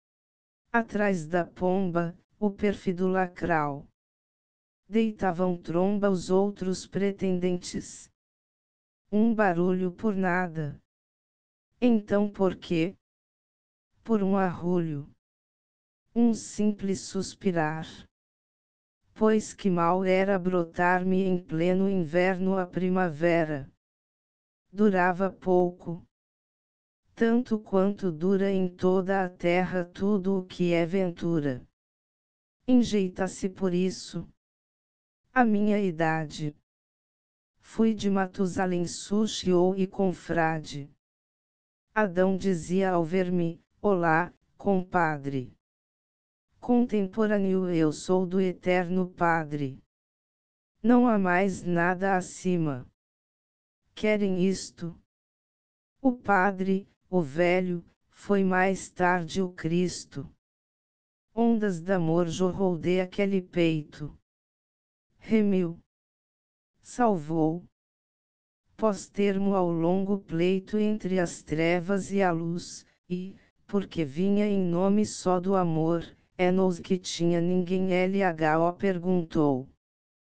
Atrás da pomba, o pérfido lacral. Deitavam tromba os outros pretendentes. Um barulho por nada. Então por quê? Por um arrulho. Um simples suspirar. Pois que mal era brotar-me em pleno inverno a primavera. Durava pouco. Tanto quanto dura em toda a terra tudo o que é ventura. Enjeita-se por isso. A minha idade. Fui de Matusalém Suxiou e confrade. Adão dizia ao ver-me, olá, compadre. Contemporâneo eu sou do eterno Padre. Não há mais nada acima. Querem isto? O Padre, o velho, foi mais tarde o Cristo. Ondas d'amor jorrou de aquele peito. Remiu. Salvou. Pós-termo ao longo pleito entre as trevas e a luz, e, porque vinha em nome só do amor, é-nos que tinha ninguém Lho perguntou.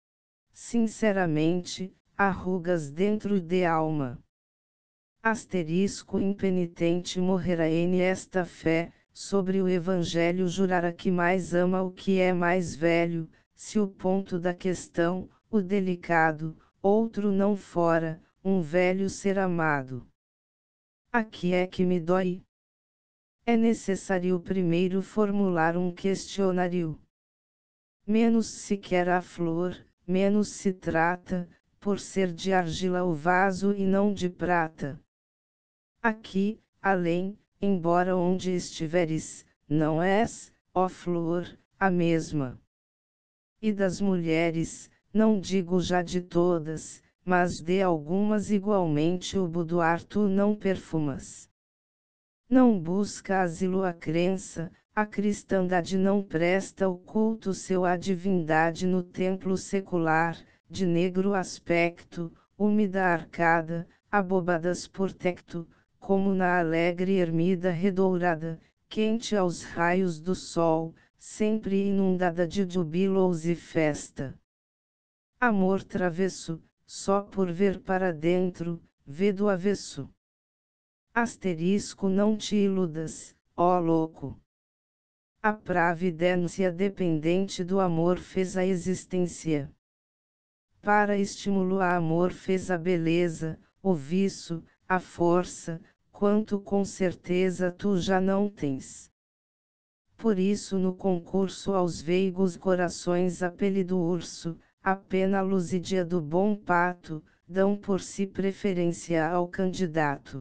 Sinceramente, há rugas dentro de alma. Asterisco impenitente morrerá em esta fé, sobre o Evangelho jurara que mais ama o que é mais velho, se o ponto da questão, o delicado, outro não fora, um velho ser amado. Aqui é que me dói. É necessário primeiro formular um questionário. Menos se quer a flor, menos se trata, por ser de argila o vaso e não de prata. Aqui, além, embora onde estiveres, não és, ó flor, a mesma. E das mulheres, não digo já de todas, mas de algumas igualmente o boudoir tu não perfumas. Não busca asilo a crença, a cristandade não presta o culto seu à divindade no templo secular, de negro aspecto, úmida arcada, abobadas por tecto, como na alegre ermida redourada, quente aos raios do sol, sempre inundada de jubilos e festa. Amor travesso, só por ver para dentro, vê do avesso. Asterisco não te iludas, ó louco. A pravidência dependente do amor fez a existência. Para estímulo a amor fez a beleza, o vício, a força, quanto com certeza tu já não tens. Por isso no concurso aos veigos corações apelido urso, a pena luzidia do bom pato, dão por si preferência ao candidato.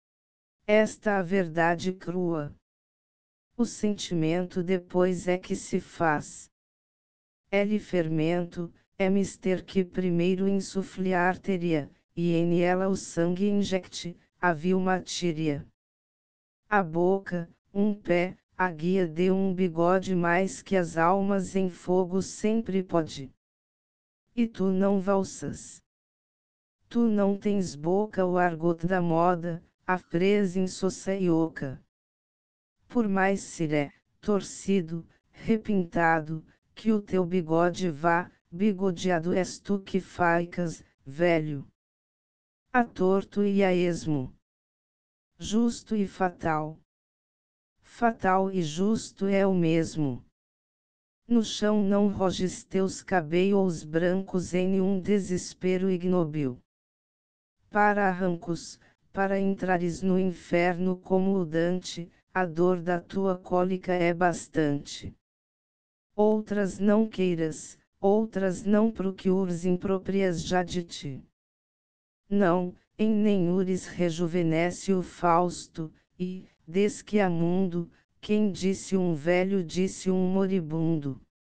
Esta a verdade crua. O sentimento depois é que se faz. Ele fermento, é mister que primeiro insufle a artéria, e em ela o sangue injecte, a vil matéria. A boca, um pé, a guia de um bigode mais que as almas em fogo sempre pode. E tu não valsas. Tu não tens boca o argot da moda, a presa insossa e oca. Por mais ciré, torcido, repintado, que o teu bigode vá, bigodeado és tu que faicas, velho. A torto e a esmo. Justo e fatal. Fatal e justo é o mesmo. No chão não roges teus cabelos brancos em um desespero ignóbil. Para arrancos, para entrares no inferno como o Dante, a dor da tua cólica é bastante. Outras não queiras, outras não procures impróprias já de ti. Não, em nenhures rejuvenesce o Fausto, e, desde que há mundo, quem disse um velho disse um moribundo.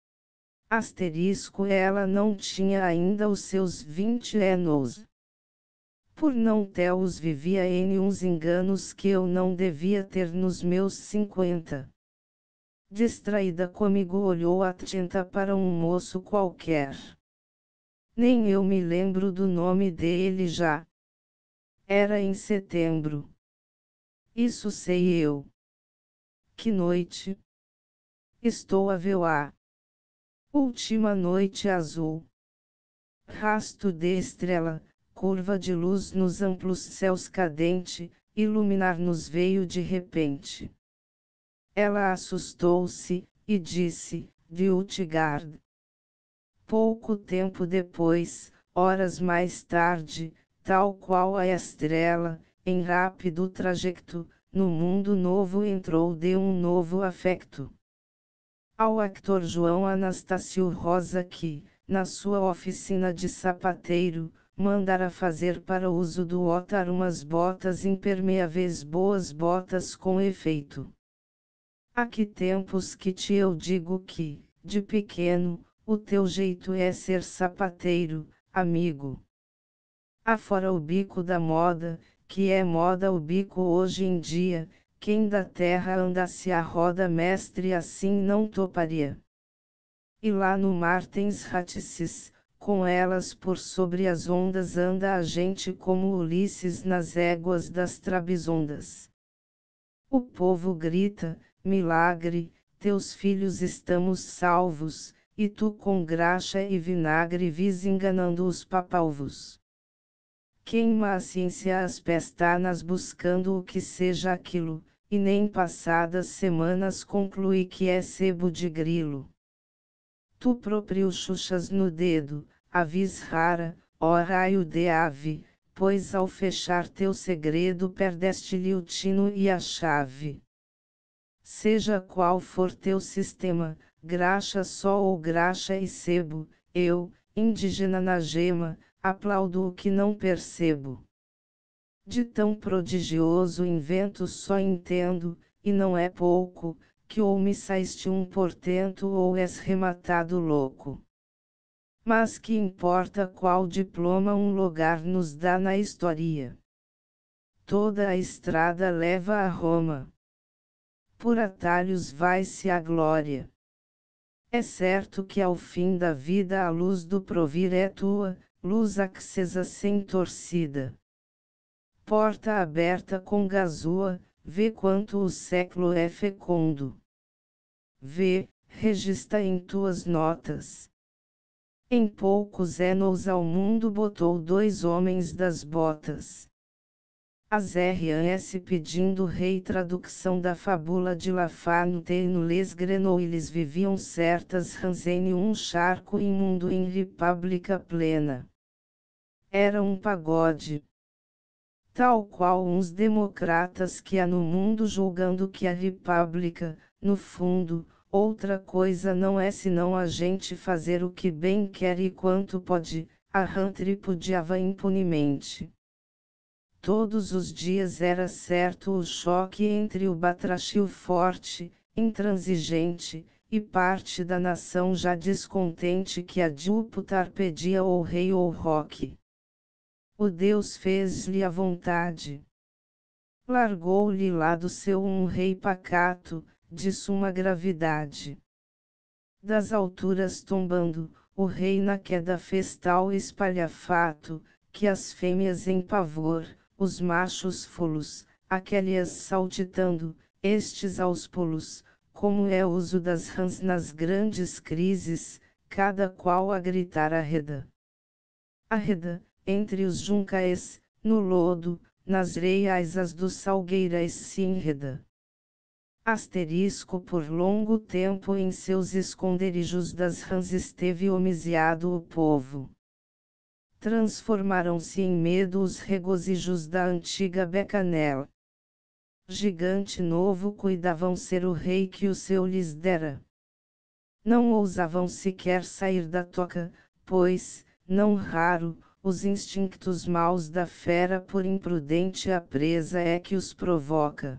Asterisco ela não tinha ainda os seus vinte anos. Por não tê-los vivia em uns enganos que eu não devia ter nos meus cinquenta. Distraída comigo olhou atenta para um moço qualquer. Nem eu me lembro do nome dele já. Era em setembro. Isso sei eu. Que noite! Estou a ver-a. Última noite azul. Rasto de estrela, curva de luz nos amplos céus cadente, iluminar-nos veio de repente. Ela assustou-se, e disse, de Utgard. Pouco tempo depois, horas mais tarde, tal qual a estrela, em rápido trajecto, no mundo novo entrou de um novo afecto. Ao actor João Anastácio Rosa que, na sua oficina de sapateiro, mandara fazer para uso do Otar umas botas impermeáveis, boas botas com efeito. Há que tempos que te eu digo que, de pequeno, o teu jeito é ser sapateiro, amigo. Afora o bico da moda, que é moda o bico hoje em dia, quem da terra andasse a roda mestre assim não toparia. E lá no mar tens ratices, com elas por sobre as ondas anda a gente como Ulisses nas éguas das trabizondas. O povo grita, milagre, teus filhos estamos salvos, e tu com graxa e vinagre vis enganando os papalvos. Queima a ciência as pestanas buscando o que seja aquilo, e nem passadas semanas conclui que é sebo de grilo. Tu próprio chuchas no dedo, avis rara, ó raio de ave, pois ao fechar teu segredo perdeste-lhe o tino e a chave. Seja qual for teu sistema, graxa só ou graxa e sebo, eu, indígena na gema, aplaudo o que não percebo. De tão prodigioso invento só entendo, e não é pouco, que ou me saíste um portento ou és rematado louco. Mas que importa qual diploma um lugar nos dá na história? Toda a estrada leva a Roma. Por atalhos vai-se a glória. É certo que ao fim da vida a luz do provir é tua, luz acesa sem torcida. Porta aberta com gazua, vê quanto o século é fecundo. Vê, registra em tuas notas. Em poucos anos ao mundo botou dois homens das botas. As R S pedindo rei tradução da fábula de La Fontaine les Grenouilles viviam certas rãs em um charco imundo em república plena. Era um pagode. Tal qual uns democratas que há no mundo julgando que a república, no fundo, outra coisa não é senão a gente fazer o que bem quer e quanto pode, A rã tripudiava impunemente. Todos os dias era certo o choque entre o batrachio forte, intransigente, e parte da nação já descontente que a Júpiter pedia ou rei ou roque. O Deus fez-lhe a vontade. Largou-lhe lá do seu um rei pacato, de suma gravidade. Das alturas tombando, o rei na queda fez tal espalhafato, que as fêmeas em pavor, os machos fulos, aqueles saltitando, estes aos pulos, como é uso das rãs nas grandes crises, cada qual a gritar arreda. Arreda, entre os juncais, no lodo, nas reias as dos salgueiras se enreda. Asterisco por longo tempo em seus esconderijos das rãs esteve homiciado o povo. Transformaram-se em medo os regozijos da antiga Becanel. Gigante novo cuidavam ser o rei que o seu lhes dera. Não ousavam sequer sair da toca, pois, não raro, os instintos maus da fera por imprudente a presa é que os provoca.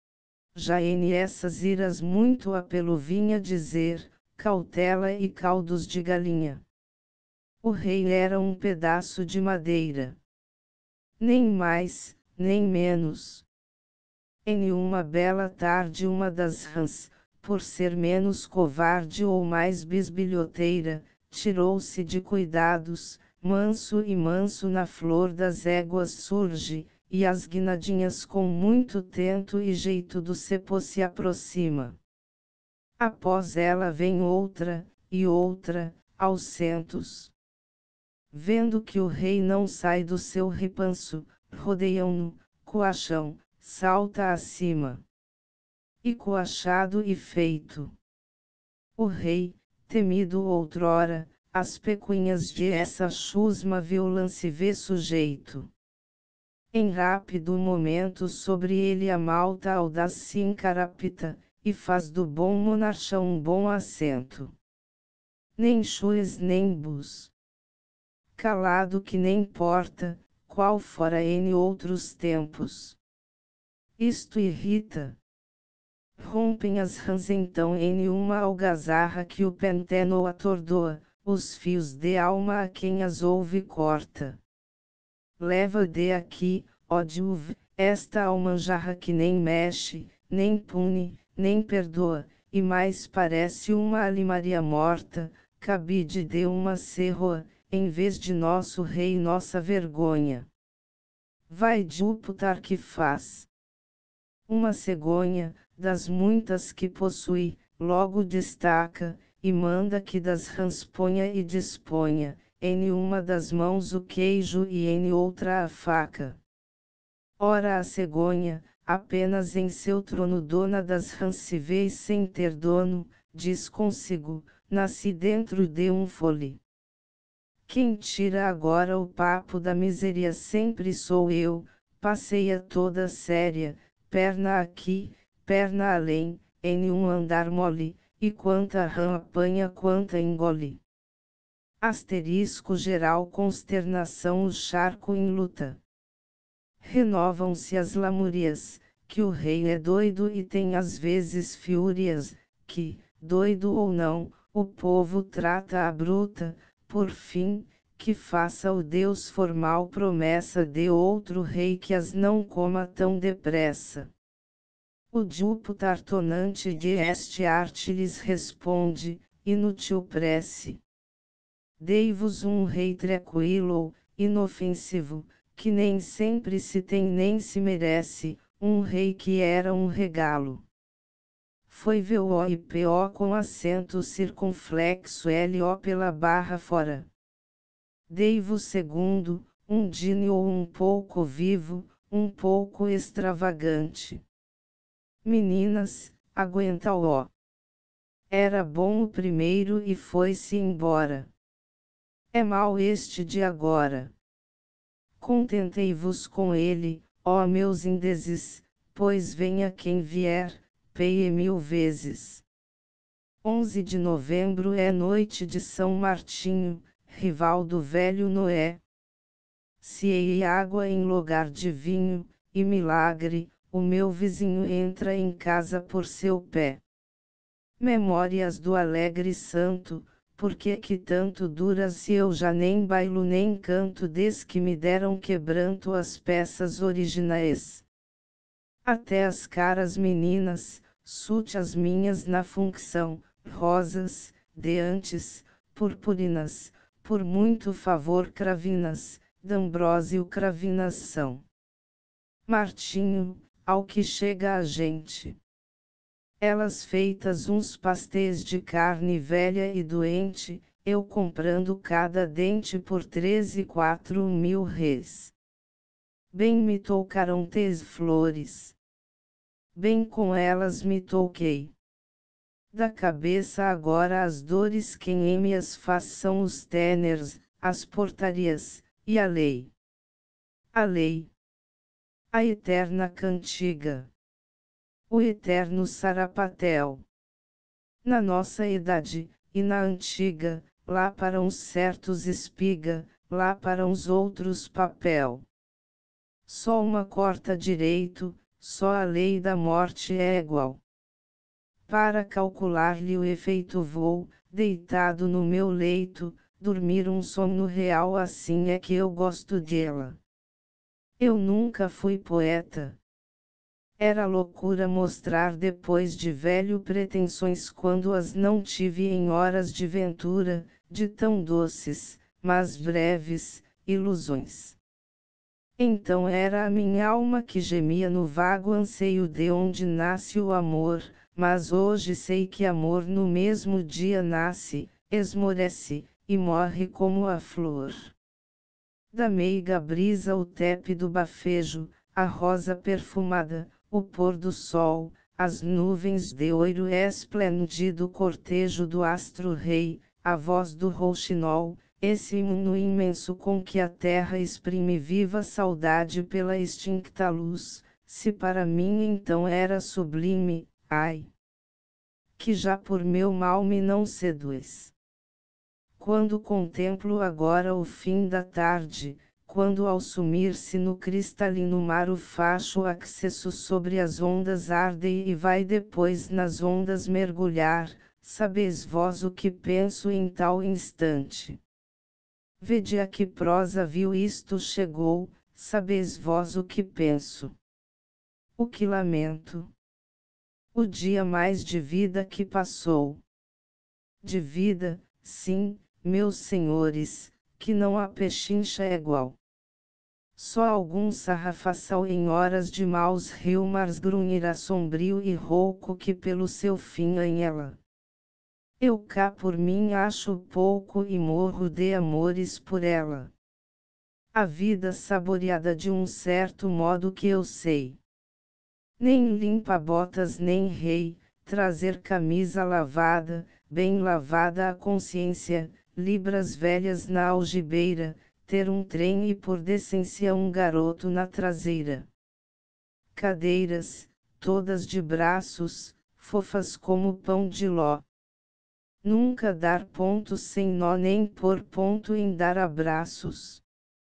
Já em essas iras muito apelo vinha dizer, cautela e caldos de galinha. O rei era um pedaço de madeira. Nem mais, nem menos. Em uma bela tarde uma das rãs, por ser menos covarde ou mais bisbilhoteira, tirou-se de cuidados, manso e manso na flor das éguas surge, e as guinadinhas com muito tento e jeito do cepo se aproxima. Após ela vem outra, e outra, aos centos. Vendo que o rei não sai do seu repanso, rodeiam-no, coacham, salta acima. E coachado e feito. O rei, temido outrora, as pecuinhas de essa chusma violão-se vê sujeito. Em rápido momento sobre ele a malta audaz se encarapita, e faz do bom monarca um bom assento. Nem chues nem bus. Calado que nem porta, qual fora em outros tempos. Isto irrita. Rompem as rãs então em uma algazarra que o penteno atordoa, os fios de alma a quem as ouve corta. Leva de aqui, ó Juve, esta almanjarra que nem mexe, nem pune, nem perdoa, e mais parece uma alimaria morta, cabide de uma serroa, em vez de nosso rei e nossa vergonha. Vai Júpiter que faz. Uma cegonha, das muitas que possui, logo destaca, e manda que das rãs ponha e disponha, em uma das mãos o queijo e em outra a faca. Ora a cegonha, apenas em seu trono dona das rãs se vê e sem ter dono, diz consigo, nasci dentro de um fole. Quem tira agora o papo da miséria sempre sou eu, passeia toda séria, perna aqui, perna além, em um andar mole, e quanta rã apanha quanta engole. Asterisco geral consternação o charco em luta. Renovam-se as lamúrias, que o rei é doido e tem às vezes fúrias, que, doido ou não, o povo trata a bruta, por fim, que faça o Deus formal promessa de outro rei que as não coma tão depressa. O Júpiter tonante de este arte lhes responde, inútil prece. Dei-vos um rei tranquilo, inofensivo, que nem sempre se tem nem se merece, um rei que era um regalo. Foi V O I P O com acento circunflexo L O pela barra fora. Dei-vos segundo, um dínio um pouco vivo, um pouco extravagante. Meninas, aguenta-o. Era bom o primeiro e foi-se embora. É mau este de agora. Contentei-vos com ele, ó meus indeses, pois venha quem vier, peie mil vezes. onze de novembro é noite de São Martinho, rival do velho Noé. Se hei água em lugar de vinho, e milagre, o meu vizinho entra em casa por seu pé. Memórias do alegre santo, por que que tanto duras se eu já nem bailo nem canto desde que me deram quebranto as peças originais. Até as caras meninas, sútias minhas na função, rosas, de antes, purpurinas, por muito favor cravinas, d'Ambrósio cravinas são. Martinho, ao que chega a gente. Elas feitas uns pastéis de carne velha e doente, eu comprando cada dente por três e quatro mil réis. Bem me toucaram tes flores. Bem com elas me touquei. Da cabeça agora as dores quem em me as faz são os teners, as portarias, e a lei. A lei. A eterna cantiga. O eterno sarapatel. Na nossa idade, e na antiga, lá para uns certos espiga, lá para uns outros papel. Só uma corta direito, só a lei da morte é igual. Para calcular-lhe o efeito vou, deitado no meu leito, dormir um sono real, assim é que eu gosto dela. Eu nunca fui poeta. Era loucura mostrar depois de velho pretensões quando as não tive em horas de ventura, de tão doces, mas breves, ilusões. Então era a minha alma que gemia no vago anseio de onde nasce o amor, mas hoje sei que amor no mesmo dia nasce, esmorece, e morre como a flor. Da meiga brisa o tépido bafejo, a rosa perfumada, o pôr do sol, as nuvens de ouro esplêndido cortejo do astro-rei, a voz do rouxinol, esse hino imenso com que a terra exprime viva saudade pela extincta luz, se para mim então era sublime, ai! Que já por meu mal me não seduz. Quando contemplo agora o fim da tarde, quando ao sumir-se no cristalino mar o facho accesso sobre as ondas arde e vai depois nas ondas mergulhar, sabeis vós o que penso em tal instante. Vede a que prosa vil isto chegou, sabeis vós o que penso. O que lamento. O dia mais de vida que passou. De vida, sim, meus senhores, que não há pechincha igual. Só algum sarrafaçal em horas de maus riumars grunhirá sombrio e rouco que pelo seu fim em ela. Eu cá por mim acho pouco e morro de amores por ela. A vida saboreada de um certo modo que eu sei. Nem limpa botas nem rei, trazer camisa lavada, bem lavada a consciência, libras velhas na algibeira, ter um trem e por decência um garoto na traseira. Cadeiras, todas de braços, fofas como pão de ló. Nunca dar ponto sem nó nem pôr ponto em dar abraços.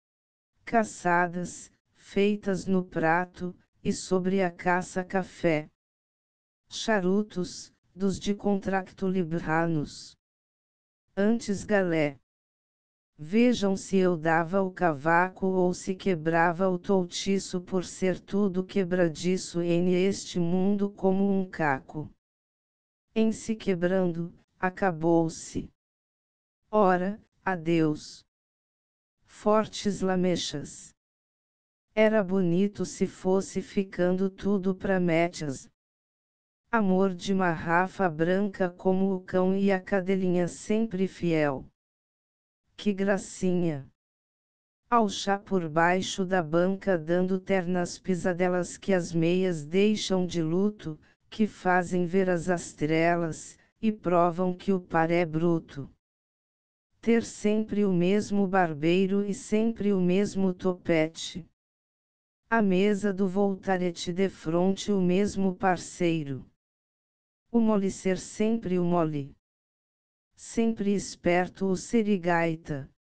Caçadas, feitas no prato, e sobre a caça café. Charutos, dos de contracto libranos. Antes galé. Vejam se eu dava o cavaco ou se quebrava o toutiço por ser tudo quebradiço em este mundo como um caco. Em se quebrando, acabou-se. Ora, adeus. Fortes lamechas. Era bonito se fosse ficando tudo pra métias. Amor de marrafa branca como o cão e a cadelinha sempre fiel. Que gracinha! Ao chá por baixo da banca dando ternas pisadelas que as meias deixam de luto, que fazem ver as astrelas, e provam que o par é bruto. Ter sempre o mesmo barbeiro e sempre o mesmo topete. A mesa do voltarete defronte o mesmo parceiro. O mole ser sempre o mole. Sempre esperto o serigaita.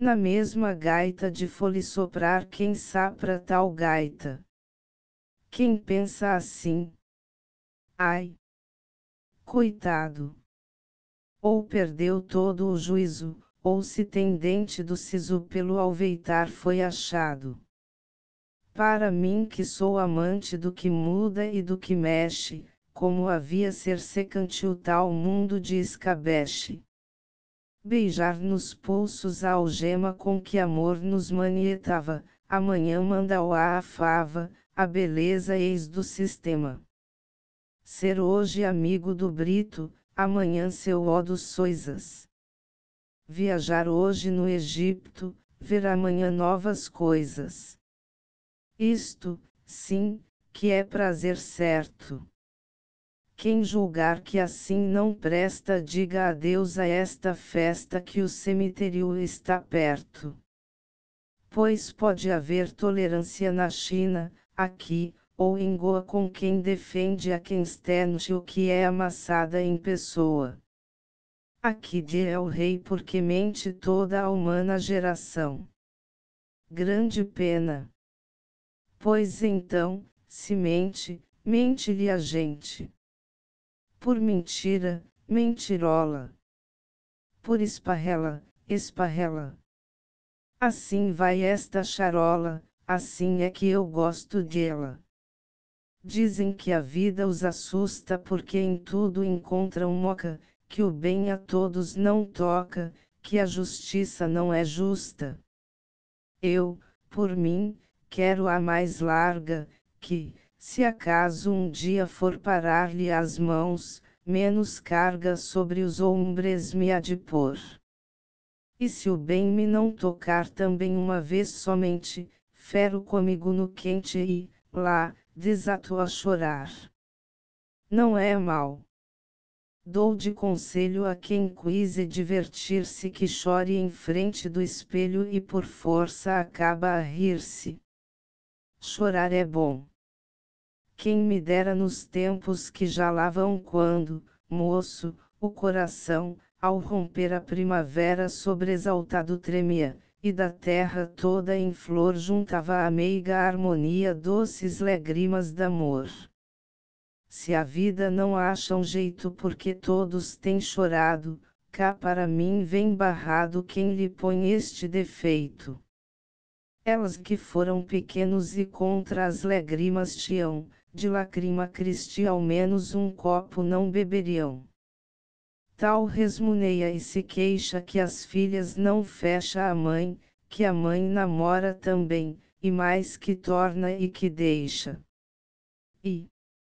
Na mesma gaita de fole soprar quem sapra tal gaita. Quem pensa assim? Ai! Coitado! Ou perdeu todo o juízo, ou se tem dente do siso pelo alveitar foi achado. Para mim que sou amante do que muda e do que mexe, como havia ser secante o tal mundo de escabeche. Beijar nos pulsos a algema com que amor nos manietava, amanhã manda-o a fava, a beleza eis do sistema. Ser hoje amigo do Brito, amanhã seu ó dos Soisas. Viajar hoje no Egito, ver amanhã novas coisas. Isto, sim, que é prazer certo. Quem julgar que assim não presta diga adeus a esta festa que o cemitério está perto. Pois pode haver tolerância na China, aqui, ou em Goa com quem defende a quem estende o que é amassada em pessoa. Aqui de é o rei porque mente toda a humana geração. Grande pena. Pois então, se mente, mente-lhe a gente. Por mentira, mentirola. Por esparrela, esparrela. Assim vai esta charola, assim é que eu gosto dela. Dizem que a vida os assusta porque em tudo encontram moca, que o bem a todos não toca, que a justiça não é justa. Eu, por mim, quero a mais larga, que, se acaso um dia for parar-lhe as mãos, menos carga sobre os ombros me há de pôr. E se o bem me não tocar também uma vez somente, fero comigo no quente e, lá, desato a chorar. Não é mal. Dou de conselho a quem quise divertir-se que chore em frente do espelho e por força acaba a rir-se. Chorar é bom. Quem me dera nos tempos que já lá vão quando, moço, o coração, ao romper a primavera sobreexaltado tremia, e da terra toda em flor juntava a meiga harmonia doces lágrimas d'amor. Se a vida não acha um jeito porque todos têm chorado, cá para mim vem barrado quem lhe põe este defeito. Elas que foram pequenos e contra as lágrimas tinham, de lacrima Cristi ao menos um copo não beberiam. Tal resmuneia e se queixa que as filhas não fecha a mãe, que a mãe namora também, e mais que torna e que deixa. E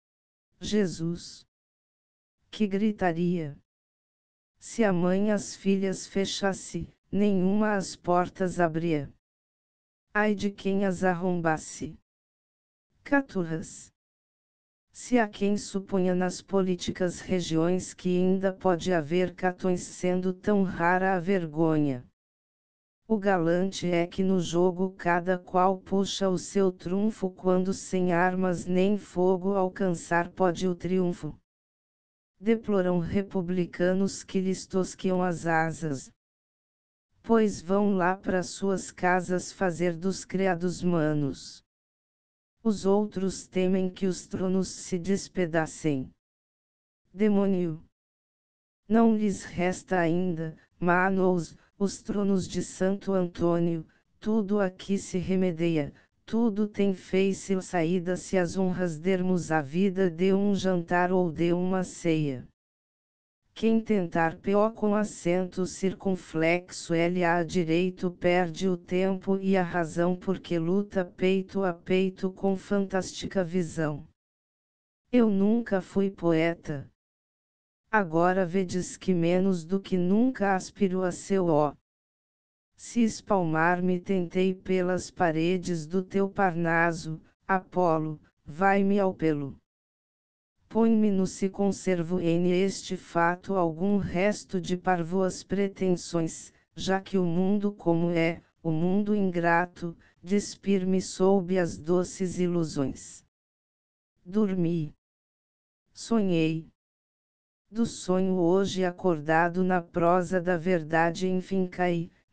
Jesus! Que gritaria! Se a mãe as filhas fechasse, nenhuma as portas abria. Ai de quem as arrombasse! Caturras! Se há quem suponha nas políticas regiões que ainda pode haver catões sendo tão rara a vergonha. O galante é que no jogo cada qual puxa o seu trunfo quando sem armas nem fogo alcançar pode o triunfo. Deploram republicanos que lhes tosquiam as asas. Pois vão lá para suas casas fazer dos criados manos. Os outros temem que os tronos se despedacem. Demônio! Não lhes resta ainda, manos, os tronos de Santo Antônio, tudo aqui se remedeia, tudo tem feice saída se as honras dermos à vida de um jantar ou de uma ceia. Quem tentar P.O. com acento circunflexo L a direito perde o tempo e a razão porque luta peito a peito com fantástica visão. Eu nunca fui poeta. Agora vedes que menos do que nunca aspiro a seu ó. Se espalmar-me tentei pelas paredes do teu Parnaso, Apolo, vai-me ao pelo. Põe-me no se conservo em este fato algum resto de parvoas pretensões, já que o mundo como é, o mundo ingrato, despir-me sob as doces ilusões. Dormi. Sonhei. Do sonho hoje acordado na prosa da verdade enfim caí,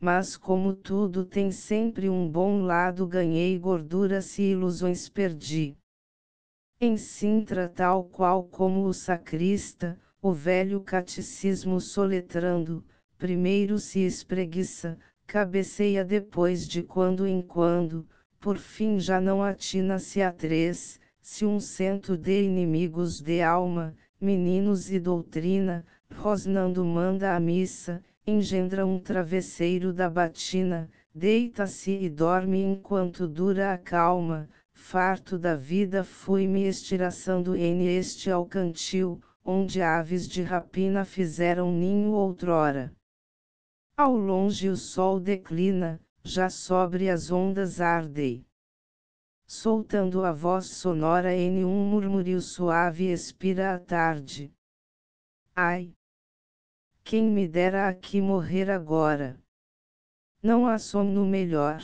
mas como tudo tem sempre um bom lado, ganhei gorduras e ilusões perdi. Em Sintra, tal qual como o sacrista, o velho catecismo soletrando, primeiro se espreguiça, cabeceia depois de quando em quando, por fim já não atina-se a três, se um cento de inimigos de alma, meninos e doutrina, rosnando manda a missa, engendra um travesseiro da batina, deita-se e dorme enquanto dura a calma, farto da vida fui-me estiraçando em este alcantil, onde aves de rapina fizeram ninho outrora. Ao longe o sol declina, já sobre as ondas ardei. Soltando a voz sonora em um murmúrio suave expira a tarde. Ai! Quem me dera aqui morrer agora. Não há sono melhor.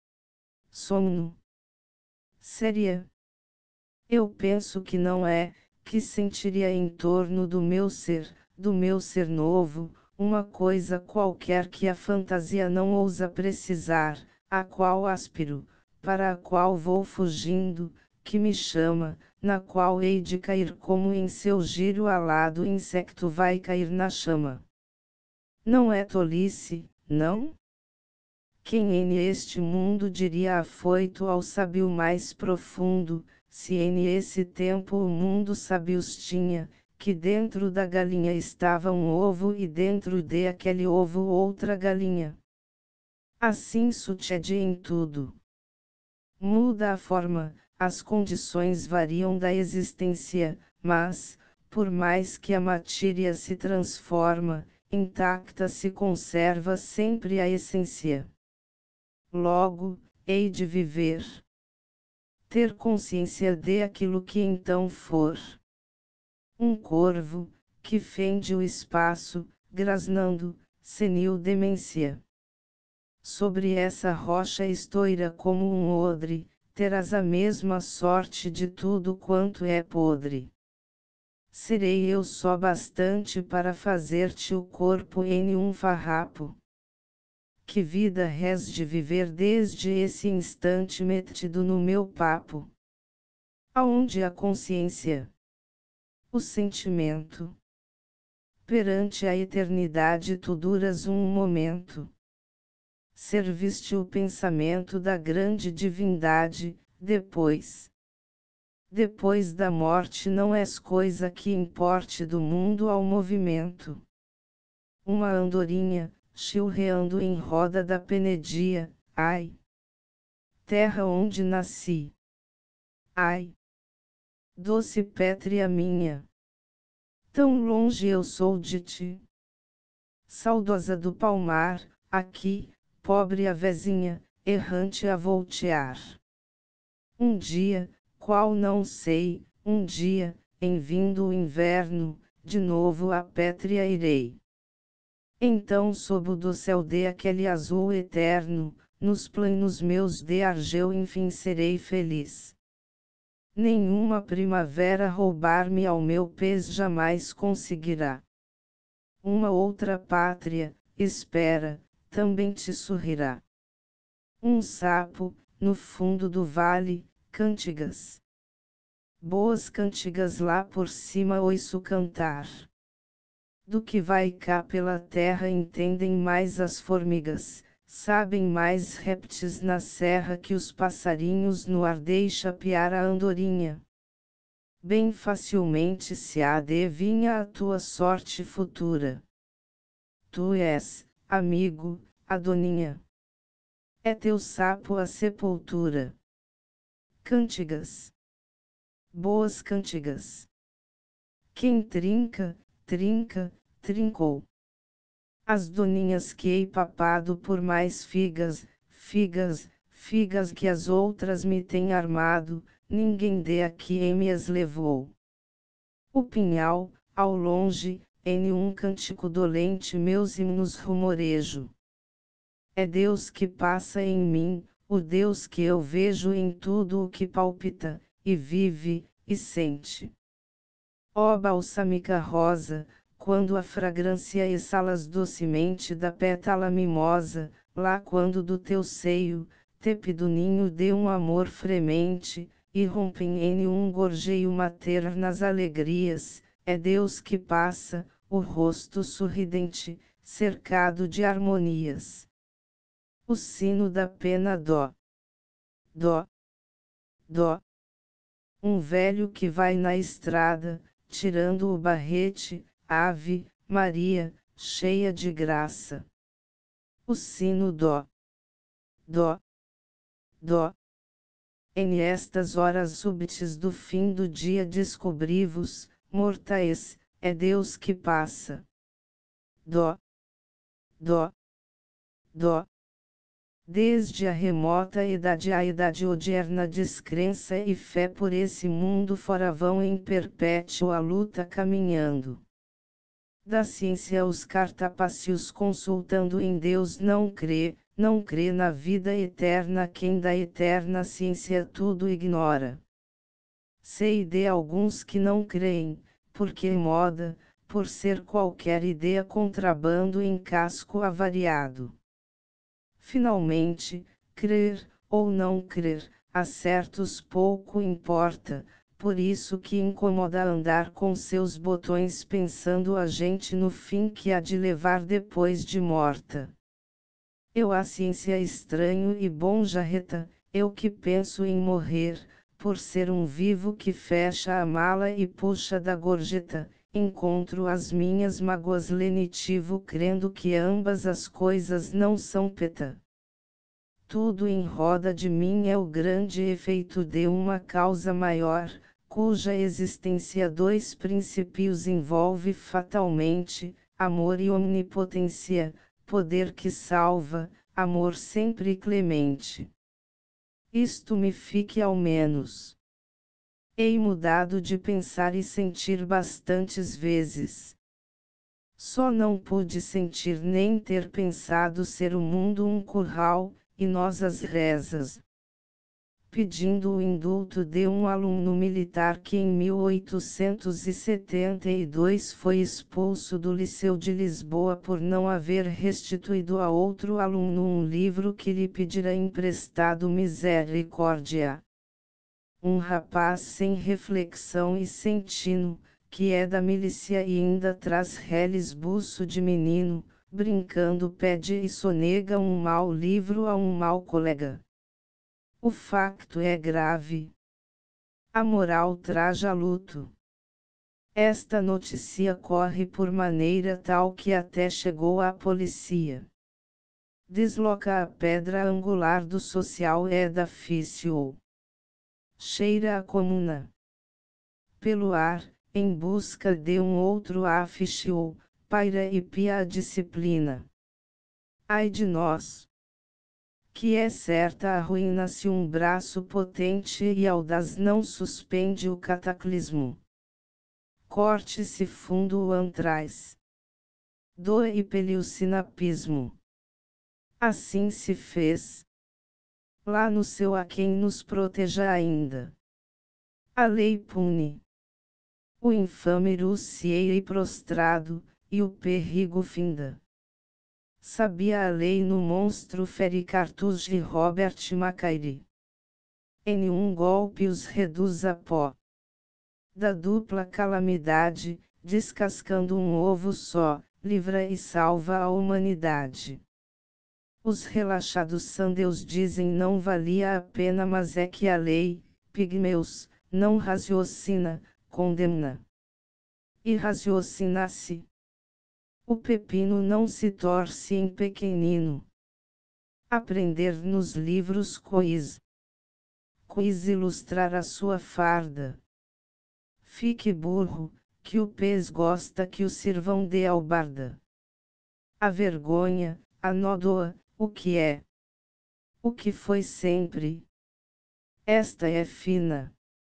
Sono. Seria? Eu penso que não é, que sentiria em torno do meu ser, do meu ser novo, uma coisa qualquer que a fantasia não ousa precisar, a qual aspiro, para a qual vou fugindo, que me chama, na qual hei de cair como em seu giro alado insecto vai cair na chama. Não é tolice, não? Quem em este mundo diria afoito ao sábio mais profundo, se em esse tempo o mundo sábios tinha, que dentro da galinha estava um ovo e dentro de aquele ovo outra galinha. Assim sucede em tudo. Muda a forma, as condições variam da existência, mas, por mais que a matéria se transforma, intacta se conserva sempre a essência. Logo, hei de viver. Ter consciência de aquilo que então for. Um corvo, que fende o espaço, grasnando, senil demência. Sobre essa rocha estoura como um odre, terás a mesma sorte de tudo quanto é podre. Serei eu só bastante para fazer-te o corpo em um farrapo. Que vida rés de viver desde esse instante metido no meu papo? Aonde a consciência? O sentimento? Perante a eternidade tu duras um momento. Serviste o pensamento da grande divindade, depois. Depois da morte não és coisa que importe do mundo ao movimento. Uma andorinha, chilreando em roda da penedia, ai! Terra onde nasci. Ai! Doce pétrea minha! Tão longe eu sou de ti. Saudosa do palmar, aqui, pobre avezinha, errante a voltear. Um dia, qual não sei, um dia, em vindo o inverno, de novo à pétrea irei. Então sob o do céu de aquele azul eterno, nos planos meus de argeu enfim serei feliz. Nenhuma primavera roubar-me ao meu pés jamais conseguirá. Uma outra pátria, espera, também te sorrirá. Um sapo, no fundo do vale, cantigas. Boas cantigas lá por cima ouço cantar. Do que vai cá pela terra entendem mais as formigas, sabem mais répteis na serra que os passarinhos no ar deixa piar a andorinha. Bem facilmente se adivinha a tua sorte futura. Tu és, amigo, a doninha. É teu sapo a sepultura. Cantigas. Boas cantigas. Quem trinca, trinca, trincou. As doninhas que hei papado por mais figas, figas, figas que as outras me têm armado, ninguém de aqui em me as levou. O pinhal, ao longe, em um cântico dolente meus hinos rumorejo. É Deus que passa em mim, o Deus que eu vejo em tudo o que palpita, e vive, e sente. Ó balsâmica rosa, quando a fragrância exalas docemente da pétala mimosa, lá quando do teu seio, tépido ninho de um amor fremente, irrompem em um gorjeio maternas alegrias, é Deus que passa, o rosto sorridente, cercado de harmonias. O sino da pena dó, dó, dó. Um velho que vai na estrada, tirando o barrete, Ave Maria, cheia de graça. O sino dó, dó, dó. Em estas horas súbitas do fim do dia descobri-vos, mortais, é Deus que passa. Dó, dó, dó. Desde a remota idade à idade odierna descrença e fé por esse mundo fora vão em perpétua luta caminhando. Da ciência os cartapacios consultando em Deus não crê, não crê na vida eterna quem da eterna ciência tudo ignora. Sei de alguns que não creem, porque é moda, por ser qualquer ideia contrabando em casco avariado. Finalmente, crer, ou não crer, a certos pouco importa, por isso que incomoda andar com seus botões pensando a gente no fim que há de levar depois de morta. Eu a ciência estranho e bom jarreta, eu que penso em morrer, por ser um vivo que fecha a mala e puxa da gorjeta, encontro as minhas mágoas lenitivo crendo que ambas as coisas não são peta. Tudo em roda de mim é o grande efeito de uma causa maior, cuja existência dois princípios envolve fatalmente, amor e omnipotência, poder que salva, amor sempre clemente. Isto me fique ao menos. Hei mudado de pensar e sentir bastantes vezes. Só não pude sentir nem ter pensado ser o mundo um curral, e nós as rezas. Pedindo o indulto de um aluno militar que em mil oitocentos e setenta e dois foi expulso do Liceu de Lisboa por não haver restituído a outro aluno um livro que lhe pedira emprestado misericórdia. Um rapaz sem reflexão e sem tino, que é da milícia e ainda traz reles buço de menino, brincando pede e sonega um mau livro a um mau colega. O facto é grave. A moral traja luto. Esta notícia corre por maneira tal que até chegou à polícia. Desloca a pedra angular do social edifício. Cheira a comuna. Pelo ar, em busca de um outro ofício, paira e pia a disciplina. Ai de nós! Que é certa a ruína se um braço potente e audaz não suspende o cataclismo. Corte-se fundo o antraz. Doa e peliu sinapismo. Assim se fez. Lá no seu há quem nos proteja ainda. A lei pune. O infame rucieira e prostrado, e o perigo finda. Sabia a lei no monstro fere cartus de Robert Macaire. Em um golpe os reduz a pó. Da dupla calamidade, descascando um ovo só, livra e salva a humanidade. Os relaxados sandeus dizem não valia a pena, mas é que a lei, pigmeus, não raciocina, condemna. E raciocina-se. O pepino não se torce em pequenino. Aprender nos livros quis. Quis ilustrar a sua farda. Fique burro, que o pez gosta que o sirvam de albarda. A vergonha, a nódoa, o que é? O que foi sempre? Esta é fina.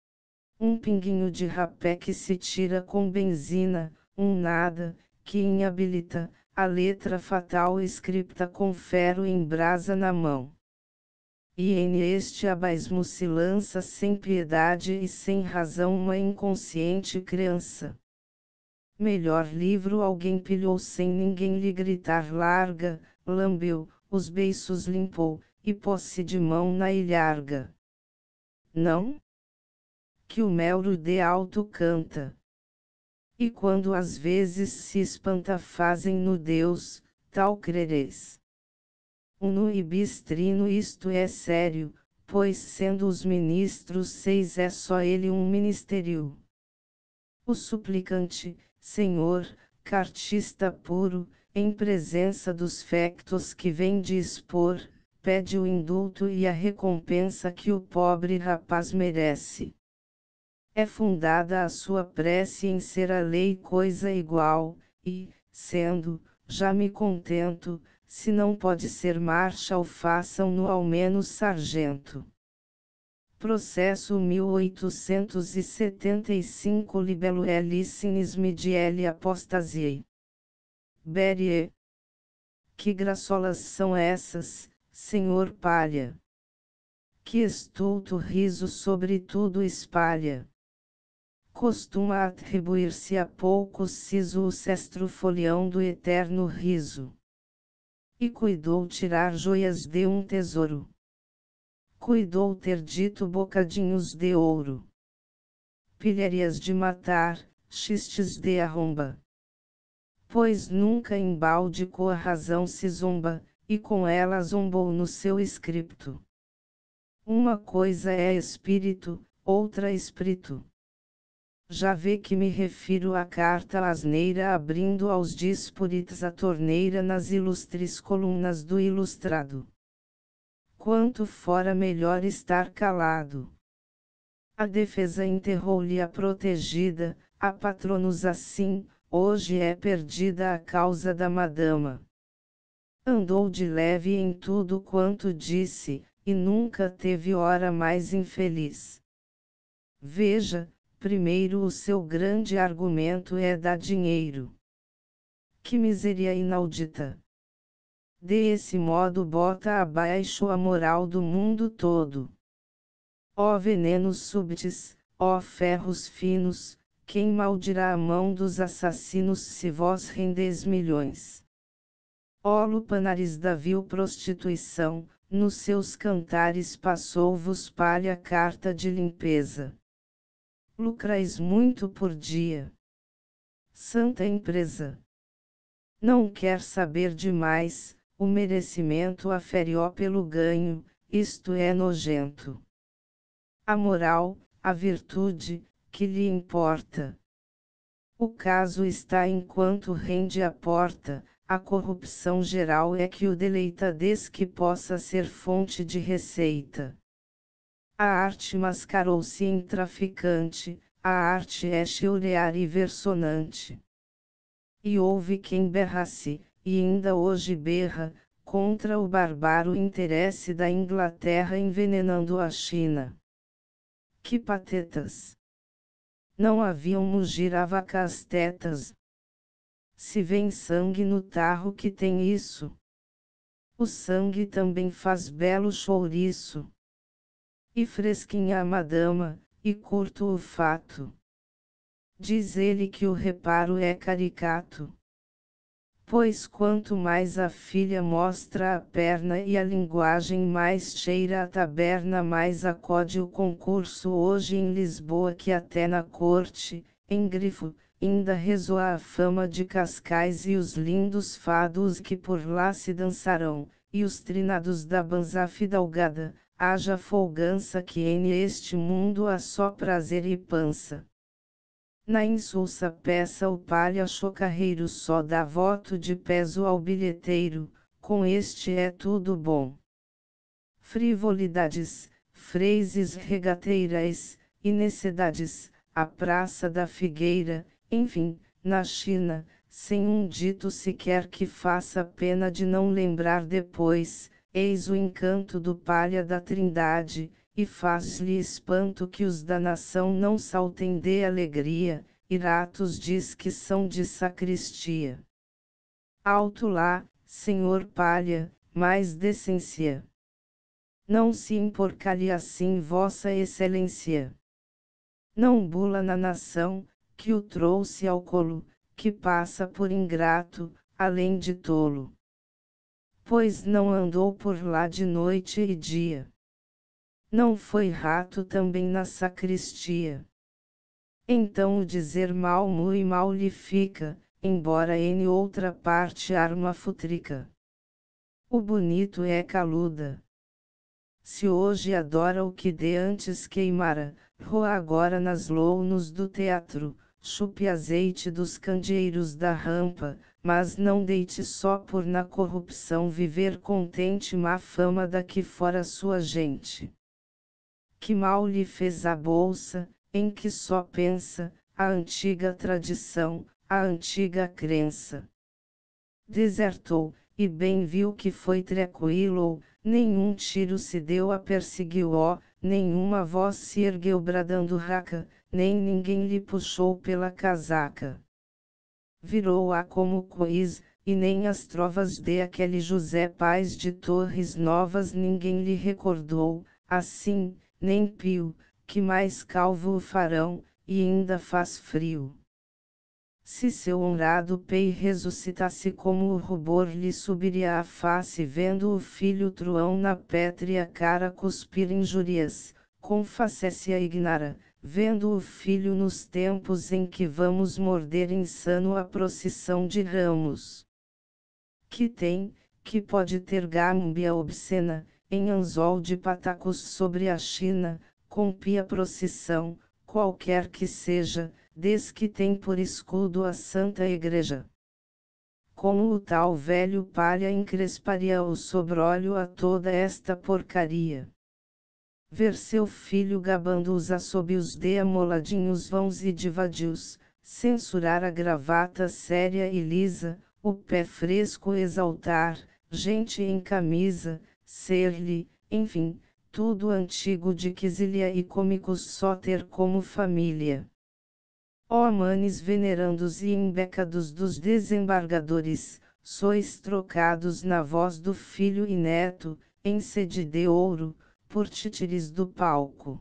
Um pinguinho de rapé que se tira com benzina, um nada, que inhabilita, a letra fatal escrita com ferro em brasa na mão. E em este abismo se lança sem piedade e sem razão uma inconsciente criança. Melhor livro alguém pilhou sem ninguém lhe gritar larga, lambeu, os beiços limpou, e pôs-se de mão na ilharga. Não? Que o melro de alto canta. E quando às vezes se espanta fazem no Deus, tal creres. Uno e bistrino isto é sério, pois sendo os ministros seis é só ele um ministério. O suplicante, Senhor, cartista puro, em presença dos factos que vem de expor, pede o indulto e a recompensa que o pobre rapaz merece. É fundada a sua prece em ser a lei coisa igual, e, sendo, já me contento, se não pode ser marshal façam-no ao menos sargento. Processo mil oitocentos e setenta e cinco Libelo Elicinis Midiele Apostasiei. Berie. Que graçolas são essas, senhor palha? Que estulto riso sobre tudo espalha. Costuma atribuir-se a poucos siso o cestro folião do eterno riso. E cuidou tirar joias de um tesouro. Cuidou ter dito bocadinhos de ouro. Pilharias de matar, xistes de arromba. Pois nunca embalde com a razão se zomba, e com ela zombou no seu escrito. Uma coisa é espírito, outra espírito. Já vê que me refiro à carta asneira abrindo aos disporites a torneira nas ilustres colunas do ilustrado. Quanto fora melhor estar calado. A defesa enterrou-lhe a protegida, a patronos assim, hoje é perdida a causa da madama. Andou de leve em tudo quanto disse, e nunca teve hora mais infeliz. Veja, primeiro o seu grande argumento é dar dinheiro. Que miséria inaudita! Desse modo bota abaixo a moral do mundo todo. Ó venenos súbitos, ó ferros finos, quem maldirá a mão dos assassinos se vós rendes milhões? Ó lupanares da vil prostituição, nos seus cantares passou-vos palha carta de limpeza. Lucrais muito por dia. Santa empresa. Não quer saber demais, o merecimento aferió pelo ganho, isto é nojento. A moral, a virtude, que lhe importa? O caso está enquanto rende a porta, a corrupção geral é que o deleita desde que possa ser fonte de receita. A arte mascarou-se em traficante, a arte é cheurear e versonante. E houve quem berrasse, e ainda hoje berra, contra o bárbaro interesse da Inglaterra envenenando a China. Que patetas! Não haviam mugir a vacas tetas. Se vem sangue no tarro que tem isso. O sangue também faz belo chouriço. E fresquinha a madama, e curto o fato. Diz ele que o reparo é caricato. Pois quanto mais a filha mostra a perna e a linguagem mais cheira a taberna mais acode o concurso hoje em Lisboa que até na corte, em Grifo, ainda ressoa a fama de Cascais e os lindos fados que por lá se dançarão, e os trinados da banza fidalgada, haja folgança que em este mundo há só prazer e pança. Na insulsa peça o palha chocarreiro só dá voto de peso ao bilheteiro, com este é tudo bom. Frivolidades, phrases regateiras, e necessidades, a praça da figueira, enfim, na China, sem um dito sequer que faça pena de não lembrar depois, eis o encanto do palha da Trindade, e faz-lhe espanto que os da nação não saltem de alegria, Iratos diz que são de sacristia. Alto lá, senhor palha, mais decência. Não se imporcaria assim vossa excelência. Não bula na nação, que o trouxe ao colo, que passa por ingrato, além de tolo. pois não andou por lá de noite e dia. Não foi rato também na sacristia. Então o dizer mal mui mal lhe fica, embora em outra parte arma futrica. O bonito é caluda. Se hoje adora o que de antes queimara, roa agora nas lounos do teatro, chupe azeite dos candeeiros da rampa, mas não deite só por na corrupção viver contente má fama daqui fora sua gente. Que mal lhe fez a bolsa, em que só pensa, a antiga tradição, a antiga crença. Desertou, e bem viu que foi tranquilo, nenhum tiro se deu a persegui-lo, nenhuma voz se ergueu bradando raca, nem ninguém lhe puxou pela casaca. Virou-a como cois, e nem as trovas de aquele José Paz de Torres Novas ninguém lhe recordou, assim, nem Pio, que mais calvo o farão, e ainda faz frio. Se seu honrado pei ressuscitasse como o rubor lhe subiria à face vendo o filho truão na pétrea cara cuspir injúrias, confacesse a ignara, vendo o filho nos tempos em que vamos morder insano a procissão de ramos. Que tem, que pode ter gâmbia obscena, em anzol de patacos sobre a China, com pia procissão, qualquer que seja, desde que tem por escudo a Santa Igreja. Como o tal velho palha encresparia o sobrolho a toda esta porcaria. Ver seu filho gabando os assobios de amoladinhos vãos e divadios, censurar a gravata séria e lisa, o pé fresco exaltar, gente em camisa, ser-lhe, enfim, tudo antigo de quisilha e cômicos só ter como família. Ó manes venerandos e embecados dos desembargadores, sois trocados na voz do filho e neto, em sede de ouro, por títeres do palco.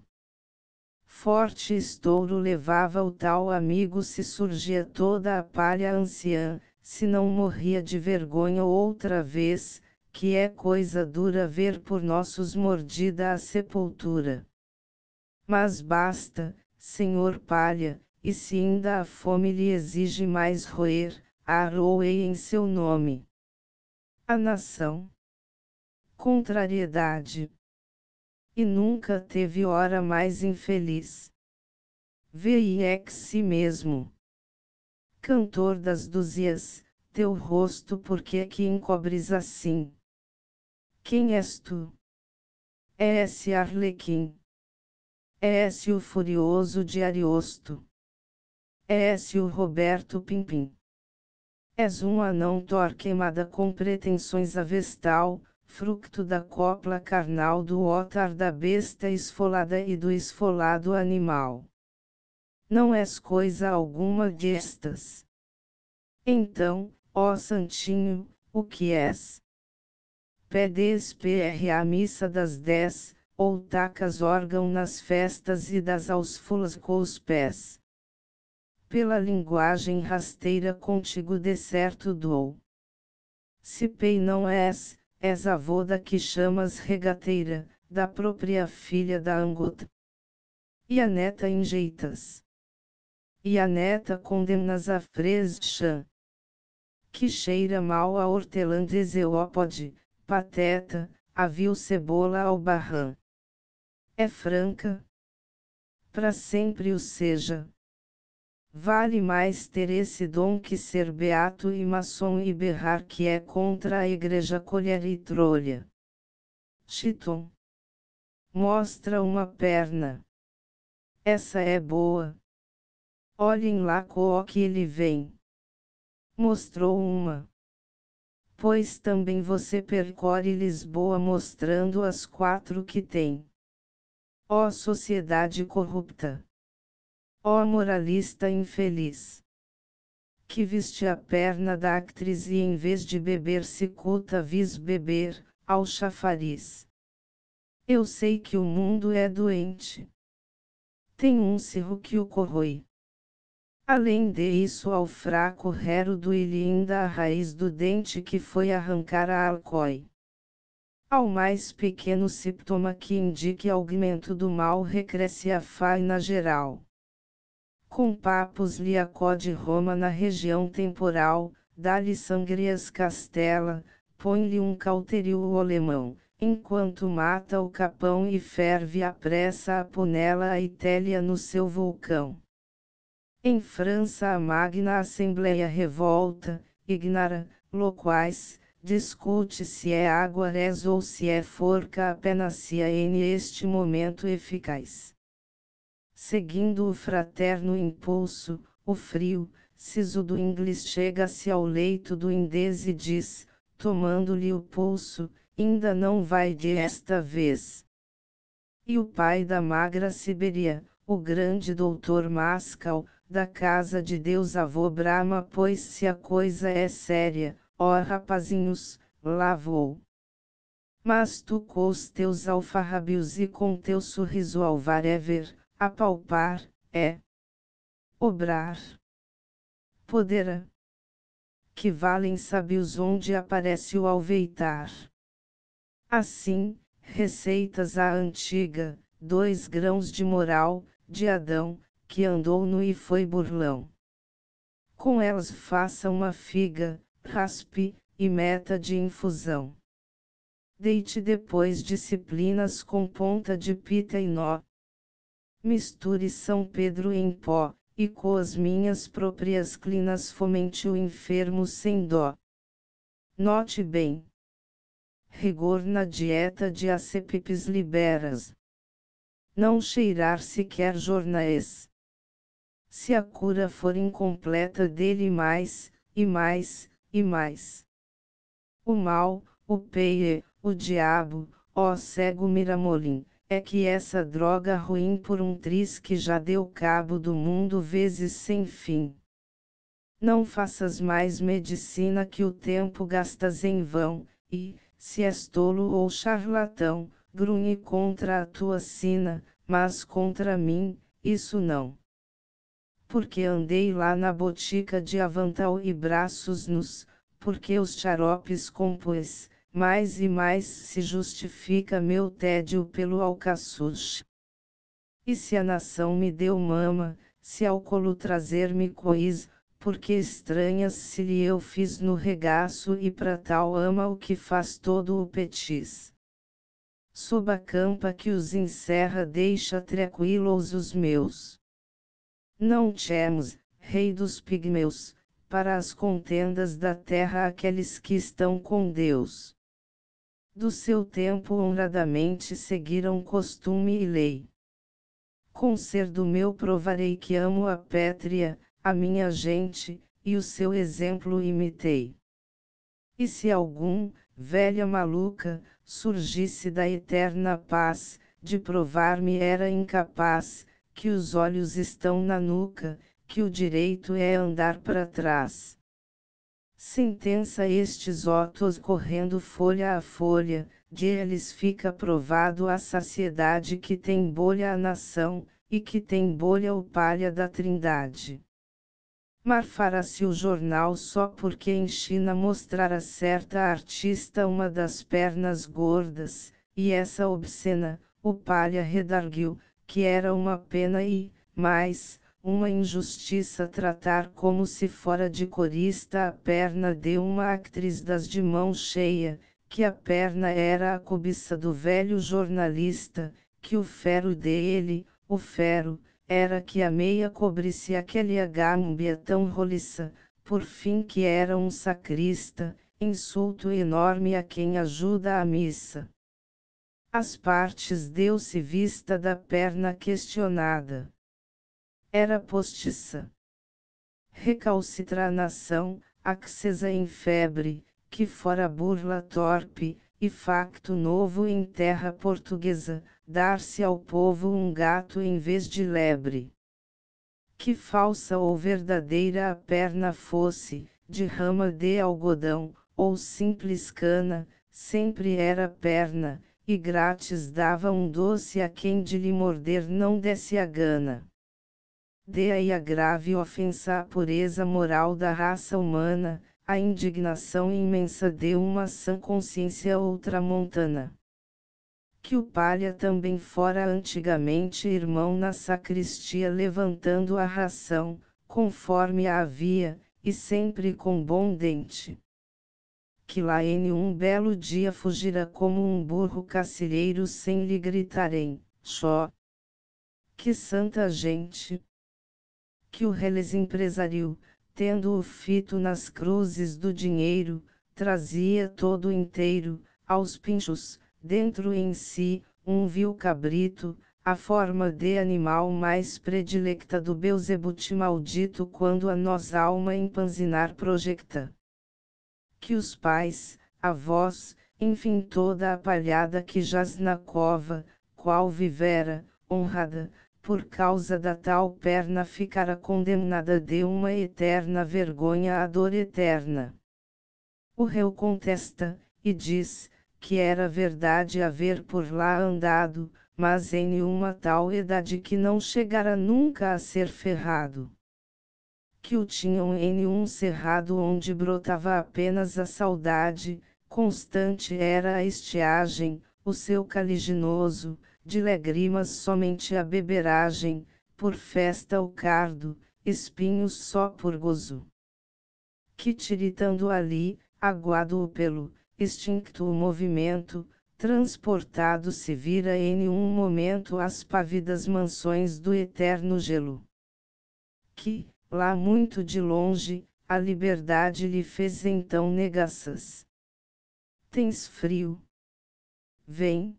Forte estouro levava o tal amigo se surgia toda a palha anciã, se não morria de vergonha outra vez, que é coisa dura ver por nossos mordida a sepultura. Mas basta, senhor palha, e se ainda a fome lhe exige mais roer, arroei em seu nome. A nação. Contrariedade. E nunca teve hora mais infeliz. Veiex si mesmo. Cantor das dúzias, teu rosto por que é que encobres assim? Quem és tu? É esse Arlequim. É esse o furioso de Ariosto. É esse o Roberto Pimpim. És um anão torquemada com pretensões a vestal, fruto da copla carnal do ótar da besta esfolada e do esfolado animal. Não és coisa alguma destas. Então, ó santinho, o que és? Pedes per a missa das dez, ou tacas órgão nas festas e das aos fulas com os pés. Pela linguagem rasteira contigo de certo dou. Se pei não és, és avô da que chamas regateira, da própria filha da Anguta. E a neta enjeitas. E a neta condenas a frescha. Que cheira mal a hortelã deseópode, pateta, aviu cebola ao barrã. É franca? Pra sempre o seja. Vale mais ter esse dom que ser beato e maçom e berrar que é contra a igreja colher e trolha. Chiton. Mostra uma perna. Essa é boa. Olhem lá co que ele vem. Mostrou uma. Pois também você percorre Lisboa mostrando as quatro que tem. Ó sociedade corrupta! Ó moralista infeliz! Que viste a perna da atriz e em vez de beber cicuta vis beber, ao chafariz. Eu sei que o mundo é doente. Tem um cirro que o corrói. Além de isso, ao fraco rero doe-lhe ainda a raiz do dente que foi arrancar a alcói. Ao mais pequeno sintoma que indique aumento do mal recresce a faina geral. Com papos lhe acode Roma na região temporal, dá-lhe sangrias castela, põe-lhe um cauterio o alemão, enquanto mata o capão e ferve à pressa a panela a Itália no seu vulcão. Em França a magna Assembleia revolta, ignara, loquaz, discute se é água res ou se é forca apenas se é neste momento eficaz. Seguindo o fraterno impulso, o frio, siso do inglês chega-se ao leito do inglês e diz, tomando-lhe o pulso, ainda não vai de esta vez. E o pai da magra Siberia, o grande doutor Mascal, da casa de Deus avô Brahma, pois se a coisa é séria, ó rapazinhos, lá vou. Mas tu com os teus alfarrábios e com teu sorriso ao whatever, apalpar, é obrar. Podera. Que valem sábios onde aparece o alveitar. Assim, receitas à antiga, dois grãos de moral, de Adão, que andou nu e foi burlão. Com elas faça uma figa, raspe, e meta de infusão. Deite depois disciplinas com ponta de pita e nó. Misture São Pedro em pó, e com as minhas próprias clinas fomente o enfermo sem dó. Note bem. Rigor na dieta de acepipes liberas. Não cheirar sequer jornais. Se a cura for incompleta dele mais, e mais, e mais. O mal, o peie, o diabo, ó cego miramolim, é que essa droga ruim por um triz que já deu cabo do mundo vezes sem fim. Não faças mais medicina que o tempo gastas em vão, e, se és tolo ou charlatão, grunhe contra a tua sina, mas contra mim, isso não. Porque andei lá na botica de avantal e braços nus, porque os xaropes compôs, mais e mais se justifica meu tédio pelo alcaçuz. E se a nação me deu mama, se ao colo trazer-me cois, porque estranhas se lhe eu fiz no regaço e pra tal ama o que faz todo o petis. Sob a campa que os encerra deixa tranquilos os meus. Não temos, rei dos pigmeus, para as contendas da terra aqueles que estão com Deus. Do seu tempo honradamente seguiram costume e lei. Com ser do meu provarei que amo a pátria, a minha gente, e o seu exemplo imitei. E se algum, velha maluca, surgisse da eterna paz, de provar-me era incapaz, que os olhos estão na nuca, que o direito é andar para trás. Sentença estes otos correndo folha a folha, de eles fica provado a saciedade que tem bolha a nação, e que tem bolha o palha da trindade. Marfara-se o jornal só porque em China mostrara certa artista uma das pernas gordas, e essa obscena, o palha redarguiu, que era uma pena e, mais, uma injustiça tratar como se fora de corista a perna de uma atriz das de mão cheia, que a perna era a cobiça do velho jornalista, que o fero dele, o fero, era que a meia cobrisse aquele agâmbia tão roliça, por fim que era um sacrista, insulto enorme a quem ajuda a missa. As partes deu-se vista da perna questionada. Era postiça. Recalcitra a nação, accesa em febre, que fora burla torpe, e facto novo em terra portuguesa, dar-se ao povo um gato em vez de lebre. Que falsa ou verdadeira a perna fosse, de rama de algodão, ou simples cana, sempre era perna, e grátis dava um doce a quem de lhe morder não desse a gana. dê aí a grave ofensa à pureza moral da raça humana, a indignação imensa de uma sã consciência ultramontana. Que o palha também fora antigamente irmão na sacristia levantando a ração, conforme a havia, e sempre com bom dente. Que lá em um belo dia fugira como um burro cacilheiro sem lhe gritarem, xó. Que santa gente! Que o reles empresário, tendo o fito nas cruzes do dinheiro, trazia todo inteiro, aos pinchos, dentro em si, um vil cabrito, a forma de animal mais predilecta do Beelzebute maldito quando a nós alma empanzinar projecta. Que os pais, avós, enfim toda a palhada que jaz na cova, qual vivera, honrada, por causa da tal perna ficara condemnada de uma eterna vergonha à dor eterna. O réu contesta, e diz, que era verdade haver por lá andado, mas em uma tal idade que não chegara nunca a ser ferrado. Que o tinham em um cerrado onde brotava apenas a saudade, constante era a estiagem, o seu caliginoso, de lágrimas somente a beberagem, por festa o cardo, espinhos só por gozo. Que tiritando ali, aguado o pelo, extincto o movimento, transportado se vira em um momento às pávidas mansões do eterno gelo. Que, lá muito de longe, a liberdade lhe fez então negaças. Tens frio? Vem.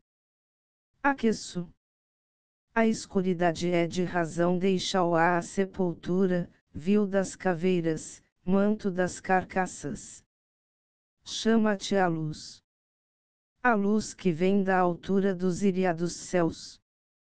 Aqueço. A escuridade é de razão deixa-o à sepultura, vil das caveiras, manto das carcaças. Chama-te a luz. A luz que vem da altura dos iriados céus.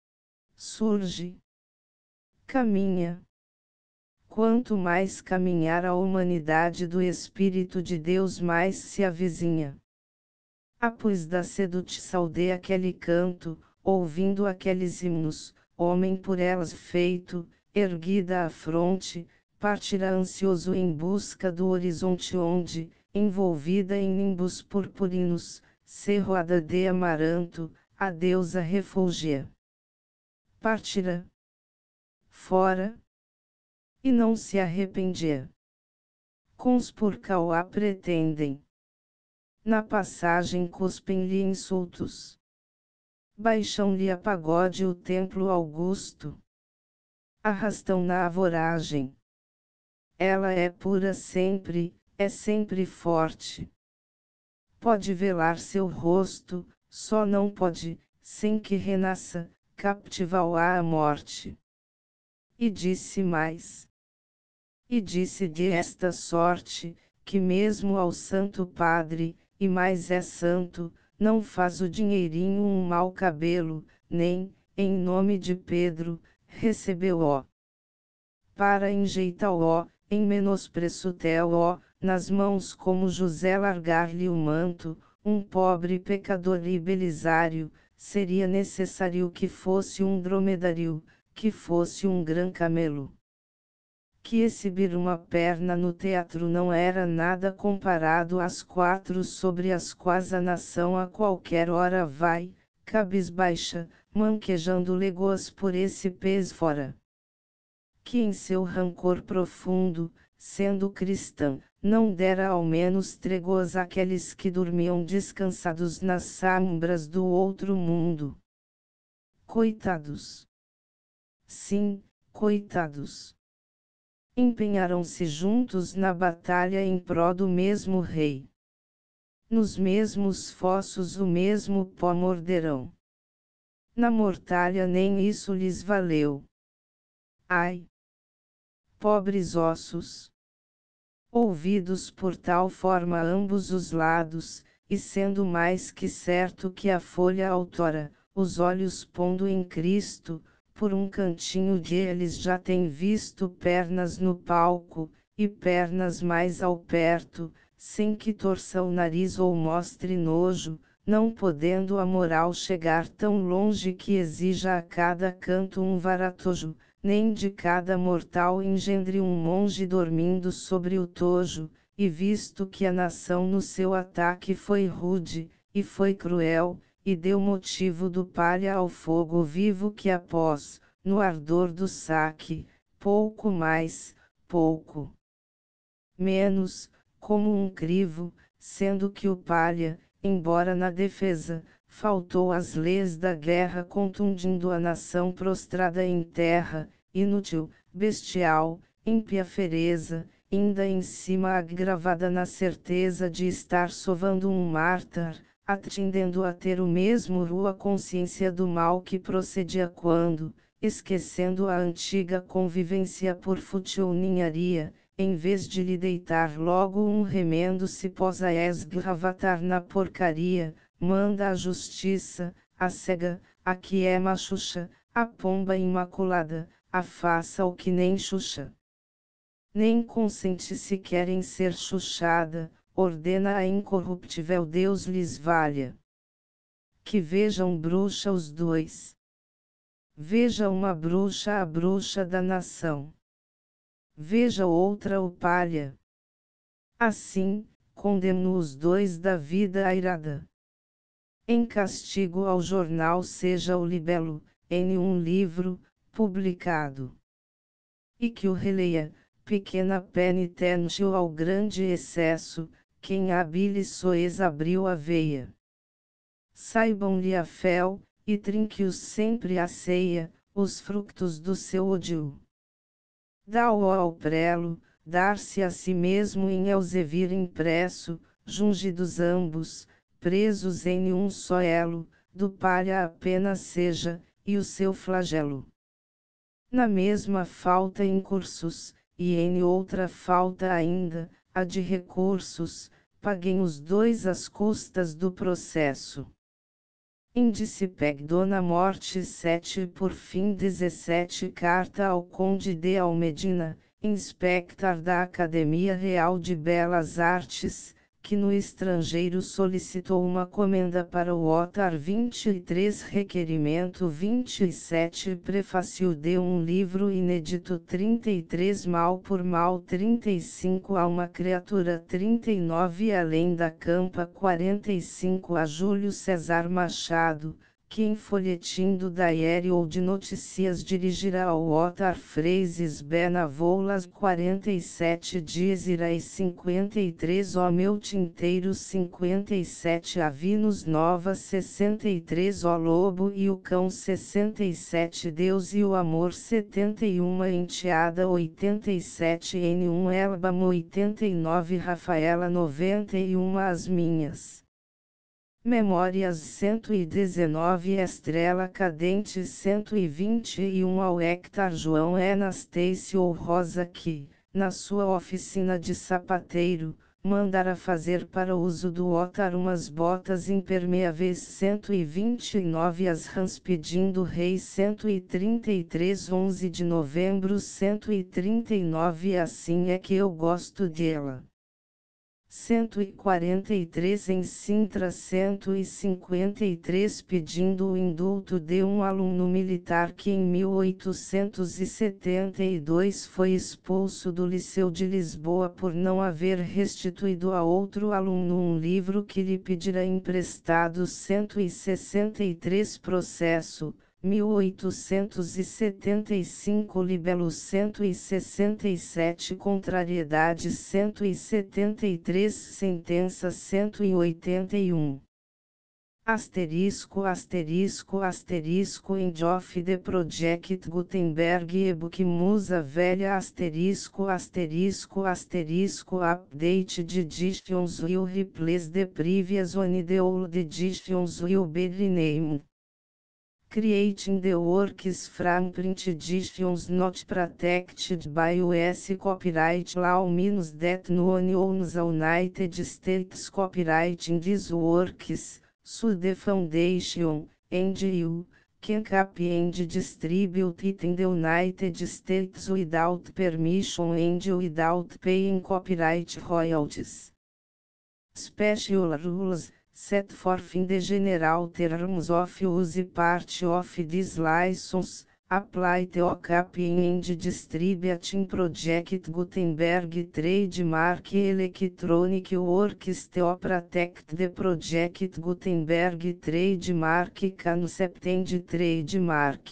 Surge. Caminha. Quanto mais caminhar a humanidade do Espírito de Deus mais se avizinha. Ah, pois da seduti aldeia aquele canto, ouvindo aqueles himnos, homem por elas feito, erguida a fronte, partirá ansioso em busca do horizonte onde, envolvida em nimbos purpurinos, cerroada de amaranto, a deusa refulgia. Partirá. Fora. E não se arrependia. Conspurcar-o-á pretendem. Na passagem cuspem-lhe insultos. Baixam-lhe a pagode o templo augusto. Arrastam-na à voragem. Ela é pura sempre, é sempre forte. Pode velar seu rosto, só não pode, sem que renasça, captivá-o-á a morte. E disse mais. E disse de esta sorte, que mesmo ao Santo Padre, e mais é santo, não faz o dinheirinho um mau cabelo, nem, em nome de Pedro, recebeu-o. Para enjeitá-o, em menospreço tê-o, nas mãos como José largar-lhe o manto, um pobre pecador e belisário, seria necessário que fosse um dromedário, que fosse um gran camelo. Que exibir uma perna no teatro não era nada comparado às quatro sobre as quais a nação a qualquer hora vai, cabisbaixa, manquejando léguas por esse pés fora. Que em seu rancor profundo, sendo cristã, não dera ao menos tréguas àqueles que dormiam descansados nas sombras do outro mundo. Coitados! Sim, coitados! Empenharam-se juntos na batalha em prol do mesmo rei. Nos mesmos fossos o mesmo pó morderão. Na mortalha nem isso lhes valeu. Ai! Pobres ossos! Ouvidos por tal forma ambos os lados, e sendo mais que certo que a folha autora, os olhos pondo em Cristo, por um cantinho de eles já tem visto pernas no palco, e pernas mais ao perto, sem que torça o nariz ou mostre nojo, não podendo a moral chegar tão longe que exija a cada canto um varatojo, nem de cada mortal engendre um monge dormindo sobre o tojo, e visto que a nação no seu ataque foi rude, e foi cruel, e deu motivo do palha ao fogo vivo que após, no ardor do saque, pouco mais, pouco menos, como um crivo, sendo que o palha, embora na defesa, faltou às leis da guerra contundindo a nação prostrada em terra, inútil, bestial, ímpia fereza, ainda em cima agravada na certeza de estar sovando um mártir, atendendo a ter o mesmo rua consciência do mal que procedia quando, esquecendo a antiga convivência por fútil ninharia, em vez de lhe deitar logo um remendo se posa esgravatar na porcaria, manda a justiça, a cega, a que é machucha, a pomba imaculada, a faça o que nem xuxa. Nem consente se querem ser chuchada, ordena a incorruptível Deus lhes valha. Que vejam bruxa os dois. Veja uma bruxa a bruxa da nação. Veja outra o palha. Assim, condeno os dois da vida airada. Em castigo ao jornal seja o libelo, em um livro, publicado. E que o releia, pequena penitência ao grande excesso, quem habile soez abriu a veia. Saibam-lhe a fel, e trinque-os sempre a ceia, os frutos do seu ódio. Dá-o ao prelo, dar-se a si mesmo em Elzevir impresso, jungidos ambos, presos em um só elo, do palha apenas seja, e o seu flagelo. Na mesma falta em cursos, e em outra falta ainda, a de recursos, paguem os dois as custas do processo. Índice P E C Dona Morte sete por fim dezessete Carta ao Conde de Almedina, inspector da Academia Real de Belas Artes, que no estrangeiro solicitou uma comenda para o Otar vinte e três Requerimento vinte e sete Prefácio de um livro inédito trinta e três Mal por Mal trinta e cinco A uma criatura trinta e nove Além da Campa quarenta e cinco A Júlio César Machado, que em folhetim do Diário ou de Notícias dirigirá ao Otar Phrases Benavolas quarenta e sete Dias Irá cinquenta e três O Meu Tinteiro cinquenta e sete Avinos Nova sessenta e três O Lobo e o Cão sessenta e sete Deus e o Amor setenta e um Enteada oitenta e sete N um Elbamo oitenta e nove Rafaela noventa e um As Minhas Memórias cento e dezenove Estrela Cadente cento e vinte e um Ao Hector João Anastácio Rosa que, na sua oficina de sapateiro, mandara fazer para uso do Otar umas botas impermeáveis cento e vinte e nove As Rãs pedindo Rei cento e trinta e três onze de novembro cento e trinta e nove Assim é que eu gosto dela. cento e quarenta e três em Sintra cento e cinquenta e três pedindo o indulto de um aluno militar que em mil oitocentos e setenta e dois foi expulso do Liceu de Lisboa por não haver restituído a outro aluno um livro que lhe pedira emprestado cento e sessenta e três Processo, mil oitocentos e setenta e cinco Libelo cento e sessenta e sete Contrariedade cento e setenta e três Sentença cento e oitenta e um Asterisco asterisco asterisco End of the Project Gutenberg e-book Musa Velha asterisco asterisco asterisco Update de editions will replace the previous one the old editions will be renamed. Creating the works from print editions not protected by U S copyright law means that no one owns the United States copyright in these works, so the foundation, and you, can copy and distribute it in the United States without permission and without paying copyright royalties. Special rules set forth in the general terms of use part of this license, Apply to copying and distributing project Gutenberg trademark electronic works to protect the project Gutenberg trademark concept and trademark.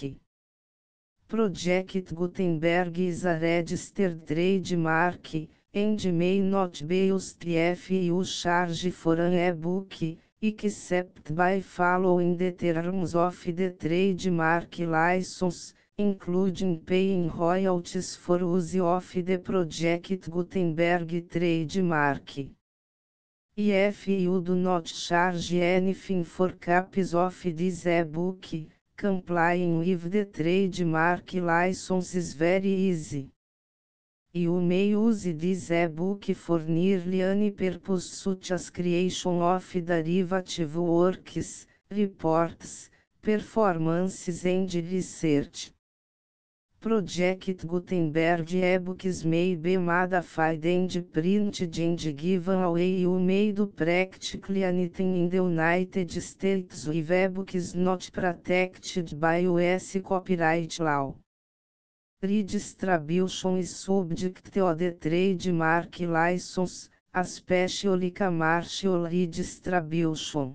Project Gutenberg is a registered trademark, and may not be used if you charge for an e-book, except by following the terms of the trademark license, including paying royalties for use of the Project Gutenberg trademark. If you do not charge anything for copies of this e-book, complying with the trademark license is very easy. You may use this e-book for nearly any purpose such as creation of derivative works, reports, performances and research. Project Gutenberg e-books may be modified and printed and given away. You may do practically anything in the United States with e-books not protected by U S copyright law. Redistribution is subject to the trademark license, especially commercial redistribution.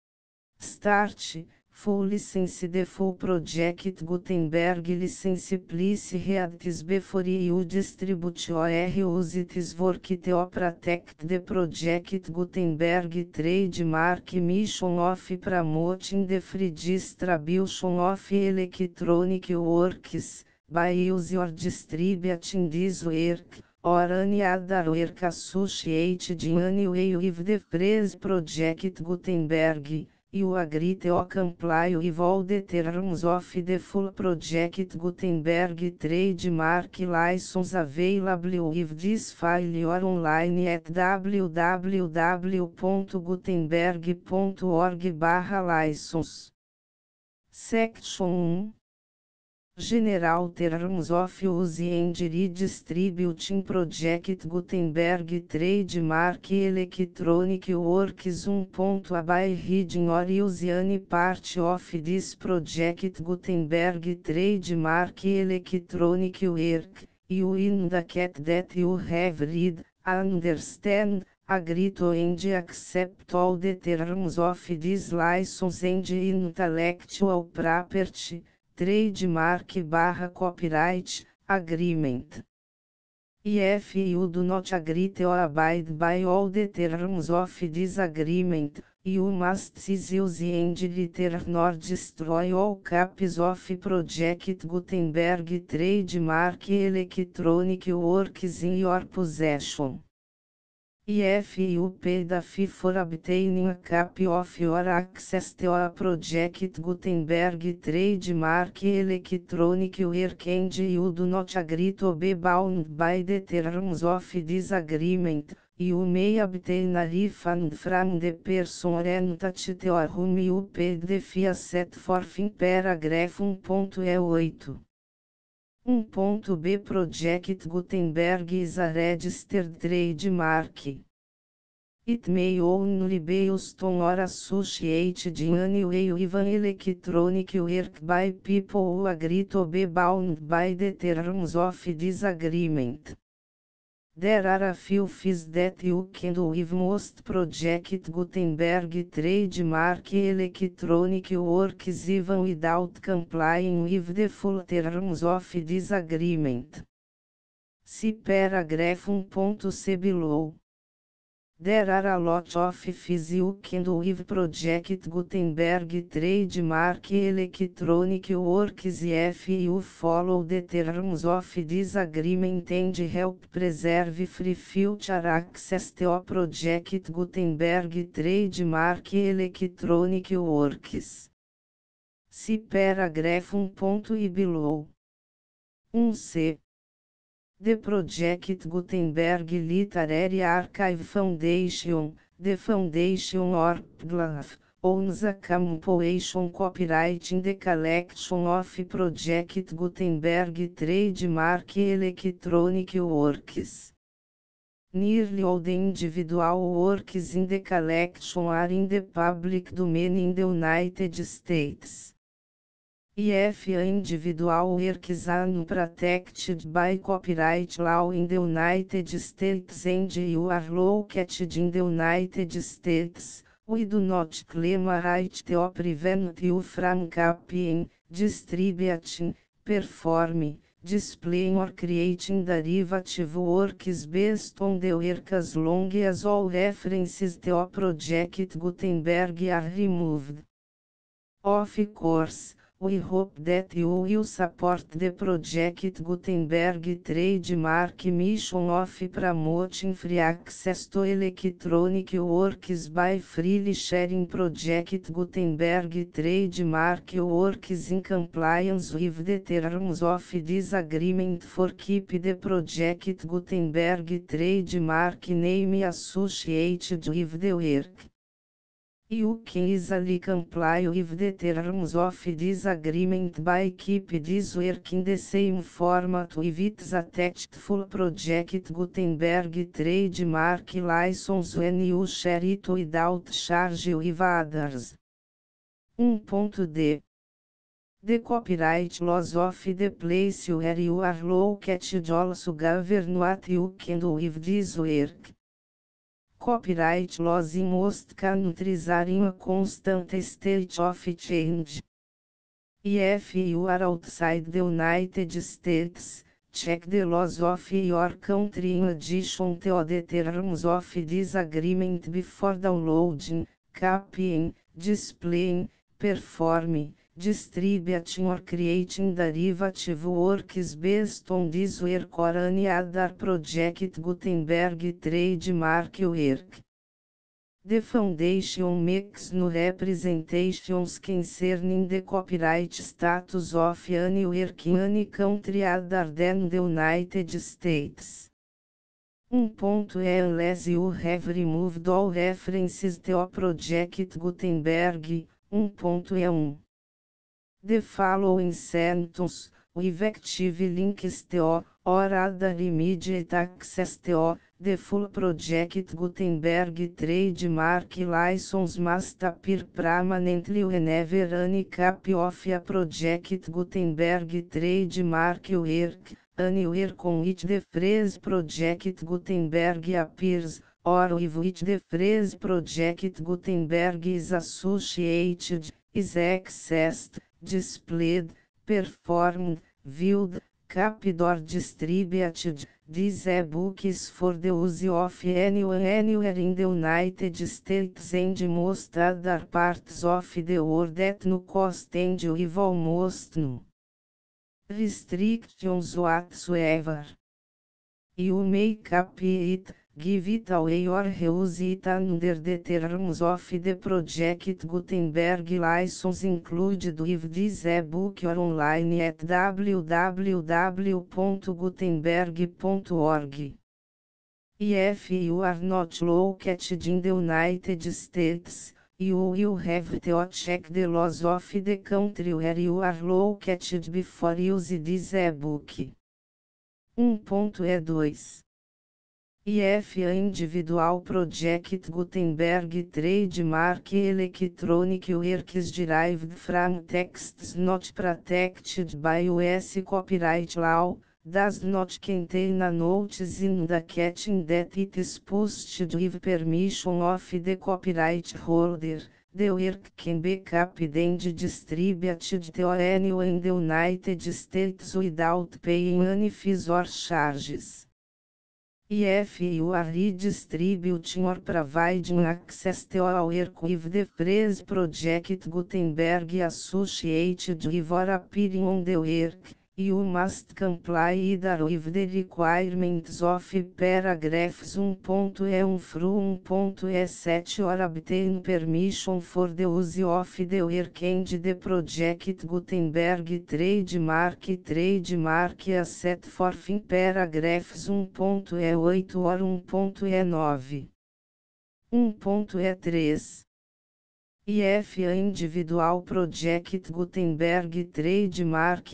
Start, full license. The full Project Gutenberg license please read this before you distribute or use this work to protect the Project Gutenberg trademark mission of promoting the free distribution of electronic works, by use or distributing this work, or any other work associated in any way with the phrase Project Gutenberg. You agree to comply with all the terms of the full Project Gutenberg trademark license available with this file or online at w w w ponto gutenberg ponto org barra license. Section one. General Terms of Use and Redistributing Project Gutenberg Trademark Electronic Works. one. By reading or use any part of this Project Gutenberg Trademark Electronic Work, you indicate that you have read, understand, agree to and accept all the terms of this license and intellectual property, trademark barra copyright, agreement. If you do not agree to abide by all the terms of this agreement, you must cease use and return or destroy all copies of Project Gutenberg trademark electronic works in your possession. If you paid a fee for obtaining a copy of your access to a Project Gutenberg trademark electronic work and you do not agree to be bound by the terms of this agreement, you may obtain a refund from the person or entity to whom you paid the fee set forth in paragraph one ponto eight. one. B. Project Gutenberg is a registered trademark. It may only be used on or associated in any way with an electronic work by people who agree to be bound by the terms of this agreement. There are a few fees that you can do with most Project Gutenberg trademark electronic works even without complying with the full terms of this agreement. See paragraph one point c below. There are a lot of fees you can do with Project Gutenberg trademark electronic works if you follow the terms of this agreement and help preserve free future access to Project Gutenberg trademark electronic works. See paragraph one point I below. one c. The Project Gutenberg Literary Archive Foundation, the Foundation or P G L F, owns a compilation copyright in the collection of Project Gutenberg trademark electronic works. Nearly all the individual works in the collection are in the public domain in the United States. If a individual works unprotected by copyright law in the United States and you are located in the United States, we do not claim a right to prevent you from copying, distributing, performing, displaying or creating derivative works based on the work as long as all references to Project Gutenberg are removed. Of course, we hope that you will support the Project Gutenberg trademark mission of promoting free access to electronic works by freely sharing Project Gutenberg trademark works in compliance with the terms of this agreement for keep the Project Gutenberg trademark name associated with the work. You can easily comply with the terms of this agreement by keep this work in the same format with its attached full Project Gutenberg trademark license when you share it without charge with others. one point d. The copyright laws of the place where you are located also govern what you can do with this work. Copyright laws in most countries are in a constant state of change. If you are outside the United States, check the laws of your country in addition to the terms of this agreement before downloading, copying, displaying, performing, distributing or creating derivative works based on this work or any other Project Gutenberg trademark work. The Foundation makes no representations concerning the copyright status of any work in any country other than the United States. one point e Unless you have removed all references to Project Gutenberg, one point e one. The following sentence, with active links to, or other immediate access to, the full Project Gutenberg trademark license must appear permanently whenever any copy of a Project Gutenberg trademark work, anywhere on which the phrase Project Gutenberg appears, or with which the phrase Project Gutenberg is associated, is accessed, displayed, performed, viewed, copied or distributed. This e-book is for the use of anyone anywhere in the United States and most other parts of the world at no cost and with almost no restrictions whatsoever. You may copy it, give it away or reuse it under the terms of the Project Gutenberg license included with this e-book or online at w w w dot gutenberg dot org. If you are not located in the United States, you will have to check the laws of the country where you are located before use this e-book. one point e dois. If a individual Project Gutenberg trademark electronic works derived from texts not protected by U S copyright law, does not contain a notice indicating that it is posted with permission of the copyright holder, the work can be copied and distributed to anyone in the United States without paying any fees or charges. If you are redistributing or providing access to a work with the phrase Project Gutenberg associated with or appearing on the work, you must comply either with the requirements of paragraphs one point e one through one point e seven or obtain permission for the use of the work and the Project Gutenberg trademark trademark as set forth in paragraphs one point e eight or one point e nine. one point e três. If a individual Project Gutenberg trademark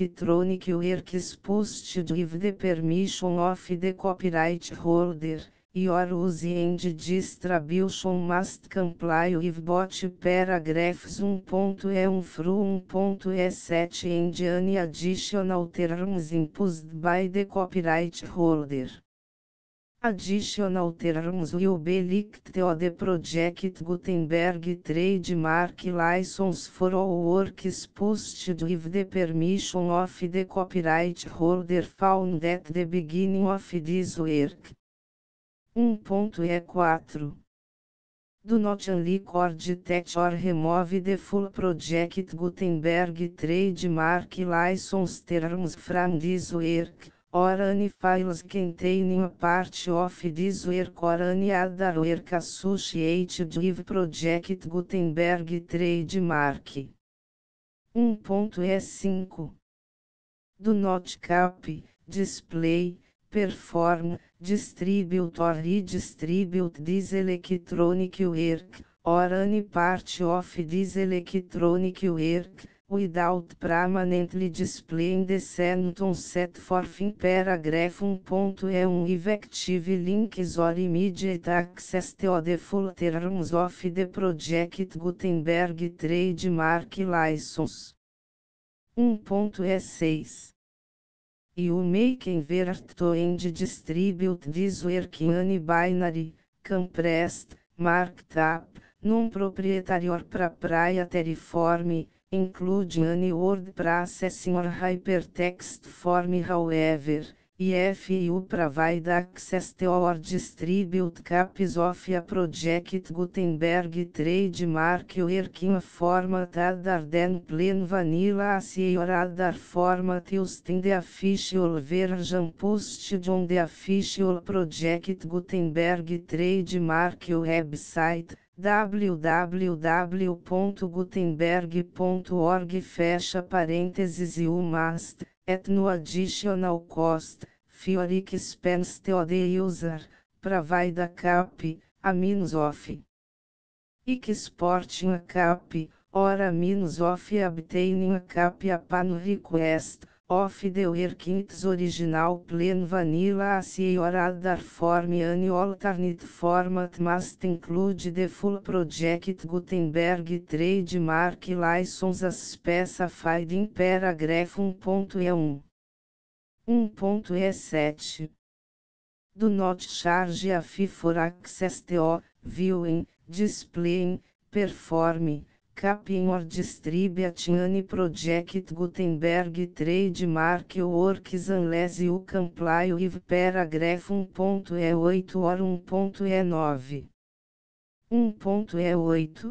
electronic works posted with the permission of the copyright holder, Your use and distribution must comply with both paragraphs one point e one through one point e seven and any additional terms imposed by the copyright holder. Additional terms will be linked to the Project Gutenberg trademark license for all works posted with the permission of the copyright holder found at the beginning of this work. one point e four. Do not unrecord that or remove the full Project Gutenberg trademark license terms from this work, or any files containing a part of this work or any other work associated with Project Gutenberg trademark. one point e five. Do not copy, display, perform, distribute or redistribute this electronic work, or any part of this electronic work, without permanently displaying the sentence set forth in paragraph one point one with active links or immediate access to the full terms of the Project Gutenberg trademark license. one point e six. You may convert to and distribute this work in any binary, compressed, marked up, non-proprietary or proprietary form, including any word processing or hypertext form. However, if you provide access to or distribute copies of a Project Gutenberg trademark work in a format other than plain vanilla A C or other format used in the official version posted on the official Project Gutenberg trademark website, w w w ponto gutenberg ponto org fecha parênteses you must, at no additional cost, for expense to the user, provide a copy, a means of exporting a copy, or a means of obtaining a copy upon request, of the work in its original plain vanilla A C or other form. Any alternate format must include the full Project Gutenberg trademark license as specified in paragraph one point one. one point e seven. Do not charge a fee for access to, viewing, displaying, performing, copying or distributing any Project Gutenberg trademark works unless you comply with paragraph one point eight or one point nine. one point eight.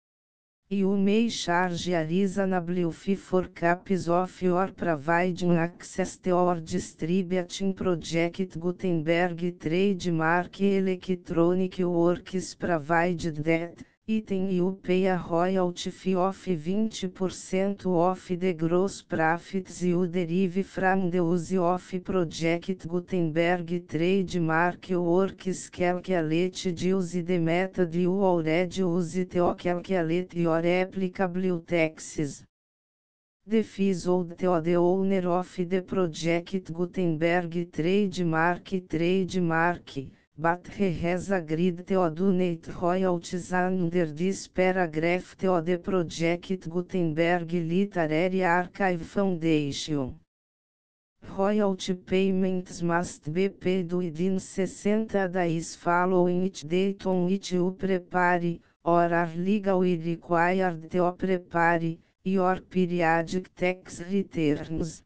You may charge a reasonable fee for copies of your providing access to or distributing Project Gutenberg trademark electronic works provided that, item you pay a royalty fee of twenty percent of the gross profits you derive from the use of Project Gutenberg trademark works calculated use the method you already use to calculate your applicable taxes. The fees owed to the owner of the Project Gutenberg trademark trademark. But he has agreed to donate royalties under this paragraph to the Project Gutenberg Literary Archive Foundation. Royalty payments must be paid within sixty days following each date on which you prepare, or are legally required to prepare, your periodic tax returns.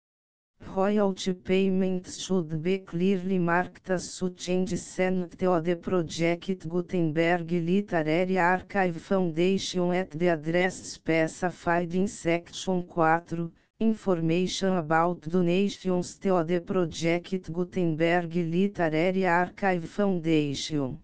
Royalty payments should be clearly marked as such and sent to the Project Gutenberg Literary Archive Foundation at the address specified in Section four, Information about donations to the Project Gutenberg Literary Archive Foundation.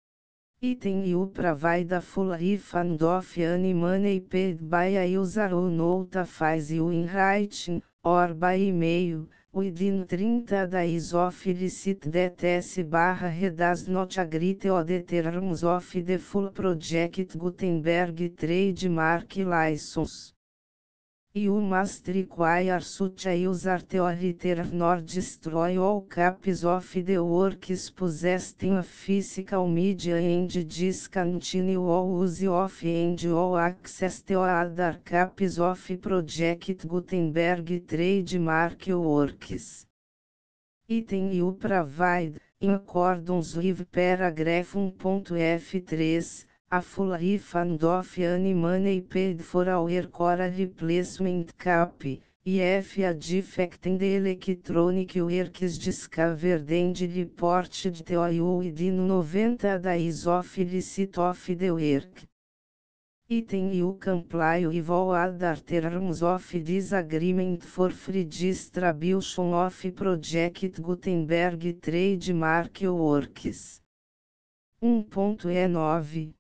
Item you provide a full refund of any money paid by a user who notifies you in writing, or by email, within thirty days of receipt that S barra he does not agree to the terms of the full Project Gutenberg trademark license. You must require such a user to alter nor destroy all copies of the works possessed in a physical media and discontinue all use of and all access to other copies of Project Gutenberg trademark works. Item you provide, in accordance with paragraph one point F three, a full refund of any money paid for our core replacement copy, if a defect in the electronic works discovered and reported to you within ninety days of receipt of the work. Item you comply with all other terms of this agreement for free distribution of Project Gutenberg trademark works. one ponto nove.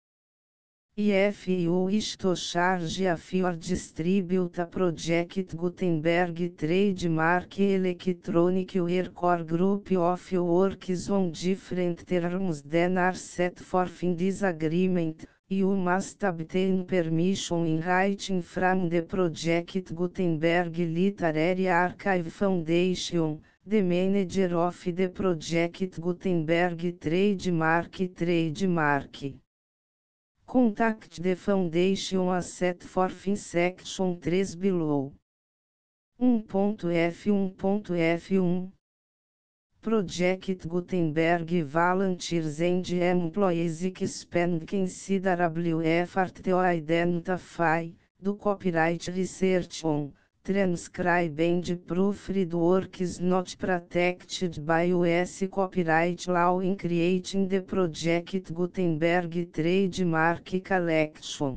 If you wish to charge a fee or distribute a Project Gutenberg trademark electronic work or group of works on different terms than are set forth in this agreement, you must obtain permission in writing from the Project Gutenberg Literary Archive Foundation, the manager of the Project Gutenberg trademark trademark. Contact the foundation as set forth in section three below. one ponto F one ponto F one Project Gutenberg volunteers and employees expend considerable effort to identify, do copyright research on, transcribe and proofread works not protected by U S copyright law in creating the Project Gutenberg trademark collection.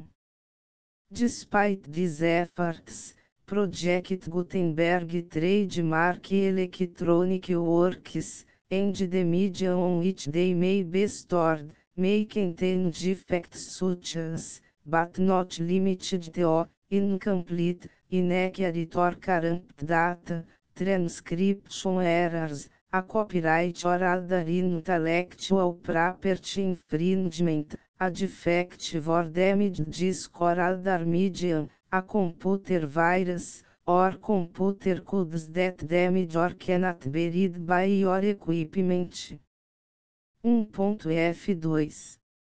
Despite these efforts, Project Gutenberg trademark electronic works, and the media on which they may be stored, may contain defects such as, but not limited to, incomplete, inaccurate or corrupt data, transcription errors, a copyright or other intellectual property infringement, a defective or damaged disk or other medium, a computer virus, or computer codes that damage or cannot be read by your equipment. one ponto F dois.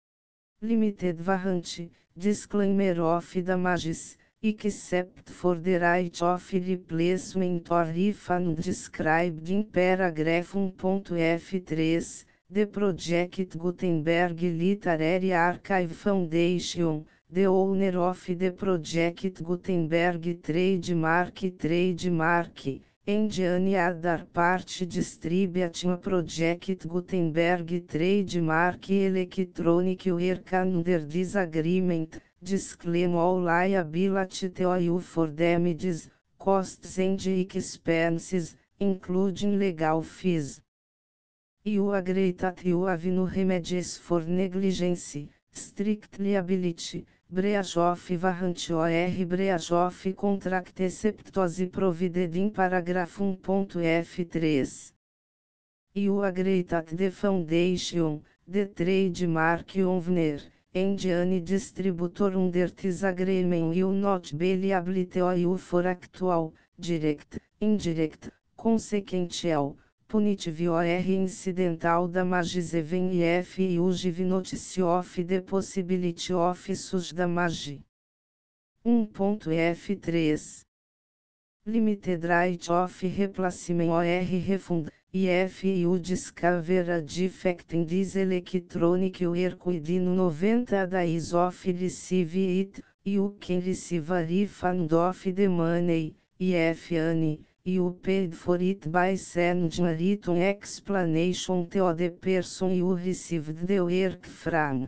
Limited warranty, disclaimer of damages, except for the right of replacement or refund described in paragraph one ponto F three, the Project Gutenberg Literary Archive Foundation, the owner of the Project Gutenberg trademark trademark, and any other party distributing a Project Gutenberg trademark electronic work under this agreement, disclaim all liability to you for damages, costs and expenses, including legal fees. You agree that you have no remedies for negligence, strict liability, breach of warranty or breach of contract except as provided in paragraph one ponto F three. You agree that the foundation, the trademark owner, and any distributor under this agreement will not be liable to you for actual, direct, indirect, consequential, punitive or incidental damages even if you give notice of the possibility of such damage. one ponto F three. Limited right of replacement or refund, if you discover a defect in this electronic work within ninety days of receive it, you can receive a refund of the money, if any. You paid for it by sending a written explanation to the person you received the work from.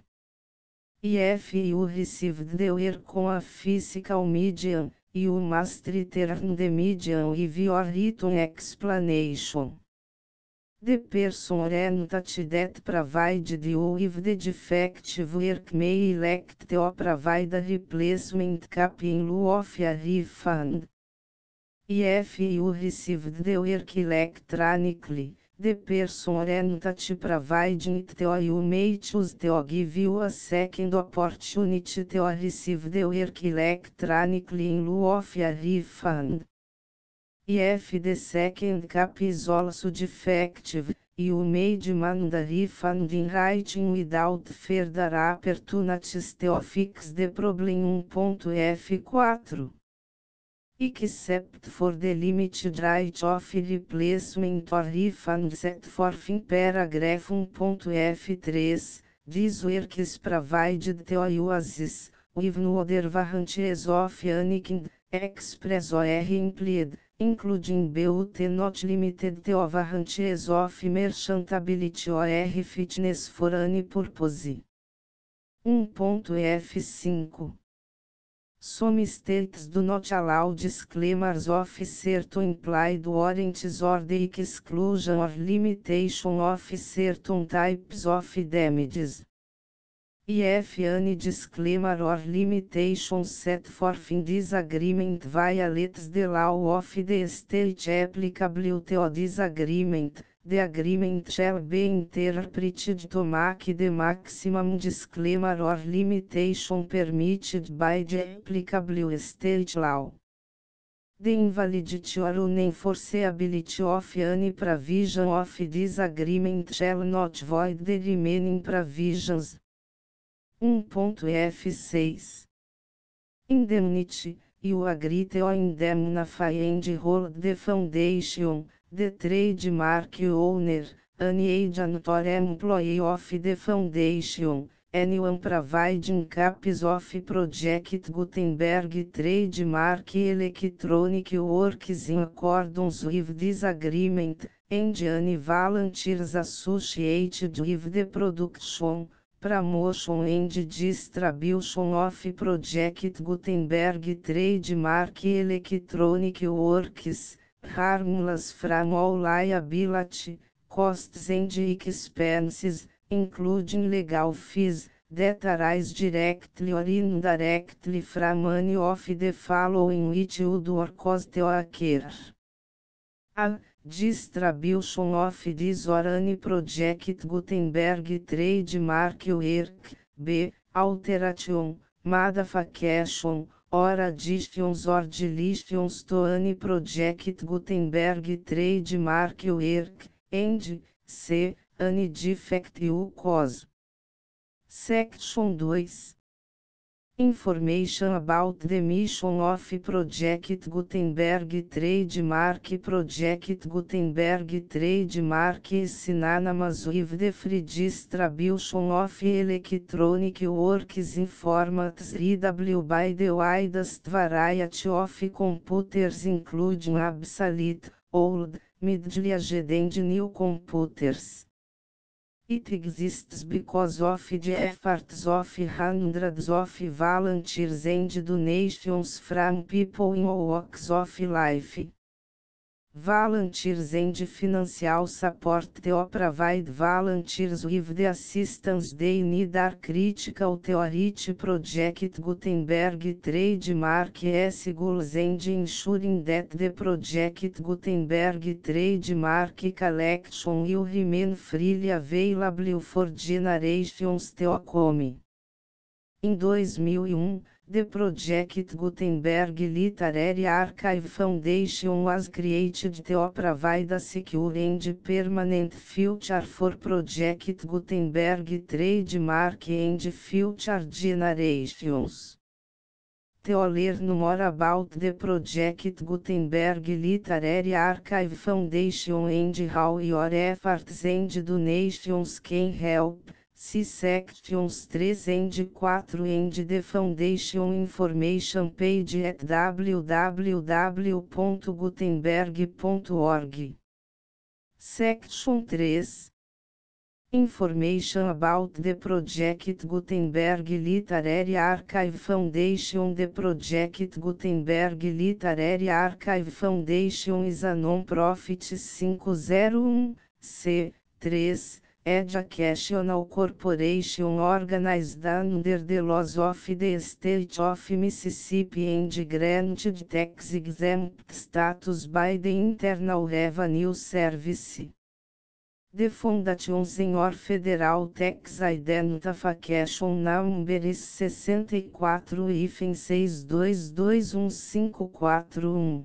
If you received the work on a physical medium, you must return the medium with your written explanation. The person or entity that provided you with the defective work may elect to provide a replacement copy in lieu of a refund. If you received the work electronically, the person or entity providing it or you may choose to give you a second opportunity to receive the work electronically in lieu of a refund. If the second cap is also defective, you may demand a refund in writing without further opportunities to fix the problem. one ponto F quatro. Except for the limited right of replacement or refund set forth in paragraph one ponto F três, this work is provided to users, with no other warranties of any kind, express or implied, including but not limited to warranties of merchantability or fitness for any purpose. one ponto F cinco. Some states do not allow disclaimers of certain implied warranties or the exclusion or limitation of certain types of damages. If any disclaimer or limitation set forth in this agreement violates the law of the state applicable to this agreement, the agreement shall be interpreted to make the maximum disclaimer or limitation permitted by the applicable state law. The invalidity or unenforceability of any provision of this agreement shall not void the remaining provisions. one ponto F seis. Indemnity. You agree to indemnify and hold the foundation, the trademark owner, any agent or employee of the foundation, anyone providing copies of Project Gutenberg trademark electronic works in accordance with this agreement, and any volunteers associated with the production, promotion and distribution of Project Gutenberg trademark electronic works, harmless from all liability, costs and expenses, including legal fees, that arise directly or indirectly from any of the following which would or cause to occur. A. Distribution of this or any Project Gutenberg trademark work. B. Alteration, modification, or additions or deletions to any Project Gutenberg trademark work, and C. Any defect you cause. Section dois. Information about the mission of Project Gutenberg trademark. Project Gutenberg trademark is synonymous with the free distribution of electronic works in formats readable by the widest variety of computers, including obsolete, old, middle-aged and new computers. It exists because of the efforts of hundreds of volunteers and donations from people in all walks of life. Volunteers and financial support to provide volunteers with the assistance they need are critical to reach Project Gutenberg trademark's goals and ensuring that the Project Gutenberg trademark collection will remain freely available for generations to come. Em dois mil e um, the Project Gutenberg Literary Archive Foundation was created to provide a secure and permanent future for Project Gutenberg trademark and future generations. To learn more about the Project Gutenberg Literary Archive Foundation and how your efforts and donations can help, see sections three and four and the Foundation information page at w w w ponto gutenberg ponto org. Section three. Information about the Project Gutenberg Literary Archive Foundation. The Project Gutenberg Literary Archive Foundation is a non-profit five zero one C três educational corporation organized under the laws of the State of Mississippi and granted tax-exempt status by the Internal Revenue Service. The Foundation Senhor Federal Tax Identification Number sessenta e quatro hífen seis dois dois um cinco quatro um.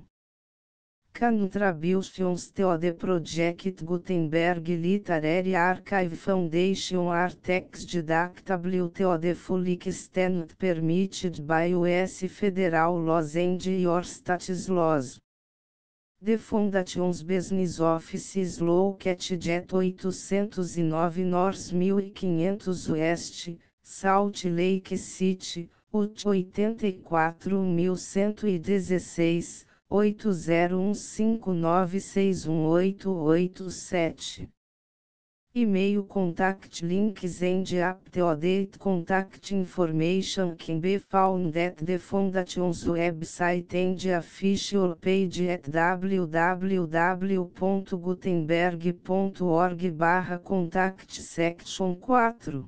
Contributions to the Project Gutenberg Literary Archive Foundation are tax deductible to the full extent permitted by U S federal laws and your state's laws. The Foundation's business office is located at oitocentos e nove North mil e quinhentos West, Salt Lake City, Utah oitenta e quatro mil cento e dezesseis, oito zero um cinco nove seis um oito oito sete. E-mail contact links and up-to-date contact information can be found at the Foundation's website and official page at w w w ponto gutenberg ponto org barra contact section quatro.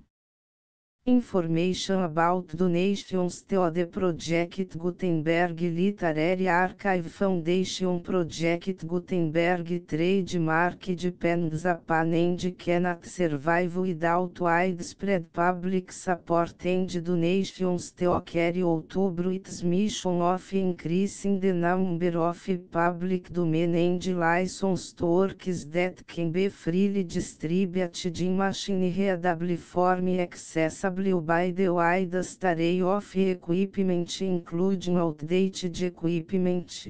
Information about donations to the Project Gutenberg Literary Archive Foundation. Project Gutenberg trademark depends upon and cannot survive without widespread public support and donations to carry out its mission of increasing the number of public domain and licensed works that can be freely distributed in machine-readable form accessible by the widest array of equipment including outdated equipment.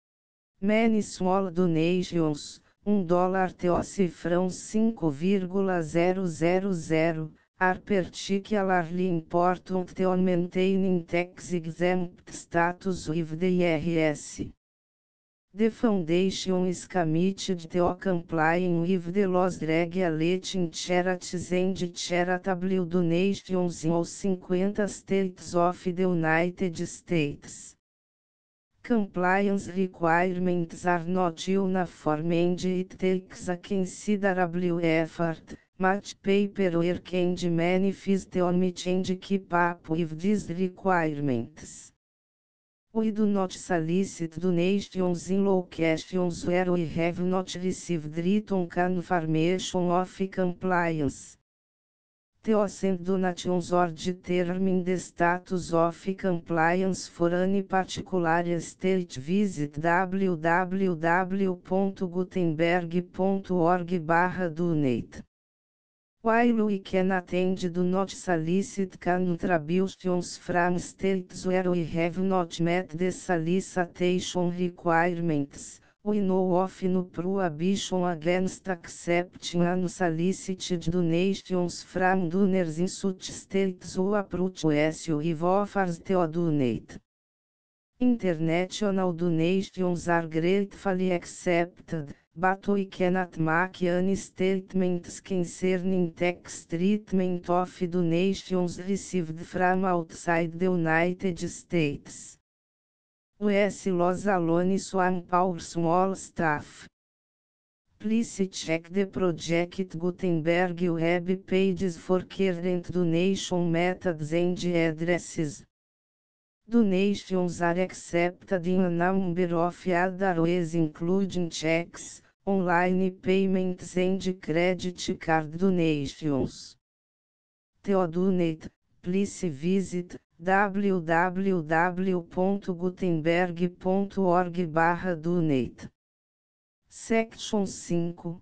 Many small donations, um dólar to cifrão cinco vírgula zero zero zero, are particularly important to maintaining tax-exempt status with the I R S. The Foundation is committed to complying with the laws regulating charities and charitable donations in all fifty states of the United States. Compliance requirements are not uniform and it takes a considerable effort, much paperwork and many fees to meet and keep up with these requirements. We do not solicit donations in locations where we have not received written confirmation of compliance. To send donations or determine the status of compliance for any particular state, visit w w w ponto gutenberg ponto org barra donate. While we can attend do not solicit contributions from states where we have not met the solicitation requirements, we know of no prohibition against accepting unsolicited donations from donors in such states who approach us with offers to donate. International donations are gratefully accepted, but we cannot make any statements concerning tax treatment of donations received from outside the United States. U S laws alone swamp our small staff. Please check the Project Gutenberg web pages for current donation methods and addresses. Donations are accepted in a number of other ways including checks, online payments and credit card donations. To donate, please visit w w w ponto gutenberg ponto org barra donate. Section cinco.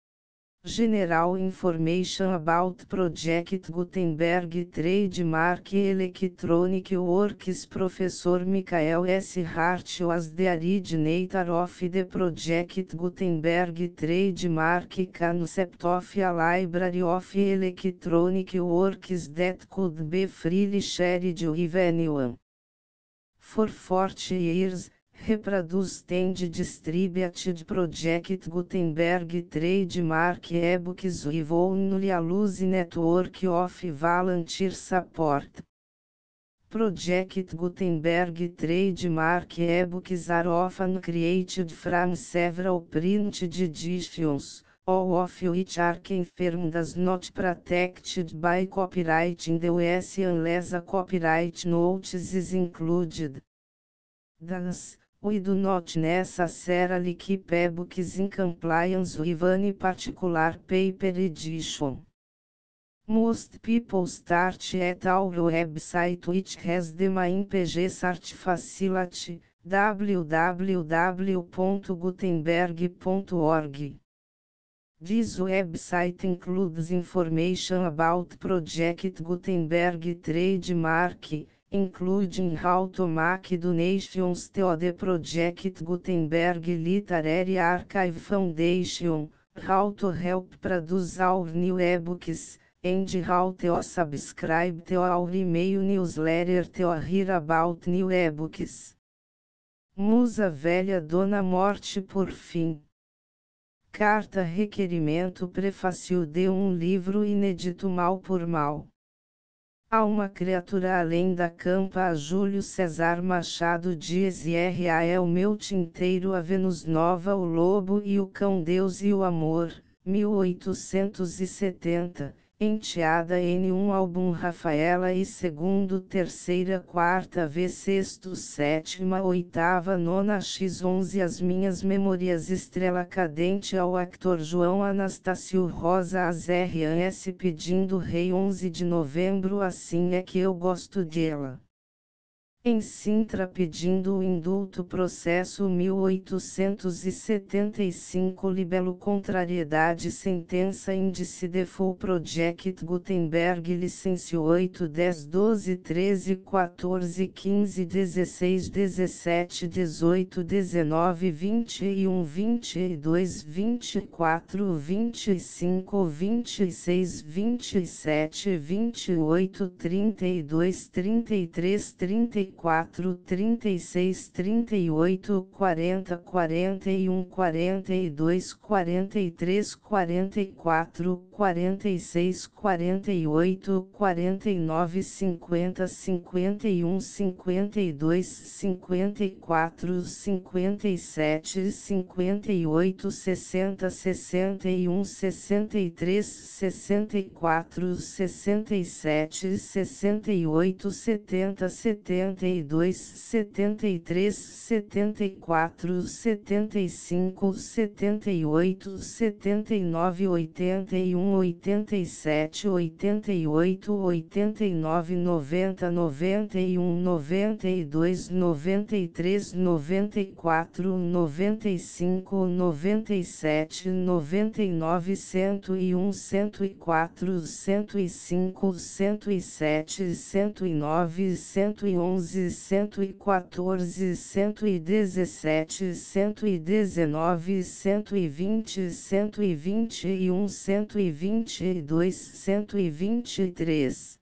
General Information about Project Gutenberg Trademark Electronic Works. Professor Michael S. Hart was the originator of the Project Gutenberg Trademark concept of a library of electronic works that could be freely shared with anyone. For forty years, reproduced and distributed Project Gutenberg trademark ebooks with only a loose network of volunteer support. Project Gutenberg trademark ebooks are often created from several printed editions, all of which are confirmed as not protected by copyright in the U S unless a copyright notice is included. Thus, We do not necessarily keep ebooks in compliance with any particular paper edition. Most people start at our website, which has the main page search facility, w w w ponto gutenberg ponto org. This website includes information about Project Gutenberg trademark, including how to make donations to the Project Gutenberg Literary Archive Foundation, how to help produce our new ebooks, and how to subscribe to our email newsletter to hear about new ebooks. Musa Velha Dona Morte por fim. Carta requerimento prefácio de um livro inédito mal por mal. Há uma criatura além da campa a Júlio César Machado Dias e R A é o meu tinteiro a Vênus Nova o Lobo e o Cão Deus e o Amor, mil oitocentos e setenta. Enteada N um álbum Rafaela e segundo, terceira, quarta, V sexto, sétima, oitava, nona, X onze As minhas memórias estrela cadente ao actor João Anastácio Rosa As R S pedindo rei onze de novembro assim é que eu gosto dela. Em Sintra pedindo o indulto processo mil oitocentos e setenta e cinco libelo contrariedade sentença índice default Project Gutenberg licença oito, dez, doze, treze, quatorze, quinze, dezesseis, dezessete, dezoito, dezenove, vinte e um, vinte e dois, vinte e quatro, vinte e cinco, vinte e seis, vinte e sete, vinte e oito, trinta e dois, trinta e três, trinta e quatro, trinta e seis, trinta e oito, quarenta, quarenta e um, quarenta e dois, quarenta e três, quarenta e quatro, quarenta e seis, quarenta e oito, quarenta e nove, cinquenta, cinquenta e um, cinquenta e dois, cinquenta e quatro, cinquenta e sete, cinquenta e oito, sessenta, sessenta e um, sessenta e três, sessenta e quatro, sessenta e sete, sessenta e oito, setenta, setenta e dois, setenta e três, setenta e quatro, setenta e cinco, setenta e oito, setenta e nove, oitenta e um, oitenta e sete, oitenta e oito, oitenta e nove, noventa, noventa e um, noventa e dois, noventa e três, noventa e quatro, noventa e cinco, noventa e sete, noventa e nove, cento e um, cento e quatro, cento e cinco, cento e sete, cento e nove, cento e onze, cento e quatorze, cento e dezessete, cento e dezenove, cento e vinte, cento e vinte e um, cento e vinte e dois, cento e vinte e três.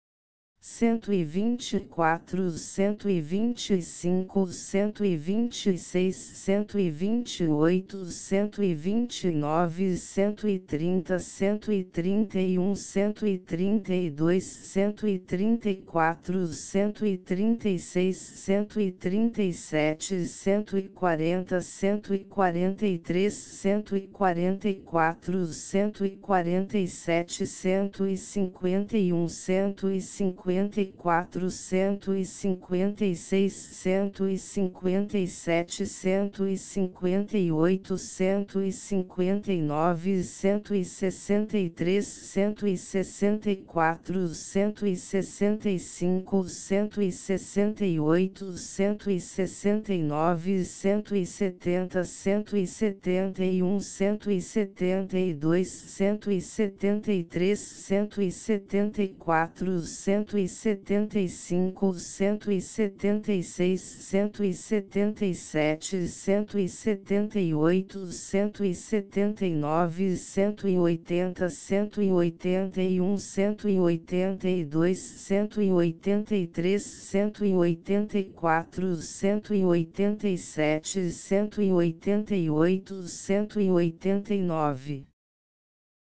Cento e vinte e quatro, cento e vinte e cinco, cento e vinte e seis, cento e vinte e oito, cento e vinte e nove, cento e trinta, cento e trinta e um, cento e trinta e dois, cento e trinta e quatro, cento e trinta e seis, cento e trinta e sete, cento e quarenta, cento e quarenta e três, cento e quarenta e quatro, cento e quarenta e sete, cento e cinquenta e um, cento e cinquenta e quatro, cento e cinquenta e seis, cento e cinquenta e sete, cento e cinquenta e oito, cento e cinquenta e nove, cento e sessenta e três, cento e sessenta e quatro, cento e sessenta e cinco, cento e sessenta e oito, cento e sessenta e nove, cento e setenta, cento e setenta e um, cento e setenta e dois, cento e setenta e três, cento e setenta e quatro, cento e setenta e cinco, cento e setenta e seis, cento e setenta e sete, cento e setenta e oito, cento e setenta e nove, cento e oitenta, cento e oitenta e um, cento e oitenta e dois, cento e oitenta e três, cento e oitenta e quatro, cento e oitenta e sete, cento e oitenta e oito, cento e oitenta e nove.